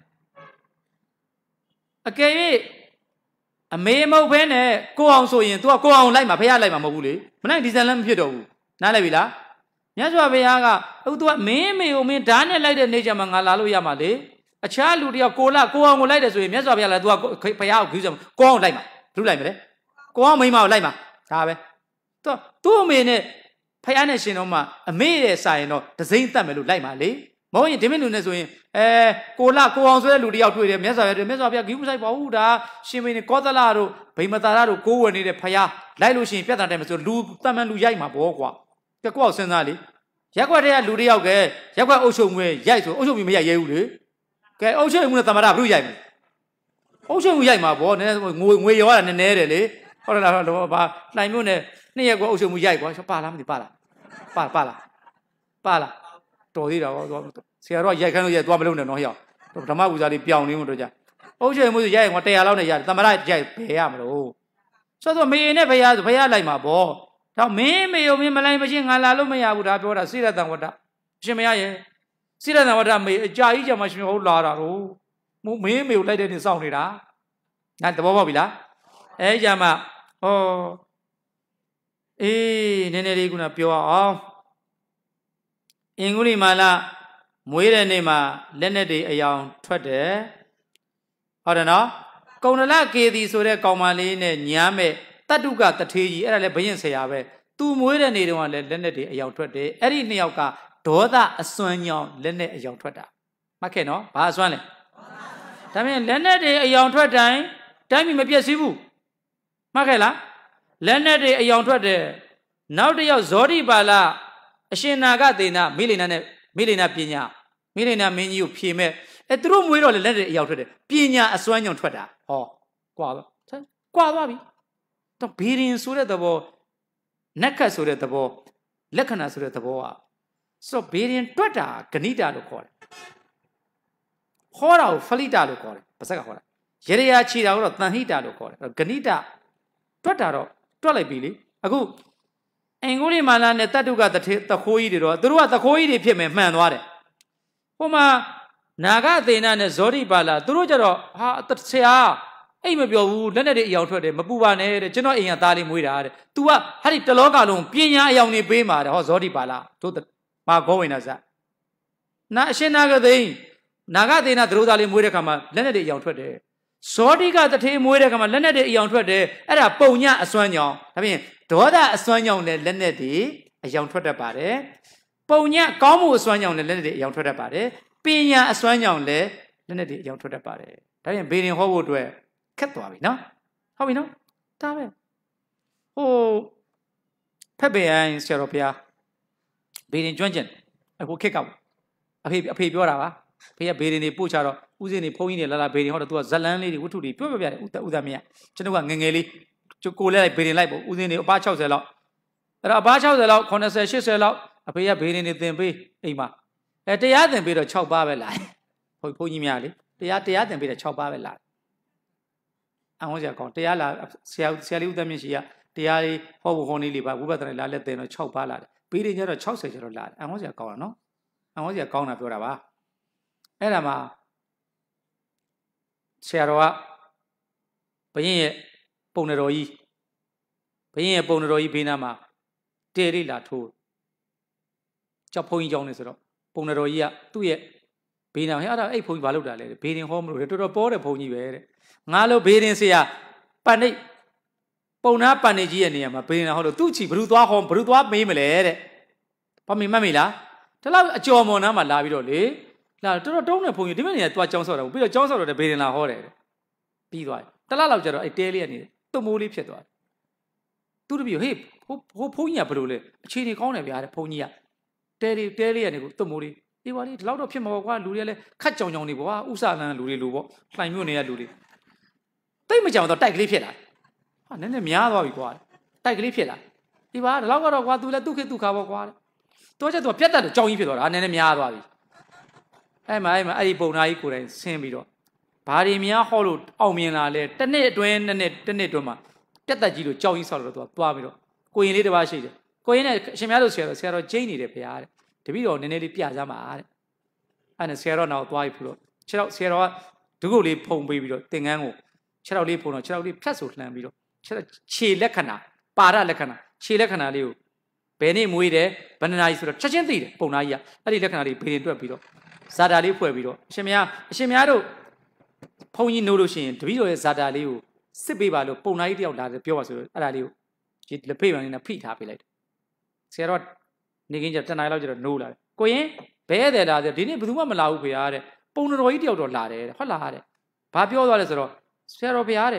အကယ်၍အမေမဟုတ်ဘဲနဲ့ကိုအောင်ဆိုရင် तू ကကိုအောင်လိုက်မှာဖះလိုက်မှာမဟုတ်ဘူးလေမနိုင်ဒီဇန်လည်းမဖြစ်တော့ဘူးနားလည်ပြီလားမြတ်စွာဘုရားကအခု तू ကမင်းမေကိုမင်းဓာတ်နဲ့လိုက်တဲ့နေကြမှာငါလာလို့ရမှာလေအခြားလူတယောက်ကိုလာကိုအောင်ကိုလိုက်တယ်ဆိုရင်မြတ်စွာဘုရားလည်း तू ကဘုရားကိုခူးစမ်းကိုအောင်လိုက်မှာဘလို့လိုက်မလဲကိုအောင်မိမကိုလိုက်မှာဒါပဲသူသူ့အမေနဲ့ဖယားနဲ့ရှင်တော့မှအမေရဲ့စာရင်တော့ဒစိမ့်တတ်မယ်လို့လိုက်ပါလေမဟုတ်ရင်ဒီမင်းလူနဲ့ဆိုရင်အဲကိုလာကိုအောင်ဆိုတဲ့လူတယောက်တွေ့တယ်မြတ်စွာဘုရားမြတ်စွာဘုရားဂိူးဆိုင်ပါဘူးဒါရှင်မင်းနဲ့ကောသလတို့ဗိမသာရတို့ကိုးဝယ်နေတဲ့ဖယားလိုက်လို့ရှိရင်ပြတ်တာတယ်မဆိုလူတမန်လူရိုက်မှာဘောကွာကဲကိုအောင်စဉ်းစားလေရက်ွက်တဲ့ကလူတယောက်ကရက်ွက်အုပ်ချုပ်ငွေရိုက်ဆိုအုပ်ချုပ်ပြီးမရိုက်ရဲဘူးလေကဲအုပ်ချုပ်ငွေနဲ့တမရဘလို့ရိုက်မလဲအုပ်ချုပ်ငွေရိုက်မှာဘောနည်းငွေငွေရောတာနည်းနည်းတယ်လေဟုတ်လားတော့ဘာလှိုင်မျိုးနဲ့နှစ်ရက်ကွာအုပ်ချုပ်မှုရိုက်ကွာပါလားမသိပါလားပါပါလားပါလားတော်သေးတာဟောဆရာတော်ရိုက်ခန်းလို့ရိုက်သွားမလို့နဲ့နော်ဟေ့ဓမ္မပူဇာလေးပြောင်းနေမှုတို့ကြအုပ်ချုပ်မှုရိုက်ကွာတရားလောက်နဲ့ရတယ်သမရရိုက်ဘယ်ရမလို့ဆိုတော့မေနဲ့ဘုရားဆိုဘုရားလိုက်မှာပေါ့တော့မင်းမေကိုမင်းမလိုက်မချင်းငါလာလို့မရဘူးဒါပြောတာစိရတံဝတ္တရှင်မရရဲ့စိရဏဝတ္တမေအကြာကြီးကြာမှရှင်ဟုတ်လာတာတော့မင်းမေကိုလိုက်တဲ့နေစောင့်နေတာငါသဘောပေါက်ပြီလားအဲကြမှာဟောအေးနည်းနည်းလေးခုနပြောအောင်အင်္ဂုလိမာလမွေးတဲ့နေ့မှာလက်နဲ့တွေအယောင်ထွက်တယ်ဟုတ်တယ်နော်ကုံနလကေတီဆိုတဲ့ကောင်မလေးနဲ့ညားမဲ့တတ္တုကတထေးကြီးအဲ့ဒါလည်းဘယင်ဆရာပဲသူမွေးတဲ့နေ့တုန်းကလည်းလက်နဲ့တွေအယောင်ထွက်တယ်အဲ့ဒီနှစ်ယောက်ကဒေါသအစွမ်းကြောင့်လက်နဲ့အယောင်ထွက်တာမှတ်ခဲ့နော်ဘာအစွမ်းလဲဒါပေမဲ့လက်နဲ့တွေအယောင်ထွက်တိုင်းတိုင်းပြည်မပြည့်စည်ဘူးမှတ်ခဲ့လားလက်နဲ့တွေအယောင်ထွက်တယ်နောက်တစ်ယောက်ဇောတိပါဠအရှင်နာဂသေနမိလိနာနဲ့မိလိနာပညာမိလိနာမင်းကြီးကိုဖြေမဲ့အဲသူတို့မွေးတော့လည်းလက်တွေအယောင်ထွက်တယ်ပညာအစွမ်းကြောင့်ထွက်တာဟောကွာတော့ကွာသွားပြီတော့ဘေးရင်ဆိုတဲ့သဘောနက်ခတ်ဆိုတဲ့သဘောလက္ခဏာဆိုတဲ့သဘောကဆိုတော့ဘေးရင်တွက်တာဂဏိတလို့ခေါ်တယ်ဟောတာကိုဖလိတလို့ခေါ်တယ်ပါဇက်ကခေါ်တာရေရယာချီတာကိုတော့တန်ဟိတလို့ခေါ်တယ်ဂဏိတတွက်တာတော့တွက်လိုက်ပြီလေအခုအင်္ဂုလိမာလာနဲ့တတ္တုကတတခိုးကြီးတွေတော့သူတို့ကတခိုးကြီးတွေဖြစ်မယ်မှန်သွားတယ်ဟိုမှာနာဂသေနနဲ့ဇောတိပါလာသူတို့ကြတော့ဟာဆရာအိတ်မပြောဘူးလက်နဲ့တွေအယောင်ထွက်တယ်မပူပါနဲ့တဲ့ကျွန်တော်အိမ်ကသားလေးမွေးတာတဲ့ तू ကဟာဒီတလောကလုံးပညာအယောင်နေပေးမှာတဲ့ဟောဇောတိပါလာတို့မာဂောဝင်နာစနာအရှင်နာဂသိနာဂသေနသတို့သားလေးမွေးတဲ့ခါမှာလက်နဲ့တွေအယောင်ထွက်တယ်ဇောတိကတထေးမွေးတဲ့ခါမှာလက်နဲ့တွေအယောင်ထွက်တယ်အဲ့ဒါပုံညအစွမ်းကြောင့်ဒါဖြင့်ဒေါသအစွမ်းကြောင့်လည်းလက်နဲ့တွေအယောင်ထွက်တတ်ပါတယ်ပုံညကောင်းမှုအစွမ်းကြောင့်လည်းလက်နဲ့တွေအယောင်ထွက်တတ်ပါတယ်ပညာအစွမ်းကြောင့်လည်းလက်နဲ့တွေအယောင်ထွက်တတ်ပါတယ်ဒါဖြင့်ဘေးရင်ဟောဖို့အတွက်ခက်သွားပြီနော်ဟုတ်ပြီနော်ဒါပဲဟိုဖက်ပေအိုင်းဆရာတော်ဘုရားဘေးရင်ကျွမ်းကျင်အခုခက်ကောက်အဖေအဖေပြောတာပါဖေကဘေးရင်တွေပို့ချတော့ဦးစင်းတွေဖုန်းကြီးတွေလာလာဘေးရင်ဟောတော့ तू ကဇလန်းလေးတွေဝတ္ထုတွေပြောပြပြတယ်ဥဒဥဒမရကျွန်တော်ကငငယ်လေးကိုလဲလိုက်ဘေးရင်လိုက်ပေါ့ဦးစင်းတွေအပား60လောက်အဲ့တော့အပား60လောက်80 80လောက်အဖေကဘေးရင်တွေသင်ပေးအိမ်မှာအဲတရားသင်ပေးတော့6ပါးပဲလာဘုန်းဘုန်းကြီးများလေတရားတရားသင်ပေးတော့6ပါးပဲလာအဟောဆရာကောင်းတရားလာဆရာဆရာလေးဦးသမင်းရှိကတရားလေးဟောဖို့ဟောနေလေးပါဝိပဿနာလာလက်သင်တော့6ပါးလာတယ်ဘေးရင်ကျတော့60ကျတော့လာတယ်အဟောဆရာကောင်းတာနော်အဟောဆရာကောင်းတာပြောတာပါအဲ့ဒါမှာဆရာတော်ကဘယင်းရဲ့ပုံတော်ကြီးဘယင်းရဲ့ပုံတော်ကြီးဘေးနားမှာတဲလေးလာထိုးကြောက်ဖုန်းကြီးကြောင်းနေဆိုတော့ပုံတော်ကြီးကသူ့ရဲ့ဘေးနားဟဲ့အဲ့ဒါအဲ့ဖုန်းကြီးဘာလုပ်တာလဲဘေးရင်ဟောမလို့တော်တော်ပေါ်တဲ့ဖုန်းကြီးပဲတဲ့ငါလို့ဘေးရင်ဆရာပန်နိပုံနာပန်နိကြီးရဲ့နေရာမှာဘေးရင်ဟောလို့သူ့ချီဘ누구သွားဟောဘ누구သွားမေးမလဲတဲ့ဘာမေးမှတ်မိလားဒီလောက်အကျော်မွန်နားမှာလာပြီးတော့လေလာတော်တော်တုံးတဲ့ဘုံကြီးဒီဘက်နေရာသွားကြောင်းဆော့တာပြီးတော့ကြောင်းဆော့တော့တဲ့ဘေးရင်လာဟောတယ်ပြီးသွားတယ်တလားလောက်ကျတော့အဲ့တဲလေးကနေတုံမိုးလေးဖြစ်သွားတယ်သူတပည့်ဟေးဟိုဟိုဘုံကြီးကဘယ်လိုလဲအခြေအနေကောင်းတယ်ဗျာတဲ့ဘုံကြီးကတဲလေးတဲလေးကနေကိုတုံမိုးလေးအေးပါလေဒီလောက်တော့ဖြစ်မှာပေါ့ကွာလူတွေကလည်းခက်ကြောင်ကြောင်နေပေါ့ဟာဥစားလန်းလူတွေလူပေါ့လှိုင်မြို့နေရလူတွေတိတ်မကြောင်တော့တိုက်ကလေးဖြစ်လာဟာနည်းနည်းများသွားပြီကွာတိုက်ကလေးဖြစ်လာဒီပါဒီလောက်ကတော့ကွာသူလည်းသူ့ခေတ်သူ့ခါပေါ့ကွာတော့ကျတော့ပြတ်တတ်တော့ကြောင်ကြီးဖြစ်သွားတာနည်းနည်းများသွားပြီအဲ့မှာအဲ့မှာအဲ့ဒီပုံနာကြီးကိုယ်တိုင်ဆင်းပြီးတော့ဘာတွေများဟောလို့အောင်မြင်လာလဲတစ်နှစ်အတွင်းနှစ်နှစ်တစ်နှစ်အတွင်းမှာပြတ်တက်ကြီးလို့ကြောက်ကြီးဆောက်လို့တော့သွားပြီးတော့ကိုရင်လေးတစ်ပါးရှိတယ်ကိုရင်နဲ့အရှင်များတို့ဆရာတော်ဆရာတော်ကျင်းနေတယ်ဗျာတဲ့တပည့်တော်နည်းနည်းလေးပြကြမှာတဲ့အဲ့နဲ့ဆရာတော်နောက်သွားပြီးလို့ခြေတော့ဆရာတော်ကဒုက္ခလေးဖုံပေးပြီးတော့သင်္ကန်းကိုခြေတော့လေးဖုံတော့ခြေတော့လေးဖြတ်ဆိုလှမ်းပြီးတော့ခြေခြေလက္ခဏာပါရလက္ခဏာခြေလက္ခဏာလေးကိုဘယ်နေ့မွေးတယ်ဘယ်နာကြီးဆိုတော့ချက်ချင်းသိတယ်ပုံနာကြီးကအဲ့ဒီလက္ခဏာလေးဘေးရင်တွက်ပြီးတော့ဇာတာလေးဖွဲ့ပြီးတော့အရှင်မယားအရှင်မယားတို့ဖုန်းကြီးနိုးလို့ရှိရင်တပည့်တော်ရဲ့ဇာတာလေးကိုစစ်ပေးပါလို့ပုံနာကြီးတယောက်လာတယ်ပြောပါဆိုတော့အဲ့ဒါလေးကိုဒီလက်ဖေးပန်လေးနဲ့ဖိထားပေးလိုက်တယ်ဆရာတော်နေကင်းကျတနားလောက်ကျတော့နိုးလာတယ်ကိုရင်ဘဲတယ်လားဆိုဒီနေ့ဘယ်သူမှမလာဘူးဖေရတဲ့ပုံတော်ကြီးတယောက်တော့လာတယ်ဟုတ်လားတဲ့ဘာပြောသွားလဲဆိုတော့ဆရာတော်ဖေရတဲ့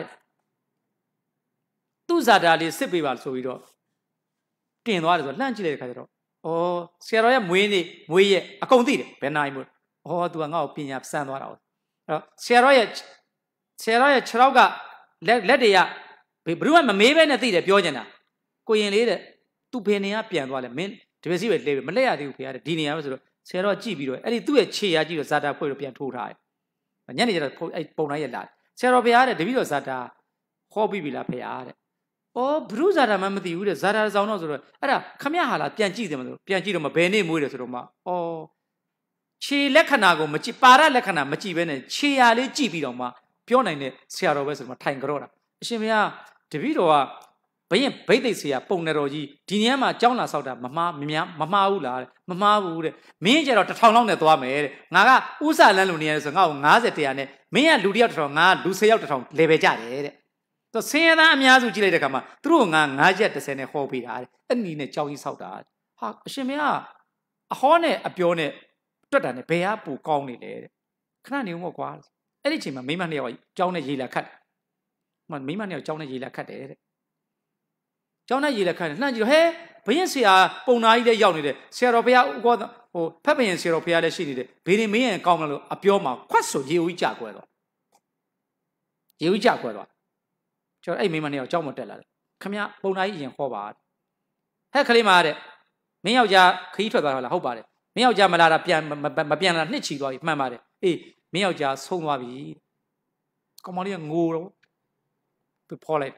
သူ့ဇာတာလေးစစ်ပေးပါဆိုပြီးတော့တင်သွားတယ်ဆိုလှမ်းကြည့်လိုက်တဲ့ခါကျတော့ဩဆရာတော်ရဲ့မွေးနေ့မွေးရက်အကုန်သိတယ်ဘယ်နိုင်မို့ဩ तू ကငါ့ကိုပညာစမ်းသွားတာအဲ့တော့ဆရာတော်ရဲ့ဆရာတော်ရဲ့ခြေထောက်ကလက်လက်တွေကဘယ်သူမှမမေးဘဲနဲ့သိတယ်ပြောနေတာကိုရင်လေးတဲ့သူဘယ်နေရပြန်သွားလဲမင်းဒီပစ္စည်းပဲလဲမလဲရသေးဘူးဖေရတဲ့ဒီနေရာပဲဆိုတော့ဆရာတော်ကြည့်ပြီးတော့အဲ့ဒီသူ့ရဲ့ခြေရကြည့်တော့ဇာတာဖွဲ့တော့ပြန်ထိုးထားတယ်ညနေကျတော့အဲ့ပုံတိုင်းရလာတယ်ဆရာတော်ဖေရတဲ့တပည့်တော်ဇာတာခေါ်ပြီးပြီလားဖေရတဲ့အော်ဘရုဇာတာမှမသိဘူးတဲ့ဇာတာဆောင်တော့ဆိုတော့အဲ့ဒါခမရဟာလားပြန်ကြည့်တယ်မလို့ပြန်ကြည့်တော့မဘယ်နေ့မွေးတယ်ဆိုတော့မှအော်ခြေလက္ခဏာကိုမကြည့်ပါရလက္ခဏာမကြည့်ဘဲနဲ့ခြေရာလေးကြည့်ပြီးတော့မှပြောနိုင်တဲ့ဆရာတော်ပဲဆိုတော့ထိုင်ကြောတာအရှင်ဘုရားတပည့်တော်ကဘယင်ဘိတ်သိက်ဆရာပုံနေတော်ကြီးဒီနေရာမှာကြောင်းလာဆောက်တာမမှားမများမမှားဘူးလားတဲ့မမှားဘူးတဲ့မင်းကျတော့တစ်ထောင်လောက်နဲ့သွားမယ်တဲ့ငါကဥစ္စာလန်းလို့နေရတယ်ဆိုငါ့ကို၅၀တရားနဲ့မင်းကလူတစ်ယောက်တစ်ထောင်ငါလူ၁၀ယောက်တစ်ထောင်လေပဲကြတယ်တဲ့သူဆင်းရဲသားအများစုကြည့်လိုက်တဲ့ခါမှာသူတို့ကငါ၅ရက်၁၀နဲ့ဟောပေးတာတဲ့အဲ့ဒီနဲ့ကြောင်းကြီးဆောက်တာဟာအရှင်မင်းကအဟောနဲ့အပြောနဲ့တွက်တာနဲ့ဘယ်ကပူကောင်းနေလဲတဲ့ခဏနေဦးမို့ကွာအဲ့ဒီချိန်မှာမိမနှစ်ယောက်ကြောင်းနဲ့ရေလာခတ်မမိမနှစ်ယောက်ကြောင်းနဲ့ရေလာခတ်တယ်တဲ့ကျောင်းနဲ့ရေလက်ခတ်လှမ်းကြည့်တော့ဟဲဘရင်ဆရာပုံနာကြီးလည်းရောက်နေတယ်ဆရာတော်ဘုရားဟိုဟိုဖက်ပရင်ဆရာတော်ဘုရားလည်းရှိနေတယ်ဘေးရင်မင်းရင်ကောင်းမလို့အပြောမှာခွတ်ဆိုရေဦးကြီးကြကွဲတော့ရေဦးကြကွဲတော့ကျွန်တော်အဲ့မိမနှစ်ယောက်ကျောင်းမတက်လာတယ်ခမပုံနာကြီးအရင်ခေါ်ပါဟဲ့ခလေးမတဲ့မင်းယောက်ျားခကြီးထွက်သွားတော့လားဟုတ်ပါတယ်မင်းယောက်ျားမလာတာပြန်မပြန်လာနှစ်ချီသွားပြီမှန်ပါတယ်အေးမင်းယောက်ျားဆုံးသွားပြီကောင်မလေးကငိုတော့သူဖော်လိုက်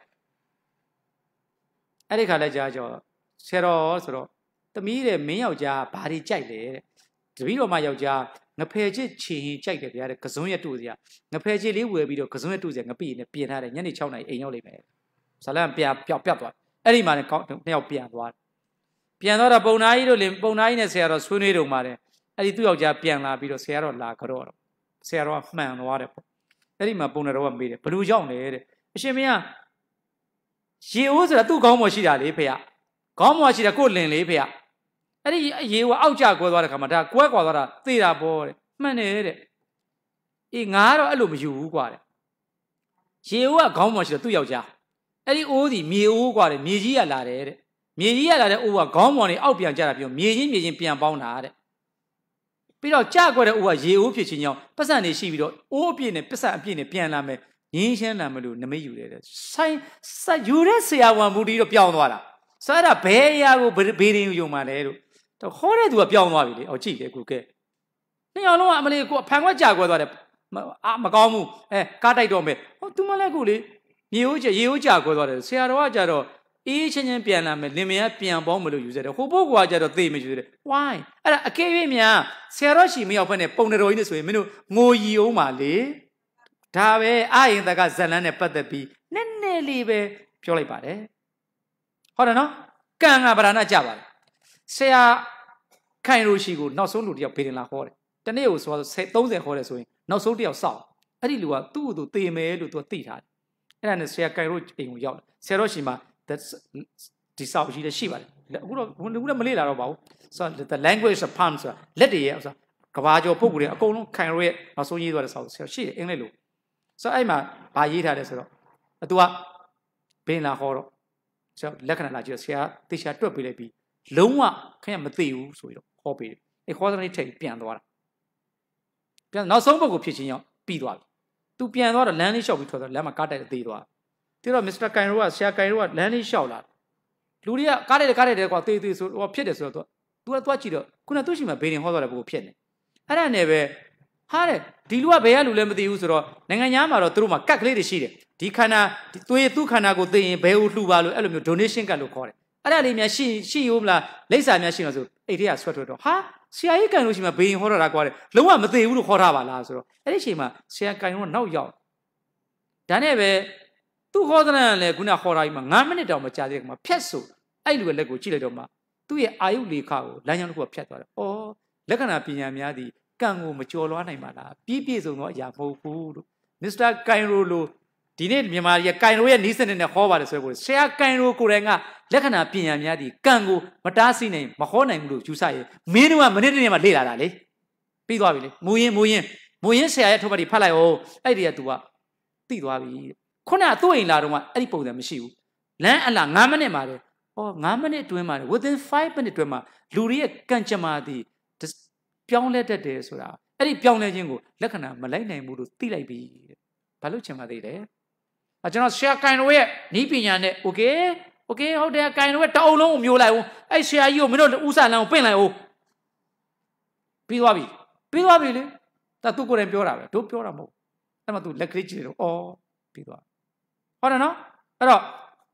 အဲ့ဒီခါလဲကြားကြောဆရာတော်ဆိုတော့သမီးတဲ့မင်းယောက်ျားဘာတွေကြိုက်လဲတဲ့တပည့်တော်မယောက်ျားငဖယ်ချစ်ချီရင်ကြိုက်တယ်ဗျာတဲ့ကစုံရက်တူစရာငဖယ်ချစ်လေးဝယ်ပြီးတော့ကစုံရက်တူစရာငပိနဲ့ပြင်ထားတယ်ညနေ၆နာရီအိမ်ရောက်လိမ့်မယ်ဇလန်ပြန်ပျောက်ပြတ်သွားအဲ့ဒီမှာလည်းနှစ်ယောက်ပြန်သွားပြန်သွားတော့ပုံနာကြီးတို့လေပုံနာကြီးနဲ့ဆရာတော်ဆွေးနွေးတုံပါတယ်အဲ့ဒီသူ့ယောက်ျားပြန်လာပြီးတော့ဆရာတော်လာကြတော့ဆရာတော်ကမှန်သွားတယ်ပေါ့အဲ့ဒီမှာပုံနာတော်ကမေးတယ်ဘလူရောက်လဲတဲ့အရှင်မင်းကရေအိုးဆိုတာသူ့ခေါင်းပေါ်ရှိတာလေဖေရခေါင်းပေါ်ရှိတာကိုလင်လေဖေရအဲ့ဒီရေအိုးအောက်ကျကွဲသွားတဲ့ခါမှာဒါကွဲကွာသွားတာသေတာပေါ့တဲ့မှန်တယ်တဲ့အေးငါကတော့အဲ့လိုမယူဘူးကွာတဲ့ရေအိုးကခေါင်းပေါ်ရှိတော့သူ့ယောက်ျားအဲ့ဒီအိုးဒီမြေအိုးကွာတဲ့မြေကြီးကလာတယ်တဲ့မြေကြီးကလာတဲ့အိုးကခေါင်းပေါ်နေအောက်ပြန်ကျတာပြောမြေချင်းမြေချင်းပြန်ပေါင်းတာတဲ့ပြီးတော့ကြကွက်တဲ့အိုးကရေအိုးဖြစ်ချင်းကြောင့်ပတ်စံနေရှိပြီးတော့အိုးအပြည့်နဲ့ပတ်စံအပြည့်နဲ့ပြန်လာမယ်ရင်းရှင်းလာမလို့နမိတ်ယူတယ်တဲ့ဆိုင်စယူတဲ့ဆရာဝန်မူတီတော့ပြောင်းသွားတာဆိုအဲ့ဒါဘယ်အရာကိုဘေးရင်ယူမှလဲလို့တော့ဟောတဲ့သူကပြောင်းသွားပြီလေအော်ကြည့်လေခုကဲနှစ်ယောက်လုံးကအမလေးကိုအဖန်ခွက်ကြာကွဲသွားတယ်အာမကောင်းဘူးအဲကားတိုက်တော့မယ်ဟောသူမလည်းကိုလေမြေဦးရေဦးကြာကွဲသွားတယ်ဆရာတော်ကကြတော့အေးချင်းချင်းပြန်လာမယ်လင်မယားပြန်ပေါင်းမလို့ယူစေတယ်ဟိုပုဂ္ဂိုလ်ကကြတော့သေမယူစေတယ် why အဲ့ဒါအကယ်၍များဆရာတော်ရှိမရောက်ဖက်နဲ့ပုံတော်ကြီးနဲ့ဆိုရင်မင်းတို့ငိုရီအောင်ပါလေဒါပဲအာရင်တကဇလန်းနဲ့ပတ်သက်ပြီးနည်းနည်းလေးပဲပြောလိုက်ပါတယ်ဟုတ်တယ်နော်ကံကဗราဏကြပါတယ်ဆရာခိုင်ရိုရှိကိုနောက်ဆုံးလူတယောက်ဘေးတင်လာဟောတယ်တနေ့ကိုဆိုတော့သုံးဆယ်ဟောတယ်ဆိုရင်နောက်ဆုံးတယောက်စောက်အဲ့ဒီလူကသူ့ကိုသူသေမယ်လို့သူသိထားတယ်အဲ့ဒါနဲ့ဆရာခိုင်ရိုအိမ်ကိုရောက်တယ်ဆရာတော်ရှိမှာဒီစောက်ရှိလည်းရှိပါတယ်အခုတော့အခုတော့မလေ့လာတော့ပါဘူးဆိုတော့ the language of palm ဆိုတာလက်တွေရဲ့ဥစ္စာကဘာကျော်ပုဂ္ဂိုလ်တွေအကုန်လုံးခိုင်ရိုရဲ့နောက်ဆုံးရေးသွားတဲ့စောက်ဆရာရှိတယ်အင်္ဂလိပ်လိုဆိုတော့အဲ့မှာဘာရေးထားလဲဆိုတော့သူကဘင်းလာဟောတော့ဆရာလက္ခဏာလာကြည့်တော့ဆရာတေချာတွက်ပေးလိုက်ပြီးလုံးဝခင်ဗျမသိဘူးဆိုပြီးတော့ဟောပေးတယ်အဲ့ခေါ်တဲ့နေ့ထိပ်ပြန်သွားတာပြန်နောက်ဆုံးပုဂ္ဂိုလ်ဖြစ်ချင်းရောက်ပြီးသွားပြီသူပြန်သွားတော့လမ်းလေးလျှောက်ပြီးထွက်သွားလမ်းမှာကားတိုက်သေးသွားတယ်တော့မစ္စတာကိုင်ရိုကဆရာကိုင်ရိုကလမ်းလေးလျှောက်လာလူတွေကကားတိုက်တယ်ကားတိုက်တယ်ကွာသေသေးဆိုဟောဖြစ်တယ်ဆိုတော့သူကသွားကြည့်တော့ခုနကသူ့ရှိမှာဘေးရင်ဟောသွားတဲ့ပုဂ္ဂိုလ်ဖြစ်နေအဲ့ဒါနဲ့ပဲဟာတဲ့ဒီလူကဘယ်ကလူလဲမသိဘူးဆိုတော့နိုင်ငံသားမှာတော့သူတို့မှာကတ်ကလေးတွေရှိတယ်ဒီခန္ဓာသွေးသူ့ခန္ဓာကိုသိရင်ဘယ်ကိုလှူပါလို့အဲ့လိုမျိုး donation ကတ်လို့ခေါ်တယ်အဲ့ဒါလေးများရှိရှိရောမလားလိပ်စာများရှိတော့ဆိုအိတ်ထဲကဆွတ်ထွက်တော့ဟာဆရာကြီးကန်လို့ရှိမှဘေးရင်ဟောတော့တာကွာတယ်လုံးဝမသိဘူးလို့ခေါ်ထားပါလားဆိုတော့အဲ့ဒီအချိန်မှာဆရာကန်တော့နောက်ရောက်ဒါနဲ့ပဲသူ့ဟောတဲ့နဲ့လည်းခုနခေါ်တာကြီးမှာ၅မိနစ်တောင်မကြာသေးတဲ့မှာဖြတ်ဆိုအဲ့လူရဲ့လက်ကိုကြည့်လိုက်တော့မှသူ့ရဲ့အာယုလေခါကိုလမ်းကြောင်းတစ်ခုကဖြတ်သွားတယ်ဩလက္ခဏာပညာများသည်ကံကိုမကြော်လွှားနိုင်ပါလားပြည့်ပြည့်စုံသောအရာမဟုတ်ဘူးလို့မစ္စတာကိုင်ရိုလိုဒီနေ့မြန်မာရဲ့ကိုင်ရိုရဲ့နီးစနစ်နဲ့ဟောပါတယ်ဆိုတော့ဆရာကိုင်ရိုကိုယ်တိုင်ကလက္ခဏာပညာများသည်ကံကိုမတားဆီးနိုင်မဟောနိုင်ဘူးလို့ယူဆရဲမင်းတို့ကမနေ့တနေ့မှလေ့လာတာလေပြီးသွားပြီလေမူရင်မူရင်မူရင်ဆရာရဲ့ထုတ်ပတ်တွေဖတ်လိုက်အောင်အဲ့ဒီက तू ကသိသွားပြီခုနကသူ့အိမ်လာတော့မှအဲ့ဒီပုံစံမရှိဘူးလမ်းအလား၅မိနစ်မှတယ်ဩ၅မိနစ်အတွင်းမှာ within five minutes အတွင်းမှာလူတွေရဲ့ကံကြမ္မာသည်ပြောင်းလဲတတ်တယ်ဆိုတာအဲ့ဒီပြောင်းလဲခြင်းကိုလက္ခဏာမလိုက်နိုင်ဘူးလို့သိလိုက်ပြီဘာလို့ချင်မှသေးတယ်အဲကျွန်တော်ဆရာကိုင်ရိုရဲ့နီးပညာနဲ့ okay okay ဟုတ်တယ်ကိုင်ရိုရဲ့တအုံလုံးကိုမျိုးလိုက်အောင်အဲ့ဆရာကြီးကိုမင်းတို့ဥစားလန်းကိုပင့်လိုက်အောင်ပြီးသွားပြီပြီးသွားပြီလေဒါသူကိုယ်တိုင်ပြောတာပဲတို့ပြောတာမဟုတ်အဲ့မှာ तू လက်ကလေးကြည့်တယ်တော့ဩပြီးသွားဟုတ်တယ်နော်အဲ့တော့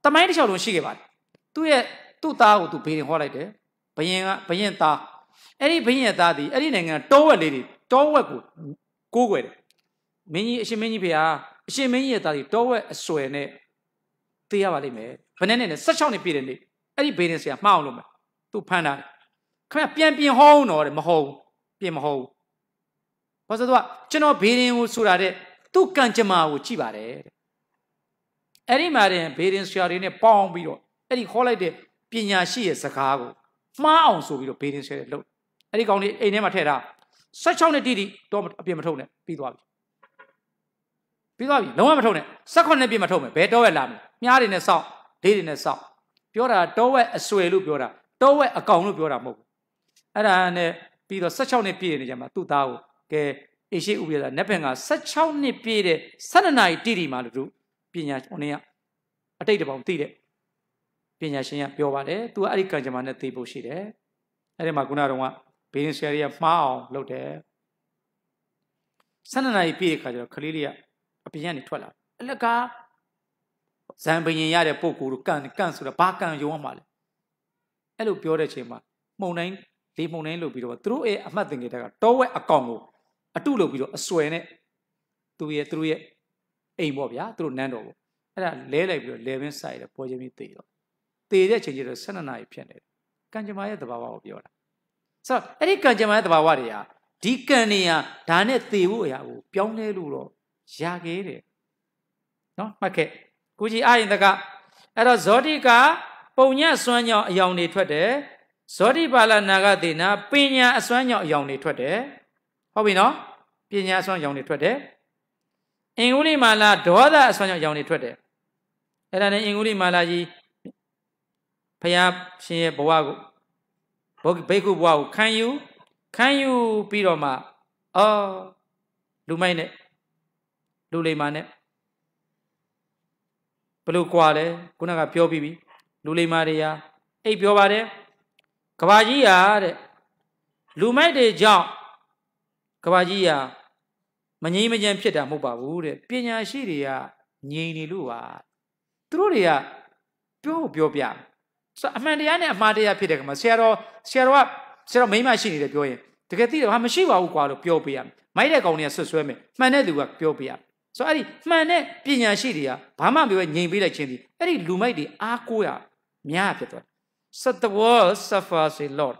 တမိုင်းတစ်ချောင်းလုံးရှိခဲ့ပါတယ်သူ့ရဲ့သူ့သားကိုသူဘေးရင်ဟောလိုက်တယ်ဘယင်ကဘယင်သားအဲ့ဒီဘယင်သားဒီအဲ့ဒီနိုင်ငံတောဝက်လေးတွေတောဝက်ကိုကိုးကွယ်တယ်မင်းကြီးအရှင်မင်းကြီးဖေဟာအရှင်မင်းကြီးရဲ့သားဒီတောဝက်အဆွဲနဲ့သိရပါလိမ့်မယ်ဘယ်နဲ့နဲ့၁၆နှစ်ပြည့်တဲ့နေ့အဲ့ဒီဘေးရင်ဆရာမှားအောင်လုပ်မယ်သူဖမ်းတာခင်ဗျပြန်ပြင်ဟောင်းတော့တယ်မဟုတ်ပြင်မဟုတ်ဘာလို့ဆိုတော့ကျွန်တော်ဘေးရင်ကိုဆိုတာတဲ့သူ့ကံကြမ္မာကိုကြည့်ပါတယ်တဲ့အဲ့ဒီမှာတင်ဘေးရင်ဆရာတွေနဲ့ပေါင်းပြီးတော့အဲ့ဒီခေါ်လိုက်တဲ့ပညာရှိရဲ့စကားကိုမှားအောင်ဆိုပြီးတော့ဘေးရင်ဆရာတွေလုပ်အဲ့ဒီကောင်လေးအိမ်ထဲမှာထည့်ထား၁၆နှစ်တိတိတော့အပြင်မထုတ်နဲ့ပြီးသွားပြီပြီးသွားပြီလုံးဝမထုတ်နဲ့၁၈နှစ်ပြည့်မထုတ်မယ်ဘယ်တော့ဝက်လာမလဲမြားတွေနဲ့စောင့်လေးတွေနဲ့စောင့်ပြောတာတော့ဝက်အဆွေလို့ပြောတာတော့ဝက်အကောင်လို့ပြောတာမဟုတ်ဘူးအဲ့ဒါနဲ့ပြီးတော့၁၆နှစ်ပြည့်နေကြမှာသူ့သားကိုကဲအေရှိဥပ္ပဒါနက်ဖင်က၁၆နှစ်ပြည့်တဲ့၁၂နာရီတိတိမှလို့သူပညာဟိုနေကအတိတ်တပေါင်းသိတဲ့ပညာရှင်ကပြောပါတယ်သူကအဲ့ဒီကံကြမ္မာနဲ့သိဖို့ရှိတယ်အဲ့ဒီမှာခုနကတော့ဘေးရင်ဆရာကြီးကမှားအောင်လုပ်တယ်၁၂နာရီပြည့်တဲ့ခါကျတော့ခလေးလေးကအပြင်ကနေထွက်လာအလကားဇံပရင်ရတဲ့ပုံကိုယ်တို့ကန်ကန်ဆိုတာဘာကန်ယုံအောင်ပါလဲအဲ့လိုပြောတဲ့ချိန်မှာမှုံတိုင်းလေးမှုံတိုင်းလုပ်ပြီးတော့သူတို့ရဲ့အမှတ်သင်္ကေတကတောဝက်အကောင်ကိုအတုလုပ်ပြီးတော့အစွဲနဲ့သူရဲ့သူတို့ရဲ့အိမ်ပေါ့ဗျာသူတို့နန်းတော်ပေါ့အဲ့ဒါလဲလိုက်ပြီးတော့လေဘင်းဆိုင်တယ်ပေါ်ချင်းပြီးတေတော့တေတဲ့ချိန်ကျတော့၁၂နာရီဖြစ်နေတယ်ကံကြမ္မာရဲ့သဘာဝကိုပြောတာဆိုတော့အဲ့ဒီကံကြမ္မာရဲ့သဘာဝတွေဟာဒီကံနေရဒါနဲ့သေဖို့အရာကိုပြောင်းလဲလို့တော့ရခဲ့တယ်နော်မှတ်ခဲ့ကိုကြီးအာရင်တကအဲ့တော့ဇောတိကပုံညစွမ်းကြောင့်အယောင်တွေထွက်တယ်ဇောတိပါဠနာဂသေနာပညာအစွမ်းကြောင့်အယောင်တွေထွက်တယ်ဟုတ်ပြီနော်ပညာအစွမ်းကြောင့်အယောင်တွေထွက်တယ်အင်္ဂုလိမာလာဒေါသအစွမ်းကြောင့်အယောင်တွေထွက်တယ်အဲ့ဒါနဲ့အင်္ဂုလိမာလာကြီးဖယားရှင်ရဲ့ဘဝကိုဘိက္ခုဘဝကိုခံယူခံယူပြီးတော့မှအော်လူမိုက်နဲ့လူလိမ္မာနဲ့ဘလို့ကွာလဲခုနကပြောပြီးပြီလူလိမ္မာတွေဟာအိပ်ပြောပါတယ်ကဘာကြီးဟာတဲ့လူမိုက်တွေကြောင့်ကဘာကြီးဟာမငြိမ်းမချမ်းဖြစ်တာမဟုတ်ပါဘူးတဲ့ပညာရှိတွေကငြိမ်နေလို့ပါသူတို့တွေကပြောပြောပြဆိုအမှန်တရားနဲ့အမှားတရားဖြစ်တဲ့ကမှာဆရာတော်ဆရာတော်ကဆရာတော်မိမရှိနေတယ်ပြောရင်တကယ်သိတယ်ဟာမရှိပါဘူးကွာလို့ပြောပေးရမယ်မိုက်တဲ့ကောင်တွေကဆွတ်ဆွဲမယ်မှန်တဲ့သူကပြောပေးရမယ်ဆိုအဲ့ဒီမှန်တဲ့ပညာရှိတွေကဘာမှပြောငြိမ်ပေးလိုက်ခြင်းဒီအဲ့ဒီလူမိုက်တွေအားကိုးရများဖြစ်သွားတယ် So the world suffers a lot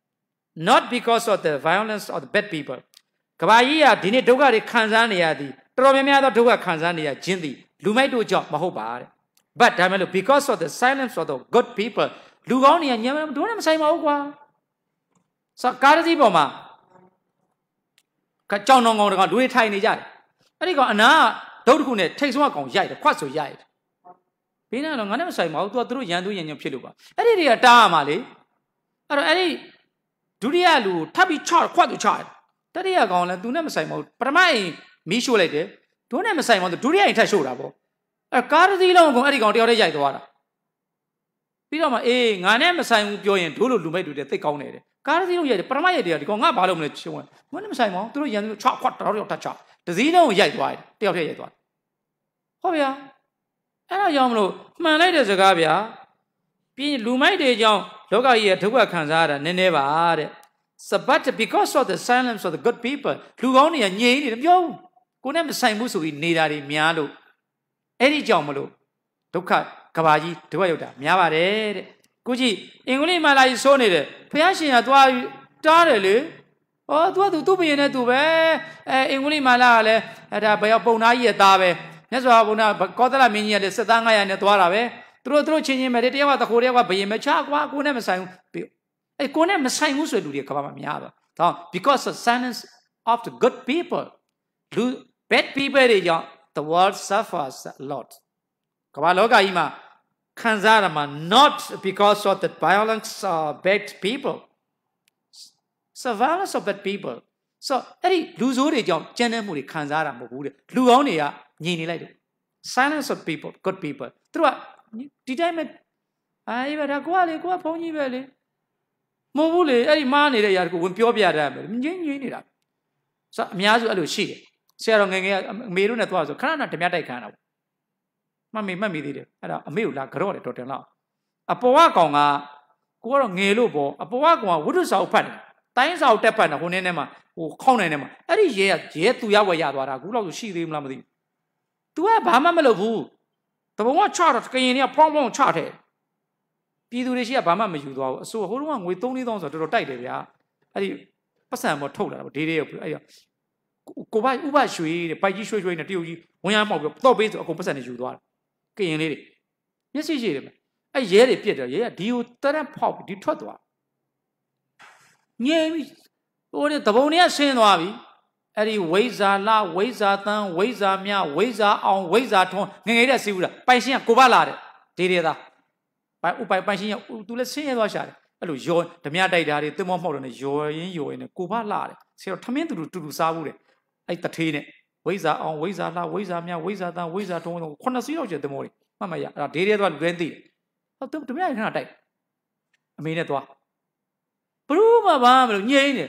not because of the violence of the bad people ကဘာကြီးကဒီနေ့ဒုက္ခတွေခံစားနေရသည်တော်တော်များများသောဒုက္ခခံစားနေရခြင်းသည်လူမိုက်တို့ကြောင့်မဟုတ်ပါတဲ့ but ဒါမှမဟုတ် because of the silence of the good people လူကောင်းတွေကညံမတို့နဲ့မဆိုင်ပါဘူးကွာဆိုကားတစ်စီးပေါ်မှာကကြောင်တော်ကောင်တကောင်လူတွေထိုင်နေကြတယ်အဲ့ဒီကောင်အနာဒုတ်တစ်ခုနဲ့ထိတ်ဆုံးအကောင်ရိုက်တယ်ခွတ်ဆိုရိုက်တယ်ဘေးနားတော့ငါနဲ့မဆိုင်ပါဘူးသူကသူတို့ရန်သူရန်ညံဖြစ်လို့ပါအဲ့ဒီတွေကတားရမှာလေအဲ့တော့အဲ့ဒီဒုတိယလူထပ်ပြီးချခွတ်သူချတယ်တတိယကောင်လည်းသူနဲ့မဆိုင်ပါဘူးပထမအိမ်မီးရှို့လိုက်တယ်ဒုနဲ့မဆိုင်ပါဘူးဒုတိယအိမ်ထပ်ရှို့တာပေါ့အဲ့ကားတစ်စီးလုံးကောင်အဲ့ဒီကောင်တယောက်တည်းရိုက်သွားတာပြီးတော့မှအေးငါနဲ့မဆိုင်ဘူးပြောရင်ဒိုးလိုလူမိုက်တွေတိတ်ကောင်းနေတယ်ကားတစ်စီးလုံးရိုက်တယ်ပထမရိုက်တယ်ဒီကောင်ငါဘာလို့မလဲရှုံးတယ်ငါနဲ့မဆိုင်ပါဘူးသူတို့ရန်သူချခွတ်တော်တော်ထပ်ချတစ်စီးလုံးရိုက်သွားတယ်တယောက်တည်းရိုက်သွားဟုတ်ဗျာအဲ့ဒါကြောင့်မလို့မှန်လိုက်တဲ့စကားဗျာပြီးလူမိုက်တွေကြောင့်လောကကြီးရဲ့ဒုက္ခခံစားရတာနည်းနည်းပါတဲ့ but because of the silence of the good people လူကောင်းတွေကငြိမ်နေတယ်ပြောဘူးကိုနဲ့မဆိုင်ဘူးဆိုပြီးနေတာတွေများလို့အဲ့ဒီကြောင့်မလို့ဒုက္ခကဘာကြီးဒုက္ခရောက်တာများပါတယ်တဲ့ကိုကြီးအင်္ဂလိပ်မာလာကြီးစိုးနေတယ်ဖះရှင်ကသွားတားတယ်လေဩသူကသူသူ့ဘယင်နဲ့သူပဲအဲအင်္ဂလိပ်မာလာကလည်းအဲ့ဒါဘယ်ပုံသားကြီးရဲ့သားပဲမြတ်စွာဘုရားကောသလမင်းကြီးကလည်းစစ်သား၅ရာနဲ့သွားတာပဲသူတို့သူတို့ချင်းချင်းပဲတယောက်ကတခိုးတယောက်ကဘယင်မချကွာကိုနဲ့မဆိုင်ဘူးအဲကိုနဲ့မဆိုင်ဘူးဆိုတဲ့လူတွေကကဘာမှများပါတော့ because of silence of the good people လူ bad people တွေကြောင့် the world suffers a lot ကဘာလောကကြီးမှာခံစားရမှာ not because of the violence of bad people so violence of bad people so အဲ့ဒီလူဆိုးတွေကြောင့်ကြမ်းတမ်းမှုတွေခံစားရမှာမဟုတ်ဘူးတဲ့လူကောင်းတွေကညင်နေလိုက်တယ် silence of people good people သူတို့ကဒီတိုင်းပဲအေးပါဒါကိုကလေကိုကဘုန်းကြီးပဲလေမဟုတ်ဘူးလေအဲ့ဒီမားနေတဲ့ຢာတကူဝင်ပြောပြတာပဲငင်းငင်းနေတာဆိုအများစုအဲ့လိုရှိတယ်ဆရာတော်ငယ်ငယ်အမေတို့နဲ့သွားဆိုခဏခဏဓမြတိုက်ခံတာပေါ့မှတ်မိမှတ်မိသေးတယ်အဲ့ဒါအမေကိုလာကြော့တယ်တော်တယ်လားအပေါ်ကကောင်ကကိုကတော့ငယ်လို့ပေါ့အပေါ်ကကောင်ကဝိတုစာအုပ်ဖတ်တယ်တိုင်းစာအုပ်တက်ဖတ်တယ်ဟိုနည်းနဲ့မှဟိုခေါင်းနိုင်နေမှာအဲ့ဒီရဲကရဲသူရဝယ်ရသွားတာအခုလောက်ရှိသေးမလားမသိဘူး तू ကဘာမှမလုပ်ဘူးတဘုံကချတော့ကရင်တွေကဖောင်းဖောင်းချတယ်ပြည်သူတွေရှိကဘာမှမယူသွားဘူးအစိုးဟိုတုန်းကငွေ သုံးလေးသောင်းဆိုတော့တော်တော်တိုက်တယ်ဗျာအဲ့ဒီပတ်စံပေါ်ထုတ်လာတာဒေးဒေးရောက်အဲ့ကိုဘဥပရွှေတဲ့ပိုက်ကြီးရွှေရွှေနဲ့တရုတ်ကြီးဝင်ရမောက်ပြီးတော့ပေးဆိုအကုန်ပတ်စံတွေယူသွားတယ်ကရင်လေးတွေမျက်စိရှိတယ်အဲ့ရဲတွေပြစ်တယ်ရဲကဒီကိုတရက်ဖောက်ဒီထွက်သွားငြိမ်ပြီးဟိုတဘုံတွေကဆင်းသွားပြီအဲ့ဒီဝိဇာလာဝိဇာတန်းဝိဇာမြဝိဇာအောင်ဝိဇာထွန်းငငယ်တဲ့စီးဘူးလားပိုင်ရှင်ကကိုဘလာတဲ့ဒေးဒေးသားပိုင်ဥပိုင်ပိုင်ရှင်ကသူလည်းဆင်းရဲသွားရှာတယ်အဲ့လိုယောဓမြတိုက်တာတွေတင်မောမှောက်တယ်နဲ့ယောရင်းယောရင်းနဲ့ကိုဘလာတယ်ဆရာတော်ထမင်းတူတူတူစားဘူးတဲ့အဲ့တထေးနဲ့ဝိဇာအောင်ဝိဇာလာဝိဇာမြဝိဇာတန်းဝိဇာထွန်းခုနှစ်စီးရောက်ကျတင်မောတွေမှတ်မရအဲ့ဒါဒေးဒေးသွားလွဲသိတယ်ဟောသူဓမြရခဏတိုက်အမေနဲ့သွားဘလို့မှဘာမလို့ငြိမ်းနေ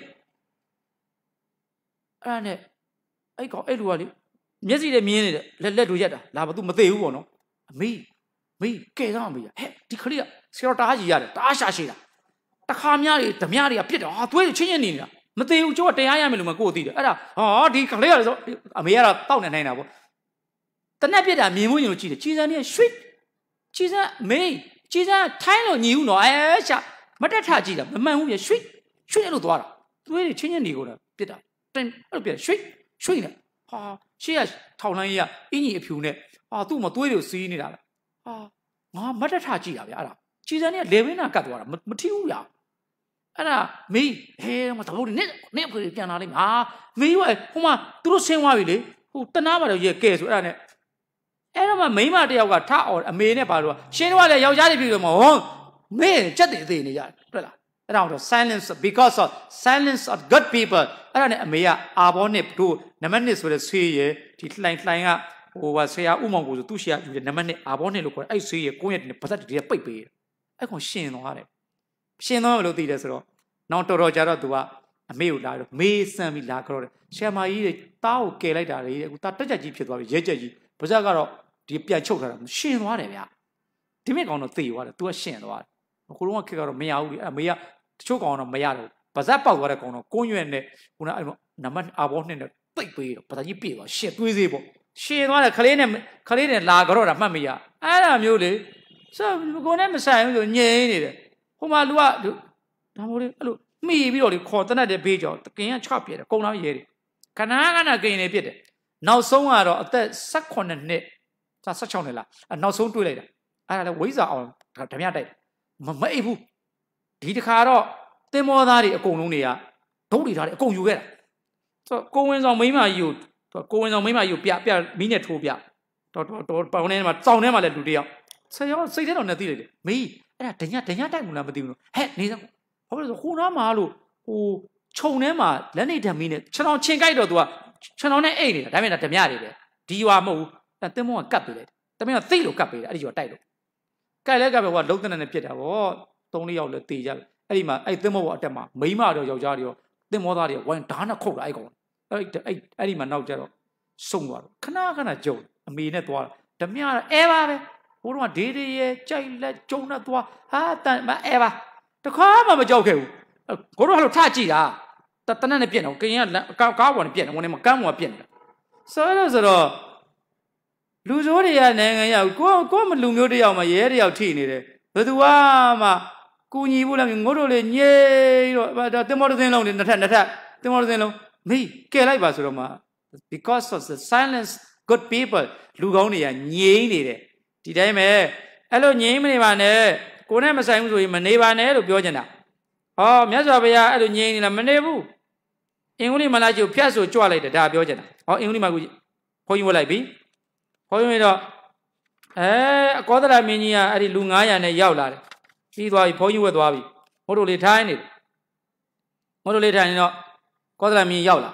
အဲ့ဒါနဲ့အဲ့ကောင်အဲ့လူကလေမျက်စိနဲ့မြင်နေတယ်လက်လက်တို့ရက်တာလာဘာသူမသိဘူးပေါ့နော်အမေမေးကဲတော့အမေဟဲ့ဒီခလေးကဆရာတော်တားကြီးရတယ်တားရှာရှိတာတခါများတွေဓမြတွေကပြစ်တော့ဟာသွေးချင်းချင်းနေနေတာမသိဘူးကျိုးကတရားရမယ်လို့မကိုသိတယ်အဲ့ဒါဟောဒီခလေးကဆိုအမေကတော့တောက်နေနိုင်တာပေါ့တနက်ပြစ်တာမြင်မှုရင်လို့ကြည့်တယ်ကြီးစံနေရွှိကြီးစံမေးကြီးစံထိုင်းလို့ညီဦးနော်အဲရှာမတက်ထကြည့်တာမမှန်ဘူးပြရွှိရွှိလို့သွားတာသွေးတွေချင်းချင်းနေကုန်တာပြစ်တာအဲ့လိုပြရွှိရွှိနေဟာရှေ့ကထောင်လိုင်းကြီးကအင်းကြီးအဖြူနဲ့ဟာသူ့မသွေးတွေစီးနေတာဟာငါမတ်တထကြည့်တာဗျအဲ့ဒါကြည်စံเนี่ยလေဝင်းနာကတ်သွားတာမထီးဘူးဗျအဲ့ဒါမေးဟဲမတဘုတ်နေနေဖေပြန်လာလိမ့်မယ်ဟာမေးဟိုဟိုမှာသူတို့ဆင်းသွားပြီလေဟိုတနာပါတော့ရဲ့ကဲဆိုအဲ့ဒါနဲ့အဲ့တော့မှမိန်းမတယောက်ကထအော်အမေနဲ့ပါတော့ရှင်းတော့လေယောက်ျားတွေပြီလို့မဟုတ်မေးစက်တွေသေးနေရတယ်တွေ့လားအဲ့ဒါတော့ silence because of silence of good people အဲ့ဒါနဲ့အမေကအာဘောနဲ့တို့နံပါတ်နှစ်ဆိုတဲ့ဆေးရယ်ဒီလှိုင်လှိုင်ကဟိုကဆရာဥမောင်ကိုဆိုသူ့ရှေ့ကယူတယ်နံပါတ်နှစ်အာဘောနဲ့လို့ခေါ်တယ်အဲ့ဆေးရယ်ကိုယ့်ရဲ့ပါဇက်တွေပိတ်ပေးတယ်အဲ့ကောင်ရှင်သွားတယ်ရှင်သွားလို့သိတယ်ဆိုတော့နောက်တော်တော်ကြာတော့သူကအမေကိုလာတော့မေးစမ်းပြီးလာကြတော့တယ်ဆရာမကြီးတွေတားကိုကယ်လိုက်တာလေအခုတားတက်ကြကြီးဖြစ်သွားပြီရဲကြက်ကြီးပါဇက်ကတော့ဒီပြန်ချုပ်ထားတာရှင်သွားတယ်ဗျာဒီမိကောင်တော့သိသွားတယ်သူကရှင်သွားတယ်ကိုလုံးကခက်ကတော့မရဘူးလေအမေကတချို့ကောင်တော့မရတော့ပါဇက်ပေါက်သွားတဲ့ကောင်တော့ကိုရွက်နဲ့ခုနအဲ့နံပါတ်အာဘောနှစ်နဲ့ပိတ်ပေးတော့ပါဇက်ကြီးပြေသွားရှစ်သွေးစေးပေါ့ရှင်သွားတယ်ခလေးနဲ့ခလေးနဲ့လာကြတော့တာမှတ်မရအဲ့ဒါမျိုးလေဆိုကိုနဲ့မဆိုင်ဘူးဆိုငြိမ်နေတယ်ဟိုမှာလူကဒါမို့လေအဲ့လိုမိပြီးတော့လေခေါ်တနတ်တဲ့ဘေးကြောတကင်ကချပြတယ်ကုန်းသားရဲတယ်ခဏခဏကင်နေပြစ်တယ်နောက်ဆုံးကတော့အသက်၁၈နှစ်ဆ၁၆နှစ်လားအနောက်ဆုံးတွေးလိုက်တာအဲ့ဒါလေဝိဇ္ဇာအောင်ဓမြတိုက်မမအိပ်ဘူးဒီတခါတော့တင်မောသားတွေအကုန်လုံးတွေကဒုတ်တွေထားတယ်အကုန်ယူခဲ့တာဆိုတော့ကိုဝင်ဆောင်မိန်းမကြီးကိုကိုဝင်ဆောင်မိန်းမကြီးကိုပြပြမီးနဲ့ထိုးပြတော့တော့ပေါင်းထဲမှာစောင်းထဲမှာလည်းလူတယောက်ဆရာစိတ်ထဲတော့နဲ့သိလိုက်တယ်မီးအဲ့ဒါဒညဒညတိုက်မလားမသိဘူးနော်ဟဲ့နေစမ်းဘာလို့လဲဆိုဟိုနားမှာလို့ဟိုခြုံထဲမှာလက်နေဓမီနဲ့ခြံတော်ချင်းကြိုက်တော့သူကခြံတော်နဲ့အိတ်နေတာဒါပေမဲ့ဓမြတွေပဲဒီရွာမဟုတ်ဘူးအဲတင်မောကကတ်ပေးလိုက်တယ်တမင်ကသိလို့ကတ်ပေးတယ်အဲ့ဒီရွာတိုက်လို့ကြိုက်လဲကတ်ပဲဟိုကလုံးတနနဲ့ပြစ်တာဗောသုံးလေးယောက်လည်းတေကြတယ်အဲ့ဒီမှာအဲ့တင်မောကအတက်မှာမိန်းမတော့ယောက်ျားတွေရောတင်မောသားတွေဝိုင်းဓာတ်နဲ့ခုတ်လာအဲ့ကောင်အဲ့အဲ့အဲ့ဒီမှာနောက်ကျတော့စုံသွားတော့ခဏခဏကြုံအမေနဲ့သွားဓမြအဲပါပဲဘိုးတော်ကဒေးဒေးရဲ့ကြိုက်လက်ကြုံနဲ့သွားဟာတန်မအဲပါတခါမှမကြောက်ခဲ့ဘူးကိုတို့ကလို့ထကြည့်တာတတနက်နဲ့ပြက်တော့ကရင်ကကားကားပေါ်နဲ့ပြက်တယ်ဝင်နေမှာကမ်းပေါ်ကပြက်နေတာဆိုတော့ဆိုတော့လူဆိုးတွေကနိုင်ငံရောက်ကိုကိုမလူမျိုးတယောက်မှရဲတယောက်ထိနေတယ်ဘယ်သူမှကူညီဖို့လည်းငို့တို့လေညေးတော့တင်မောတသိန်းလုံးလေနှစ်ထပ်နှစ်ထပ်တင်မောတသိန်းလုံးမေးကဲလိုက်ပါဆိုတော့မှ because of the silence good people လူကောင်းတွေကငြိမ်းနေတယ်ဒီတိုင်းပဲအဲ့လိုငြိမ်းမနေပါနဲ့ကိုနဲ့မဆိုင်ဘူးဆိုရင်မနေပါနဲ့လို့ပြောချင်တာဟောမြတ်စွာဘုရားအဲ့လိုငြိမ်းနေလားမနေဘူးအင်္ဂုလိမာလာကြီးကိုဖြတ်ဆိုကြွလိုက်တယ်ဒါပြောချင်တာဟောအင်္ဂုလိမာကြီးဘုန်းကြီးဝတ်လိုက်ပြီဘုန်းကြီးတော့အဲအကောသရမင်းကြီးကအဲ့ဒီလူငါးရာနဲ့ရောက်လာတယ်ပြီးသွားပြီဘုန်းကြီးဝတ်သွားပြီဘုတို့လေးထိုင်းနေတယ်ဘုတို့လေးထိုင်းနေတော့ကောသရမင်းရောက်လာ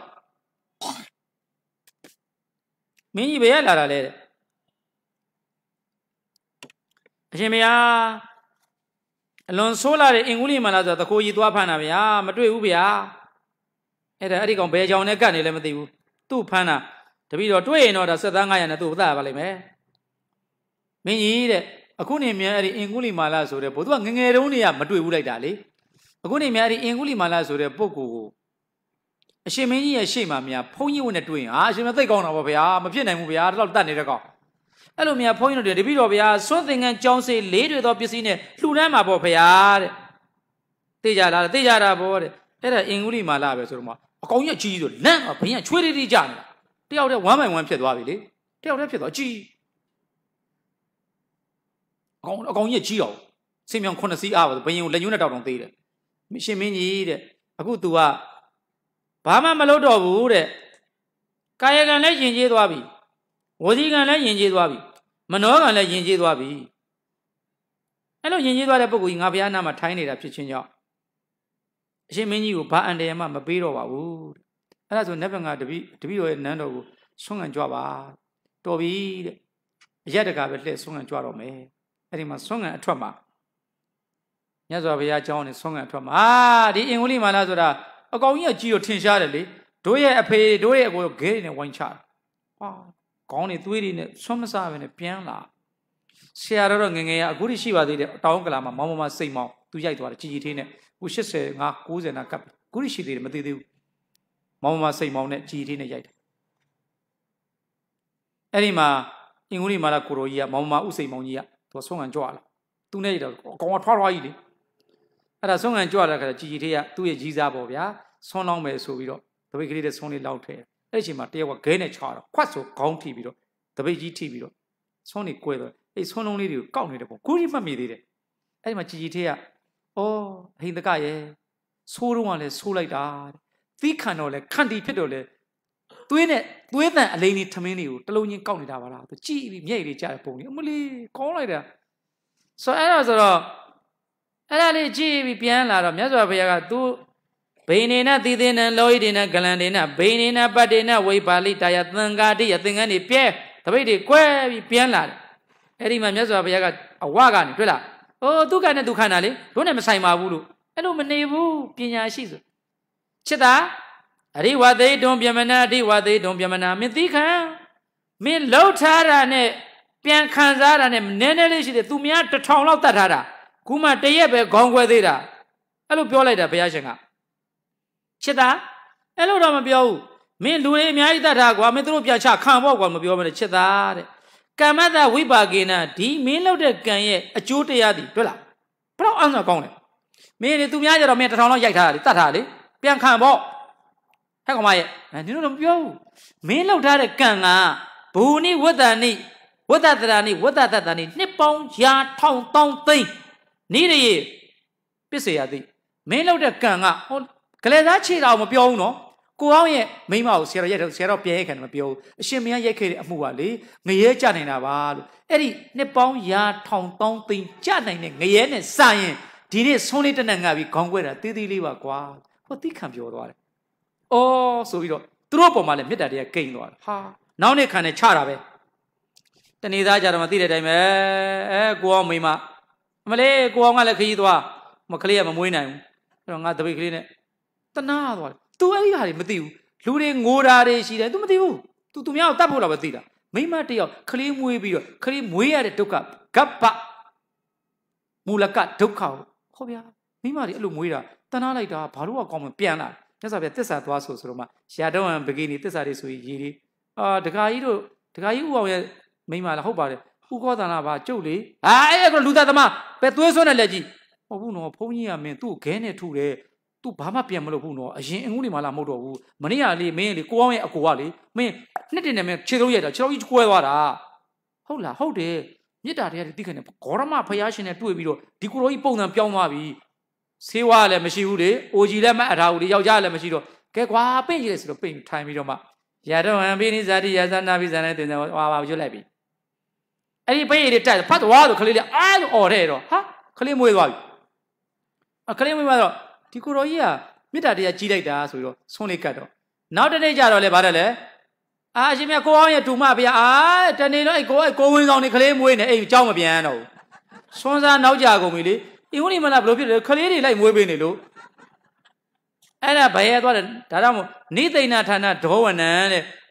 မင်းကြီးဘယ်ရလာတာလဲအရှင်ဘုရားအလွန်ဆိုးလာတဲ့အင်္ဂုလိမာလာဆိုတခိုးကြီးသွားဖမ်းတာဗျာမတွေ့ဘူးဗျာအဲ့ဒါအဲ့ဒီကောင်ဘယ်ကြောင်နဲ့ကတ်နေလဲမသိဘူးသူ့ဖမ်းတာတပည့်တော်တွေ့ရင်တော့ဒါဆက်သားငါးရာနဲ့သူ့သတ်ပါလိမ့်မယ်မင်းကြီးတဲ့အခုနေမြန်အဲ့ဒီအင်ကုလီမာလာဆိုတဲ့ဘုသူကငငယ်တုန်းတွေကမတွေ့ဘူးလိုက်တာလေအခုနေမြန်အဲ့ဒီအင်ကုလီမာလာဆိုတဲ့ပုဂ္ဂိုလ်ကိုအရှင်မင်းကြီးရဲ့ရှေ့မှာများဘုန်းကြီးဝင်နဲ့တွေ့ရင်ဟာအရှင်မသိကောင်းတာပေါ့ဗျာမဖြစ်နိုင်ဘူးဗျာတော့တတ်နေတဲ့ကောင်အဲ့လိုများဘုန်းကြီးတို့တပည့်တော်ဗျာစွန့်သင်္ကန်းကြောင်းစေးလေးတွေသောပစ္စည်းနဲ့လှူဒန်းမှာပေါ့ဗျာတဲ့သိကြလားသိကြတာပေါ့တဲ့အဲ့ဒါအင်္ဂုလိမာလာပဲဆိုတော့မှအကောင်ကြီးအကြီးဆိုလန့်ဘင်းကချွေးလေးလေးကြနေတာတယောက်တည်းဝမ်းမိုင်ဝမ်းဖြစ်သွားပြီလေတယောက်တည်းဖြစ်သွားအကြီးအကောင်အကောင်ကြီးကြီးအောင်စင်မြောင်ခုနှစ်စီးအားပါဘင်းကိုလက်ညှိုးနဲ့တောက်တောင်သေးတယ်ရှင်မင်းကြီးတဲ့အခု तू ကဘာမှမလုပ်တော့ဘူးတဲ့ကာယကံလည်းယဉ်ကျေးသွားပြီဝစီကံလည်းယဉ်ကျေးသွားပြီမနောကံလည်းယဉ်ကျေးသွားပြီအဲ့လိုယဉ်ကျေးသွားတဲ့ပုဂ္ဂိုလ်ကြီးငါဘုရားနာမှာထိုင်းနေတာဖြစ်ချင်းကြောင့်အရှင်မင်းကြီးကိုဘာအန်တရမှမပေးတော့ပါဘူးအဲ့ဒါဆိုနတ်ဘင်္ဂတပိတပိတော်ရဲ့နန်းတော်ကိုဆွမ်းခံကြွပါတော်ပြီတဲ့အရက်တကာပဲလှည့်ဆွမ်းခံကြွတော့မယ်အဲ့ဒီမှာဆွမ်းခံအထွက်မှာမြတ်စွာဘုရားကျောင်းနဲ့ဆွမ်းခံအထွက်မှာအာဒီအင်္ဂုလိမာလာဆိုတာအကောင်ကြီးကကြီးတော့ထင်ရှားတယ်လေတို့ရဲ့အဖေတို့ရဲ့အကိုဂဲတွေနဲ့ဝိုင်းချဟာခေါင်းတွေသွေးတွေနဲ့ဆွမ်းမစားပဲနဲ့ပြန်လာဆရာတော်ငငယ်ရအခုရှိပါသေးတယ်တောင်းကလာမှာမောင်မောင်မစိတ်မောင်းသူရိုက်သွားတယ်ကြီးကြီးသေးနဲ့ခု၈၀ငါ၉၀နာကပ်အခုရှိသေးတယ်မသေးသေးဘူးမောင်မောင်မစိတ်မောင်းနဲ့ကြီးကြီးသေးနဲ့ရိုက်တယ်အဲ့ဒီမှာအင်္ဂုလိမာလာကိုရိုကြီးကမောင်မောင်မဥစိတ်မောင်းကြီးကသူဆွမ်းခံကြွလာသူနဲ့ရိုက်တော့အကောင်ကထွားထွားကြီးလေအဲ့ဒါဆွမ်းခံကြွတဲ့ခါကျကြီးကြီးသေးကသူ့ရဲ့ကြီးစားပေါ့ဗျာဆွမ်းလောင်းမယ်ဆိုပြီးတော့တပိတ်ကလေးတဲ့ဆွမ်းလေးလောက်ထဲအဲ့ဒီအချိန်မှာတယောက်ကဂဲနဲ့ချတော့ခွတ်ဆိုခေါင်းထိပြီးတော့တပိတ်ကြီးထိပြီးတော့ဆွမ်းနေကွဲတော့အဲ့ဆွမ်းလုံးလေးတွေကိုကောက်နေတယ်ပေါ့ကိုကြီးမှတ်မိသေးတယ်အဲ့ဒီမှာကြီးကြီးသေးကအော်ဟိန္ဒကရဲ့ဆိုးတော့ကလည်းဆိုးလိုက်တာသီးခံတော့လဲခန့်တီဖြစ်တော့လဲသွေးနဲ့သွေးတန်အလိန်လေးထမင်းလေးကိုတလုံးချင်းကောက်နေတာပါလားသူကြည့်ပြီးမျက်ရည်လေးကြားတဲ့ပုံလေးအမလေးကောင်းလိုက်တာဆိုအဲ့ဒါဆိုတော့အဲ့ဒါလေးကြည့်ပြီးပြန်လာတော့မြတ်စွာဘုရားကသူဘိနေနသီသေနလောဟိတေနဂလန်တေနဘိနေနပတ္တေနဝိပါလိတာယသံဃာတိယသင်္ကန်းတွေပြဲတပိတ်တွေကွဲပြီးပြန်လာတယ်အဲ့ဒီမှာမြတ်စွာဘုရားကအဝကနေတွေ့လားအိုးဒုက္ခနဲ့ဒုက္ခနာလေတို့နဲ့မဆိုင်ပါဘူးလို့အဲ့လိုမနေဘူးပညာရှိဆိုချစ်တာအရိဝသေတွံပြမနာအရိဝသေတွံပြမနာမင်းသိခံမင်းလှုပ်ထားတာနဲ့ပြန်ခံစားတာနဲ့နည်းနည်းလေးရှိတယ်သူများတစ်ထောင်လောက်တတ်ထားတာခုမှတရက်ပဲခေါင်းခွဲသေးတာအဲ့လိုပြောလိုက်တာဘုရားရှင်ကချစ်တာအဲ့လိုတော့မပြောဘူးမင်းလူတွေအများကြီးတတ်တာကွာမင်းတို့ပြချခံပေါ့ကွာမပြောမနဲ့ချစ်တာတဲ့ကမ္မတဝိပါကေနဒီမင်းလုပ်တဲ့ကံရဲ့အကျိုးတရားတွေတွေ့လားဘယ်တော့အောင်ဆိုကောင်းလဲမင်းတွေသူများကြတော့မင်းတစ်ထောင်လောက်ရိုက်ထားတာလေတတ်ထားလေပြန်ခံပေါ့ဟဲ့ကောင်မရဲ့နင်တို့တော့မပြောဘူးမင်းလုပ်ထားတဲ့ကံကဘူနိဝတ္တနိဝတ္တတရာနိဝတ္တတတနိနှစ်ပေါင်းရာထောင်တောင်းသိန်းနိရယေပစ္စေယတိမင်းလုပ်တဲ့ကံကဟောကလေးသားခြေတော်မပြောဘူးနော်ကိုအောင်ရဲ့မိမကိုဆရာတော်ရိုက်တယ်ဆရာတော်ပြန်ရိုက်ခံတယ်မပြောဘူးအရှင်မင်းရိုက်ခဲ့တဲ့အမှုကလေငရဲကြနိုင်တာပါလို့အဲ့ဒီနှစ်ပေါင်းရာထောင်တောင်းသိန်းကြနိုင်တဲ့ငရဲနဲ့စရင်ဒီနေ့ဆုံးလေးတနက်ငါပြီးခေါင်းကွဲတာသေးသေးလေးပါကွာဟောသိခံပြောသွားတယ်အော်ဆိုပြီးတော့သူတို့ပုံမှာလည်းမေတ္တာတရားကိန်းသွားတယ်ဟာနောက်နေ့ခံနဲ့ချတာပဲတနေ့သားကြတော့မသိတဲ့အတိုင်းပဲအဲကိုအောင်မိမအမလေးကိုအောင်ကလည်းခရီးသွားမကလေးကမမွေးနိုင်ဘူးအဲ့တော့ငါတပိတ်ကလေးနဲ့တနာသွားတယ် तू အဲ့ဒီဟာတွေမသိဘူးလူတွေငိုတာတွေရှိတယ် तू မသိဘူး तू သူများကိုတတ်ဖို့တော့ပဲသိတာမိမတယောက်ခလေးမွေးပြီးတော့ခလေးမွေးရတဲ့ဒုက္ခဂဗ္ဗမူလကဒုက္ခဟောဗျာမိမတွေအဲ့လိုမွေးတာတနာလိုက်တာဘာလို့ကကောင်းမှပြန်လာမြတ်စွာဘုရားတစ္ဆာသွားဆိုဆိုတော့မှရာတော်ဟံပကိနီတစ္ဆာတွေဆိုရေးလေးအာဒကာကြီးတို့ဒကာကြီးဥအောင်ရဲ့မိမလားဟုတ်ပါတယ်ဥကောသနာပါကျုပ်လေအာအဲ့အဲ့လူသားသမားပဲသွေးစွန်းတဲ့လက်ကြီးဟုတ်ဘူးနော်ဘုန်းကြီးကမင်းသူ့ခဲနဲ့ထုတယ်သူဘာမှပြန်မလုပ်ဘူးနော်အရင်အငုံးနေမှလာမဟုတ်တော့ဘူးမနေ့ကလေမင်းလေကိုအောင်ရဲ့အကိုကလေမင်းနှစ်တင်နဲ့မင်းခြေသုံးရိုက်တာခြေတော်ကြီးကွဲသွားတာဟုတ်လားဟုတ်တယ်မြစ်တာတရားတွေသိခင်နဲ့ဂေါရမဖယားရှင်နဲ့တွေ့ပြီးတော့ဒီကိုတော်ကြီးပုံစံပြောင်းသွားပြီဆေးဝါးလည်းမရှိဘူးလေအိုကြီးလည်းမအပ်ထားဘူးလေယောက်ျားလည်းမရှိတော့ကဲကွာပိတ်ကြီးလေဆိုတော့ပိတ်ထိုင်ပြီးတော့မှရာတော်ဟံပိနိဇာတိရာဇနာပိဇာနဲ့တင်တယ်ဟွာပါရွတ်လိုက်ပြီအဲ့ဒီပိတ်ရည်တွေတိုက်ဖတ်သွားဆိုခလေးလေးအားလို့អော်တဲ့တော့ဟာခလေးမွေးသွားပြီအခလေးမွေးသွားတော့ဒီကိုတော်ကြီးကမေတ္တာတရားကြီးလိုက်တာဆိုပြီးတော့ဆုံးလေးကတ်တော့နောက်တစ်နေ့ကျတော့လေဗါတယ်လေအာအရှင်မြတ်ကိုအောင်ရဲ့တူမဗျာအာတနေ့တော့အဲ့ကိုအဲ့ကိုဝင်းဆောင်နေခလေးမွေးနေအိမ်အเจ้าမပြန်တော့ဘူးဆွမ်းစားနောက်ကြကုန်ပြီလေအင်းဦးနေမလားဘလို့ဖြစ်တယ်ခလေးတွေလိုက်မွေးပေးနေလို့အဲ့ဒါဘယ်ရသွားတယ်ဒါတော့မို့နိသိဏဌာနဒေါဝနံတဲ့က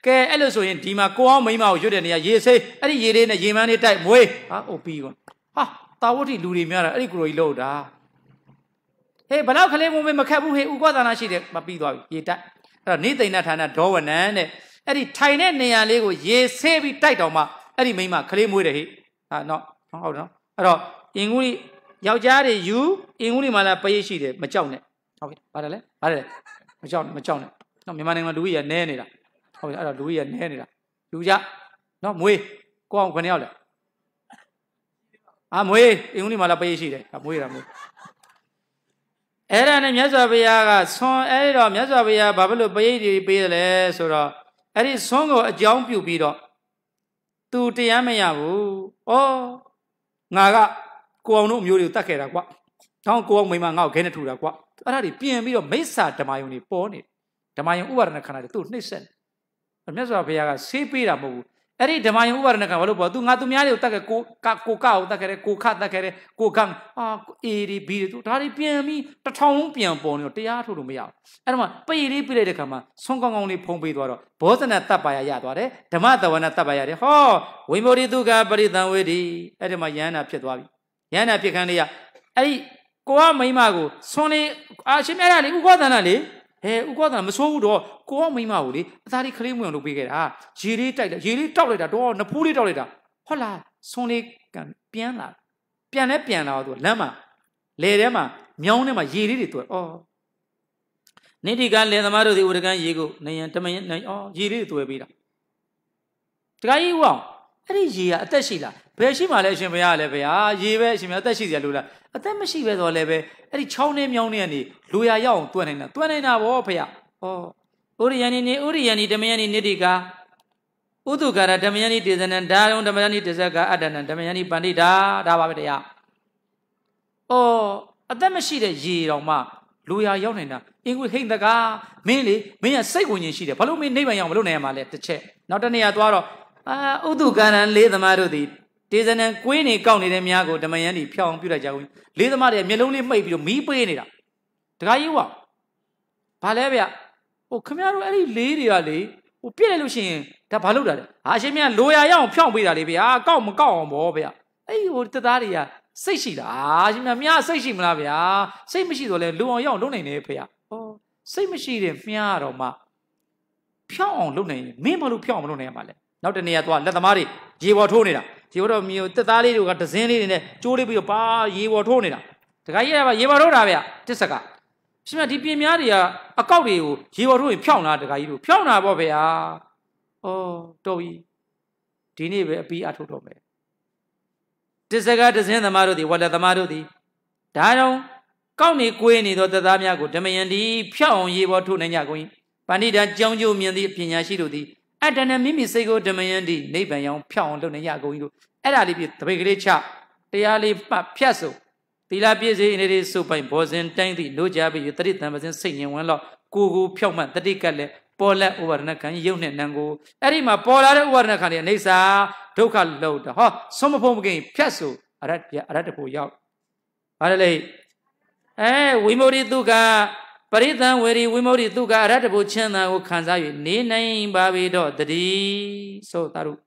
ကဲအဲ့လိုဆိုရင်ဒီမှာကိုအောင်မိမကိုရွတ်တဲ့နေရာရေစိတ်အဲ့ဒီရေလေးနဲ့ရေမန်းလေးတိုက်မွေးဟာအိုပြီးကွာဟာတာဝတိလူတွေများတာအဲ့ဒီကိုကြီးလို့တာဟေးဘလောက်ကလေးမမေမခက်ဘူးဟေးဥက္ကသနာရှိတယ်မပြီးသွားပြီရေတိုက်အဲ့တော့နေသိဏဌာနဒေါဝနံတဲ့အဲ့ဒီထိုင်တဲ့နေရာလေးကိုရေဆေးပြီးတိုက်တော့မှအဲ့ဒီမိမကလေးမွေးတယ်ဟေးဟာနော်ဟုတ်တယ်နော်အဲ့တော့အင်္ဂုလိယောက်ျားတွေယူအင်္ဂုလိမာလာပရိတ်ရှိတယ်မကြောက်နဲ့ဟုတ်ကဲ့ပါတယ်လေပါတယ်မကြောက်မကြောက်နဲ့နော်မြန်မာနိုင်ငံလူကြီးကနဲနေတာဟုတ်ကဲ့အဲ့တော့လူကြီးကနဲနေတာယူကြနော်မွေးကိုအောင်ခဏရောက်လဲအာမွေးအင်္ဂုလိမာလာပရိတ်ရှိတယ်မွေးတာမွေးအဲ့ဒါနဲ့မြတ်စွာဘုရားကဆွန်အဲ့တော့မြတ်စွာဘုရားဘာဖြစ်လို့ပရိတ်တွေပေးတယ်လဲဆိုတော့အဲ့ဒီဆွန်ကိုအကြောင်းပြုပြီးတော့သူတရားမရဘူးဩငါကကိုအောင်တို့အမျိုးတွေကိုတတ်ခဲ့တာကွာတောင်းကိုအောင်မိမငါ့ကိုခဲနဲ့ထူတာကွာအဲ့ဒါတွေပြင်ပြီးတော့မိစ္ဆာဓမ္မယုံတွေပေါ်နေဓမ္မယုံဥပါဒနာခန္ဓာတွေသူ့နှိမ့်ဆက်မြတ်စွာဘုရားကဆေးပေးတာမဟုတ်ဘူးအဲ့ဒီဓမ္မယုံဥပါဒနာခန္ဓာဘာလို့ပေါ်သူငါသူများတွေကိုတတ်ခဲ့ကိုကကိုကောက်တတ်ခဲ့တယ်ကိုခတတ်ခဲ့တယ်ကိုကအာအေဒီဘီတွေသူဒါတွေပြင်ပြီးတစ်ထောင်လုံးပြန်ပေါ်နေတော့တရားထုတ်လို့မရဘူးအဲ့တော့မှပိလေးပြလိုက်တဲ့ခါမှာဆွန်ကောင်းကောင်းလေးဖုံးပေးသွားတော့ဘောဇနတပ္ပါယရသွားတယ်ဓမ္မတဝနတပ္ပါယရတယ်ဟောဝိမောရိတုကပရိသံဝေဒီအဲ့ဒီမှာယန္နာဖြစ်သွားပြီယန္နာဖြစ်ခန်းလေးကအဲ့ဒီကိုကမိမကိုဆွန်လေးအာရှင်မြတ်ရလေဥက္ကသနာလေဟဲဥက္ကသနာမဆိုးဘူးတော့ကိုကမိမကိုလေအသားလေးခလေးမွေအောင်လုပ်ပေးခဲ့တာရေလေးတိုက်တယ်ရေလေးတောက်လိုက်တာတော့နဖူးလေးတောက်လိုက်တာဟုတ်လားဆွန်လေးကပြန်လာပြန်လဲပြန်လာတော့သူလမ်းမှာလေထဲမှာမြောင်းထဲမှာရေလေးတွေတွေ့ဩနိတိကလေသမားတို့ဒီဥဒကံရေကိုနယံတမယံဩရေလေးတွေတွေ့ပေးတာတခါကြီးဦးအောင်အဲ့ဒီရေကအသက်ရှိလားဘယ်ရှိမှလဲအရှင်ဘုရားလည်းဗျာရေပဲအရှင်ဘုရားအသက်ရှိစရာလိုလားအသက်မရှိပဲဆိုလည်းပဲအဲ့ဒီချောင်းနဲ့မြောင်းနဲ့ကနေလူရရောက်အောင်တွန်းနေတာတွန်းနေတာဗောဖေ။ဩဥရိယဏိနေဥရိယဏိဓမ္မယဏိနိတိကာဥဒုကာရဓမ္မယဏိတေဇနံဒါရုံဓမ္မယဏိတေဇကာအတ္တနံဓမ္မယဏိပန္တိတာဒါပါပဲတရား။ဩအသက်မရှိတဲ့ရေတော်မှလူရရောက်နေတာအင်္ဂုဟိမ့်တကားမင်းလေမင်းကစိတ်ဝิญဉ်ရှိတယ်ဘာလို့မင်းနိဗ္ဗာန်ရောက်မလို့နိုင်ရမှာလဲတစ်ချက်နောက်တစ်နေရာသွားတော့အာဥဒုကာရလေးသမားတို့သည်တေဇနံကွေးနေကောက်နေတဲ့များကိုဓမ္မယန်ဒီဖြောင်းပြလိုက်ကြဘူးလေးသမားတွေမျက်လုံးလေးမှိတ်ပြီးတော့မီးပေးနေတာတခါကြီးကဘာလဲဗျဟိုခမရတို့အဲ့ဒီလေးတွေကလေဟိုပြည့်လိုက်လို့ရှိရင်ဒါဘာလုပ်တာလဲဟာရှင်မြတ်လိုရာရအောင်ဖြောင်းပေးတာလေဗျာကောက်မကောက်အောင်ဗောဗျအဲ့ဒီဟိုတက်သားတွေကစိတ်ရှိတာရှင်မြတ်မြားစိတ်ရှိမလားဗျာစိတ်မရှိတော့လဲလူအောင်ရအောင်လုပ်နိုင်တယ်ဖေ။ဩစိတ်မရှိတဲ့မြားတော့မှဖြောင်းအောင်လုပ်နိုင်ရင်မင်းဘာလို့ဖြောင်းအောင်လုပ်နိုင်ရမှာလဲနောက်တနေရာသွားလက်သမားတွေရေပေါ်ထိုးနေတာရေပေါ်တော့မျိုးတက်သားလေးတွေကဒဇင်းလေးတွေနဲ့ကျိုးလေးပြီးတော့ပါရေပေါ်ထိုးနေတာတခါကြီးကရေပေါ်ထိုးတာဗျတစ်ဆက်ကရှင်မဒီပြင်များတွေကအကောက်တွေကိုရေပေါ်ထိုးရင်ဖြောင်းလာတခါကြီးတို့ဖြောင်းလာပေါ့ဗျာဩတော်ပြီဒီနေ့ပဲအပီးအထုတ်တော့မယ်တစ်ဆက်ကဒဇင်းသမားတို့ဒီဝလက်သမားတို့ဒီဒါကြောင့်ကောက်နေကွေးနေသောတက်သားများကိုဓမ္မယန်ဒီဖြောင်းအောင်ရေပေါ်ထိုးနိုင်ကြကုန်၏ပဏိတာကြောင်းကျိုးမြင်သည့်ပညာရှိတို့သည်အတ္တနဲ့မိမိစိတ်ကိုဓမ္မယန်ဒီနိဗ္ဗာန်ရောက်ဖြောင်းအောင်လုပ်နေရကုန်၏လို့အဲ့ဒါလေးပြတပိတ်ကလေးချတရားလေးပတ်ဖြတ်ဆိုသီလပြည့်စုံနေသည်စုပိုင်ဘောဇင်တိုင်းသည့်လို့ကြပြီးတတိတံပစင်စိတ်ငြိမ်ဝန်းတော့ကိုကိုဖြောက်မှန်တတိကက်လက်ပေါ်လက်ဥပါဒနာခံရုပ်နဲ့နံကိုအဲ့ဒီမှာပေါ်လာတဲ့ဥပါဒနာခံတွေအိဋ္ဌာဒုက္ခလို့တာဟောဆုံးမဖုံးမကင်ဖြတ်ဆိုအရတ္တအရတ္တဖို့ရောက်ဘာလဲလေအဲဝိမု रि တုကပရိသံဝေရီဝိမု रि တုကအရတ္တဖို့ချမ်းသာကိုခံစား၍နေနိုင်ပါပြီတော့တတိဆိုသာရု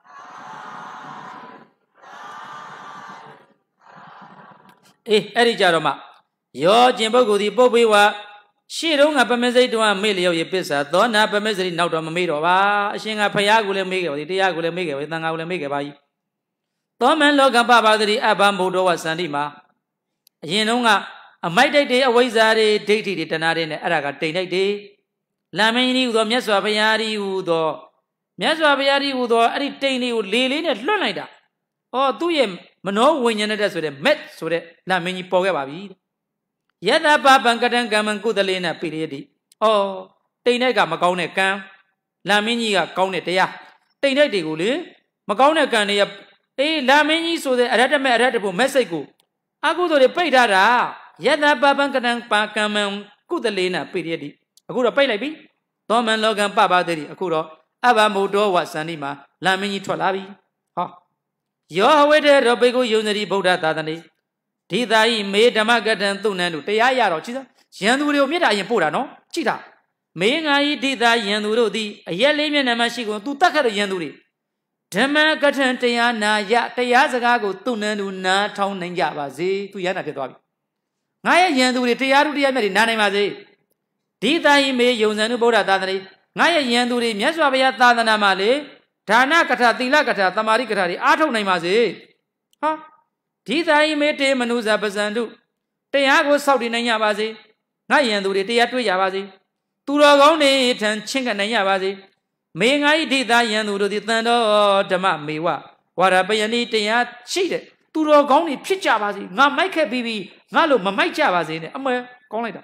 အေးအဲ့ဒီကြတော့မှယောကျင်ပုဂ္ဂိုလ်ဒီပုပ္ပေဝရှေ့တုန်းကပမေစိတ်တုံးကမေ့လျော့ရပစ္စာသောနာပမေစိတ်နောက်တော့မမေ့တော့ပါအရှင်ကဖယားကိုလည်းမေ့ခဲ့ပါသည်တရားကိုလည်းမေ့ခဲ့ပါသည်သံဃာကိုလည်းမေ့ခဲ့ပါ၏သောမန်လောကပပါတိအဘမုဒ္ဒဝသန္တိမှာအရင်တုန်းကအမိုက်တိုက်တွေအဝိဇ္ဇာတွေဒိဋ္ဌိတွေတဏှာတွေနဲ့အဲ့ဒါကတိမ်တိုက်တွေလမ်းမင်းကြီးဟူသောမြတ်စွာဘုရားကြီးဟူသောမြတ်စွာဘုရားကြီးဟူသောအဲ့ဒီတိမ်လေးကိုလေလေးနဲ့လွှတ်လိုက်တာဩသူ့ရဲ့မနောဝိညာဏတဲ့ဆိုတဲ့မက်ဆိုတဲ့လမ်းမင်းကြီးပေါ်ခဲ့ပါပြီယတပပံကတံကမ္မံကုသလေနပိရိယတိဩတိမ်တိုက်ကမကောင်းတဲ့ကံလမ်းမင်းကြီးကကောင်းတဲ့တရားတိမ်တိုက်တွေကိုလေမကောင်းတဲ့ကံတွေအေးလမ်းမင်းကြီးဆိုတဲ့အရတ္တမဲ့အရတ္တဖို့မက်စိတ်ကိုအကုသိုလ်တွေပိတ်ထားတာယတပပံကတံပါကမ္မံကုသလေနပိရိယတိအခုတော့ပိတ်လိုက်ပြီသောမန်လောကံပပတိအခုတော့အဘမုဒ္ဒောဝသန္တိမှာလမ်းမင်းကြီးထွက်လာပြီဟောယောဟဝေတေရောဘေကုယုံစရိဗုဒ္ဓသာသနေဒီသာဤမေဓမ္မကတံသုဏ္ဏတုတရားရတော့ကြည့်စမ်းရန်သူတွေကိုမြတ်တာအရင်ပို့တာနော်ကြည့်တာ Mengai dita yandurodi, a yelimian amashiko, to Taka yanduri. Dama Gatan Tayana, Ya Tayazagago, Tunanu, Na, Town and Yavazi, to Yana Petabi. Naya yanduri, Tayarudi, Nanamazi. Dita me Yozanu Boda Dadari, Naya yanduri, Yaswabaya Tadanamale, Tana Kata, Tilakata, Tamari Katari, Ato Namazi. Ha? Dita me te Manuza Bazandu. Tayago Saudi Nayavazi. Nayanduri, Tayatu Yavazi. Turagoni, Tan Chinga Nayavazi. May I did that Yandu the Thunder, Dama Mewa, what a bayani Taya cheated. Turagoni, Pichavazi, not make a baby, Nalo, Mamai Javazi, I'm a collider.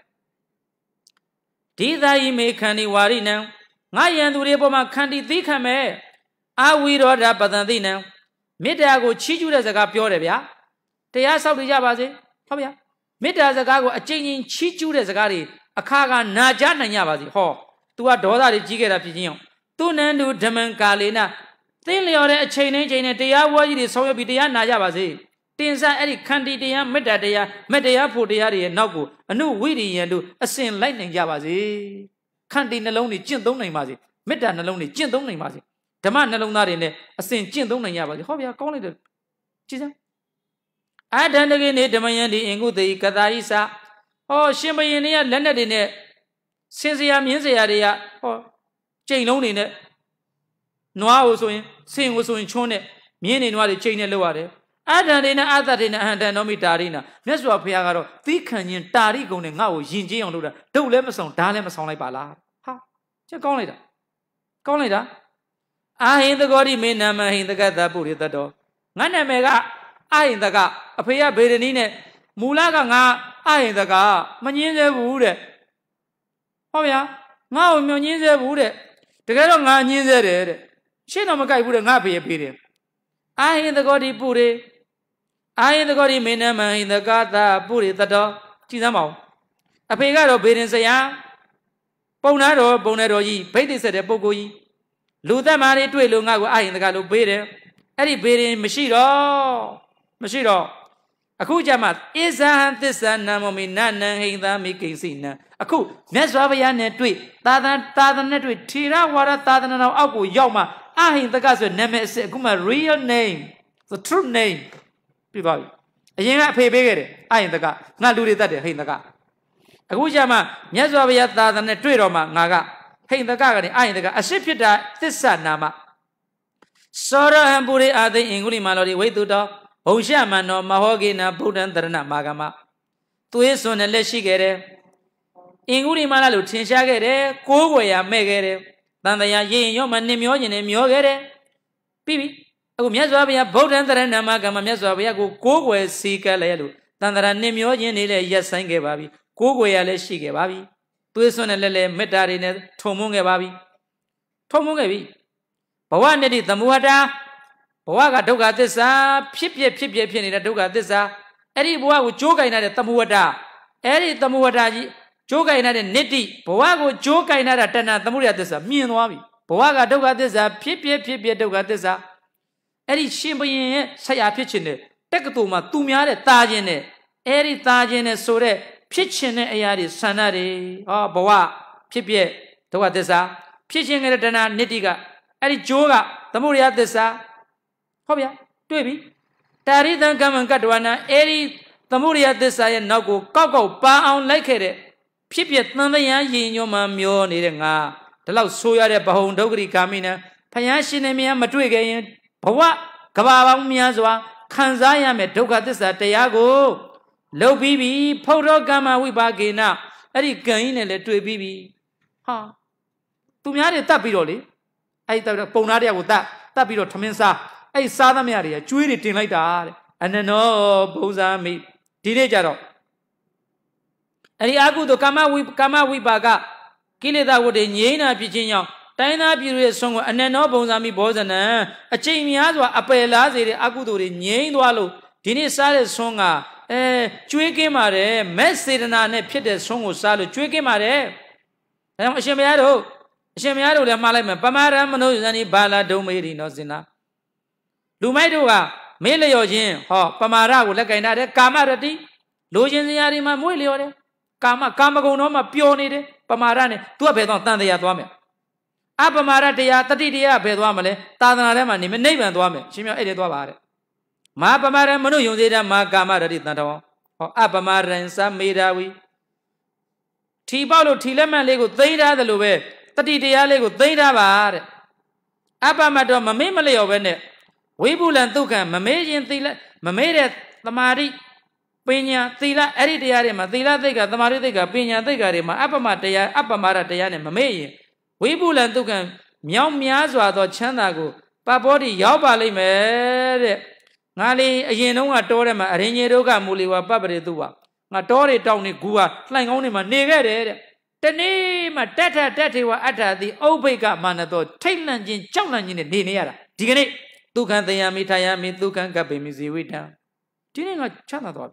Did I make candy worry now? Nayandu Reboma candy thickame. I will order Badan now. Midago Chiju as a gapiorevia. Taya Saudi Javazi, Fabia. Midazago a changing Chiju as a gari, a carga Najana Yavazi, ho, to a daughter of Jigger Pigeon. Tunandu Daman Kalina. Thinly or a chain engine, they are what it is so be the Najabazi. Tinsa Eric Candidea, Medadea, Medea Pudiari, Nagu, a new weedy and do a sin lightning Javazi. Candin alone, Jin don't name Mazi. Medan alone, Jin don't name Mazi. The man alone not in a sin Jin don't name Javazi. How we are calling it? Chisel. I done again the Mayandi Ingu the Kadaisa. Oh, Shimbayania landed in it. Since I am in the area. Oh. Chain only in it. Noa was in, sing was in Chone, meaning what the chain lower. Other than other than and Nomitarina, Meswa Piagaro, thick and Tari going now, Jinji on the two lemon, Dalemas like Bala. Ha, check on it. Call it. I in the godi menama in the gata put it the door. Nana mega, I in the ga, a paya berenine, Mulaga, I in the ga, Manina wood. Oh, yeah, now Manina wood. Together, I knew that she no guy wouldn't happy a period. I in the godi puri. I in the godi menama in the gata puri the door. Chisamo. A pegado bidin say, Bonaro, Bonero ye, paid this at a bogoi. Luther married to a long I in the galo bidder. Eddie bidin Machiro. Machiro. A cool jamat is a this and Namomi Nana in the making scene. A cool, Nesravia netweet, Tadan Tadan netweet, Tira, what a Tadan and Agu Yoma. I in the gas with Nemes, Guma real name, the true name. People. A young pay bigger, I in the car, not do it that in the car. A good jama, Nesravia Tadan netweet, Naga, hey in the garden, I in the car, a ship you die, this son Nama. Sora and Buri are the English malady way to dog. Oshama no Mahogina Buddha Dana Magama. To his son and let she get it. Inguri Malalu Tinshagere, Kogoya Megere, Tandaya Yin Yoman Nimion and Miogere. Pibi, Umyazwabia Buddha Dana Magama Yazwabia go Kogo Sika Lelu, Tandara Nimion yes sang a baby, Kogoya let she get baby. To his son and Lele Metarine, Tomunga baby. Tomungabi. But one did the Muada. Waga doga this up, pip ye pip ye penny that doga this up. Eddie boa would joke in at Tamuada. Eddie Tamuada, joke in at a nitty. Poago joke in at a tana Tamuria this up. Me and Wabi. Poaga doga this up, pip ye pip ye doga this up. Eddie Shimby say a pitch in it. Tekatuma, Tumiare Tajine. Eddie Tajine Sore, pitching a yard is sanari. Oh, boa, pip ye, doga this up. Pitching at a tana nittiga. Eddie joga, Tamuria this up. Hobia, baby. Tari than come and cut one, Eddie, the Muria this I and Nago, Coco, pa on like it. Pip yet none the yin your mammo needing ah. The loud soya de Bahon Dogri Camina, Payashinemia Matwigayan, Pawa, Kabam Miazwa, Kanzaya Metoka this at Tiago. Low bibi, Poto Gamma we bagina, Eddie gain and let to a bibi. Ha. To me, I did tapiroli. I thought a Ponaria with that, Tapiro Tomensa. I saw the area, chewing it like that, and then no, Boza me, Direjaro. And the Agu to come out with Kama Wibaga, kill it out with a Yena Pigeon, Tina Pure song, and then no Bozami Bozana, a Chimiazwa, a Pelazi, Agu in Yen Wallo, Dini Sale Songa, eh, Chuiki Mare, Messidana, and Peter Songo Salo, Chuiki Mare. I'm a Shemiado, Shemiado, the Malaman, Pamara, Manozani, Bala, Domiri, Nozina. Lumaidoa, Mele Yojin, ho, Pamara, like another Kamarati, Lojin Yarima Muliore, ကာမကာမဂုဏ်တော့မှပျော်နေတယ်ပမာဒနဲ့ तू ကဘယ်တော့တန်တရားသွားမယ်အပမာဒတရားတတိတရားဘယ်သွားမလဲသာသနာထဲမှာနေမနိဗ္ဗာန်သွားမယ်ရှင်မြောက်အဲ့ဒီသွားပါတဲ့မဟာပမာဒမနုယုံသေးတာမဟာကာမရတိတန်တော်ဟောအပမာဒံသမေရာဝီထီပေါက်လို့ထီလက်မှတ်လေးကိုသိမ့်ထားတယ်လို့ပဲတတိတရားလေးကိုသိမ့်ထားပါတဲ့အပမတ်တော့မမေ့မလျော်ပဲနဲ့ဝိပုလံဒုက္ခံမမေ့ခြင်းသီလမမေ့တဲ့သမာဓိပညာသီလအဲ့ဒီတရားတွေမှာသီလသိက္ခာသမာဓိသိက္ခာပညာသိက္ခာတွေမှာအပမတရားအပမာဒတရားနဲ့မမေ့ရင်ဝိပုလံဒုက္ခံမြောက်များစွာသောချမ်းသာကိုပပောတိရောက်ပါလိမ့်မယ်တဲ့ငါလေးအရင်တုန်းကတောထဲမှာအရင်ကြီးဒုက္ခမူလီဝါပပရိတုဝငါတောတွေတောင်နေဂူဟာလှိုင်ကောင်းတွေမှာနေခဲ့တယ်တဲ့တနေ့မှတက်ထတက်ထေဝအတ္ထတိဥပိ္ပကမာနသောထိတ်လန့်ခြင်းကြောက်လန့်ခြင်းနဲ့နေနေရတာဒီကနေ့ဒုက္ခသယမိထာယမိဒုက္ခကပ္ပိမိဇေဝိတံဒီနေ့ငါချမ်းသာသွားပြီ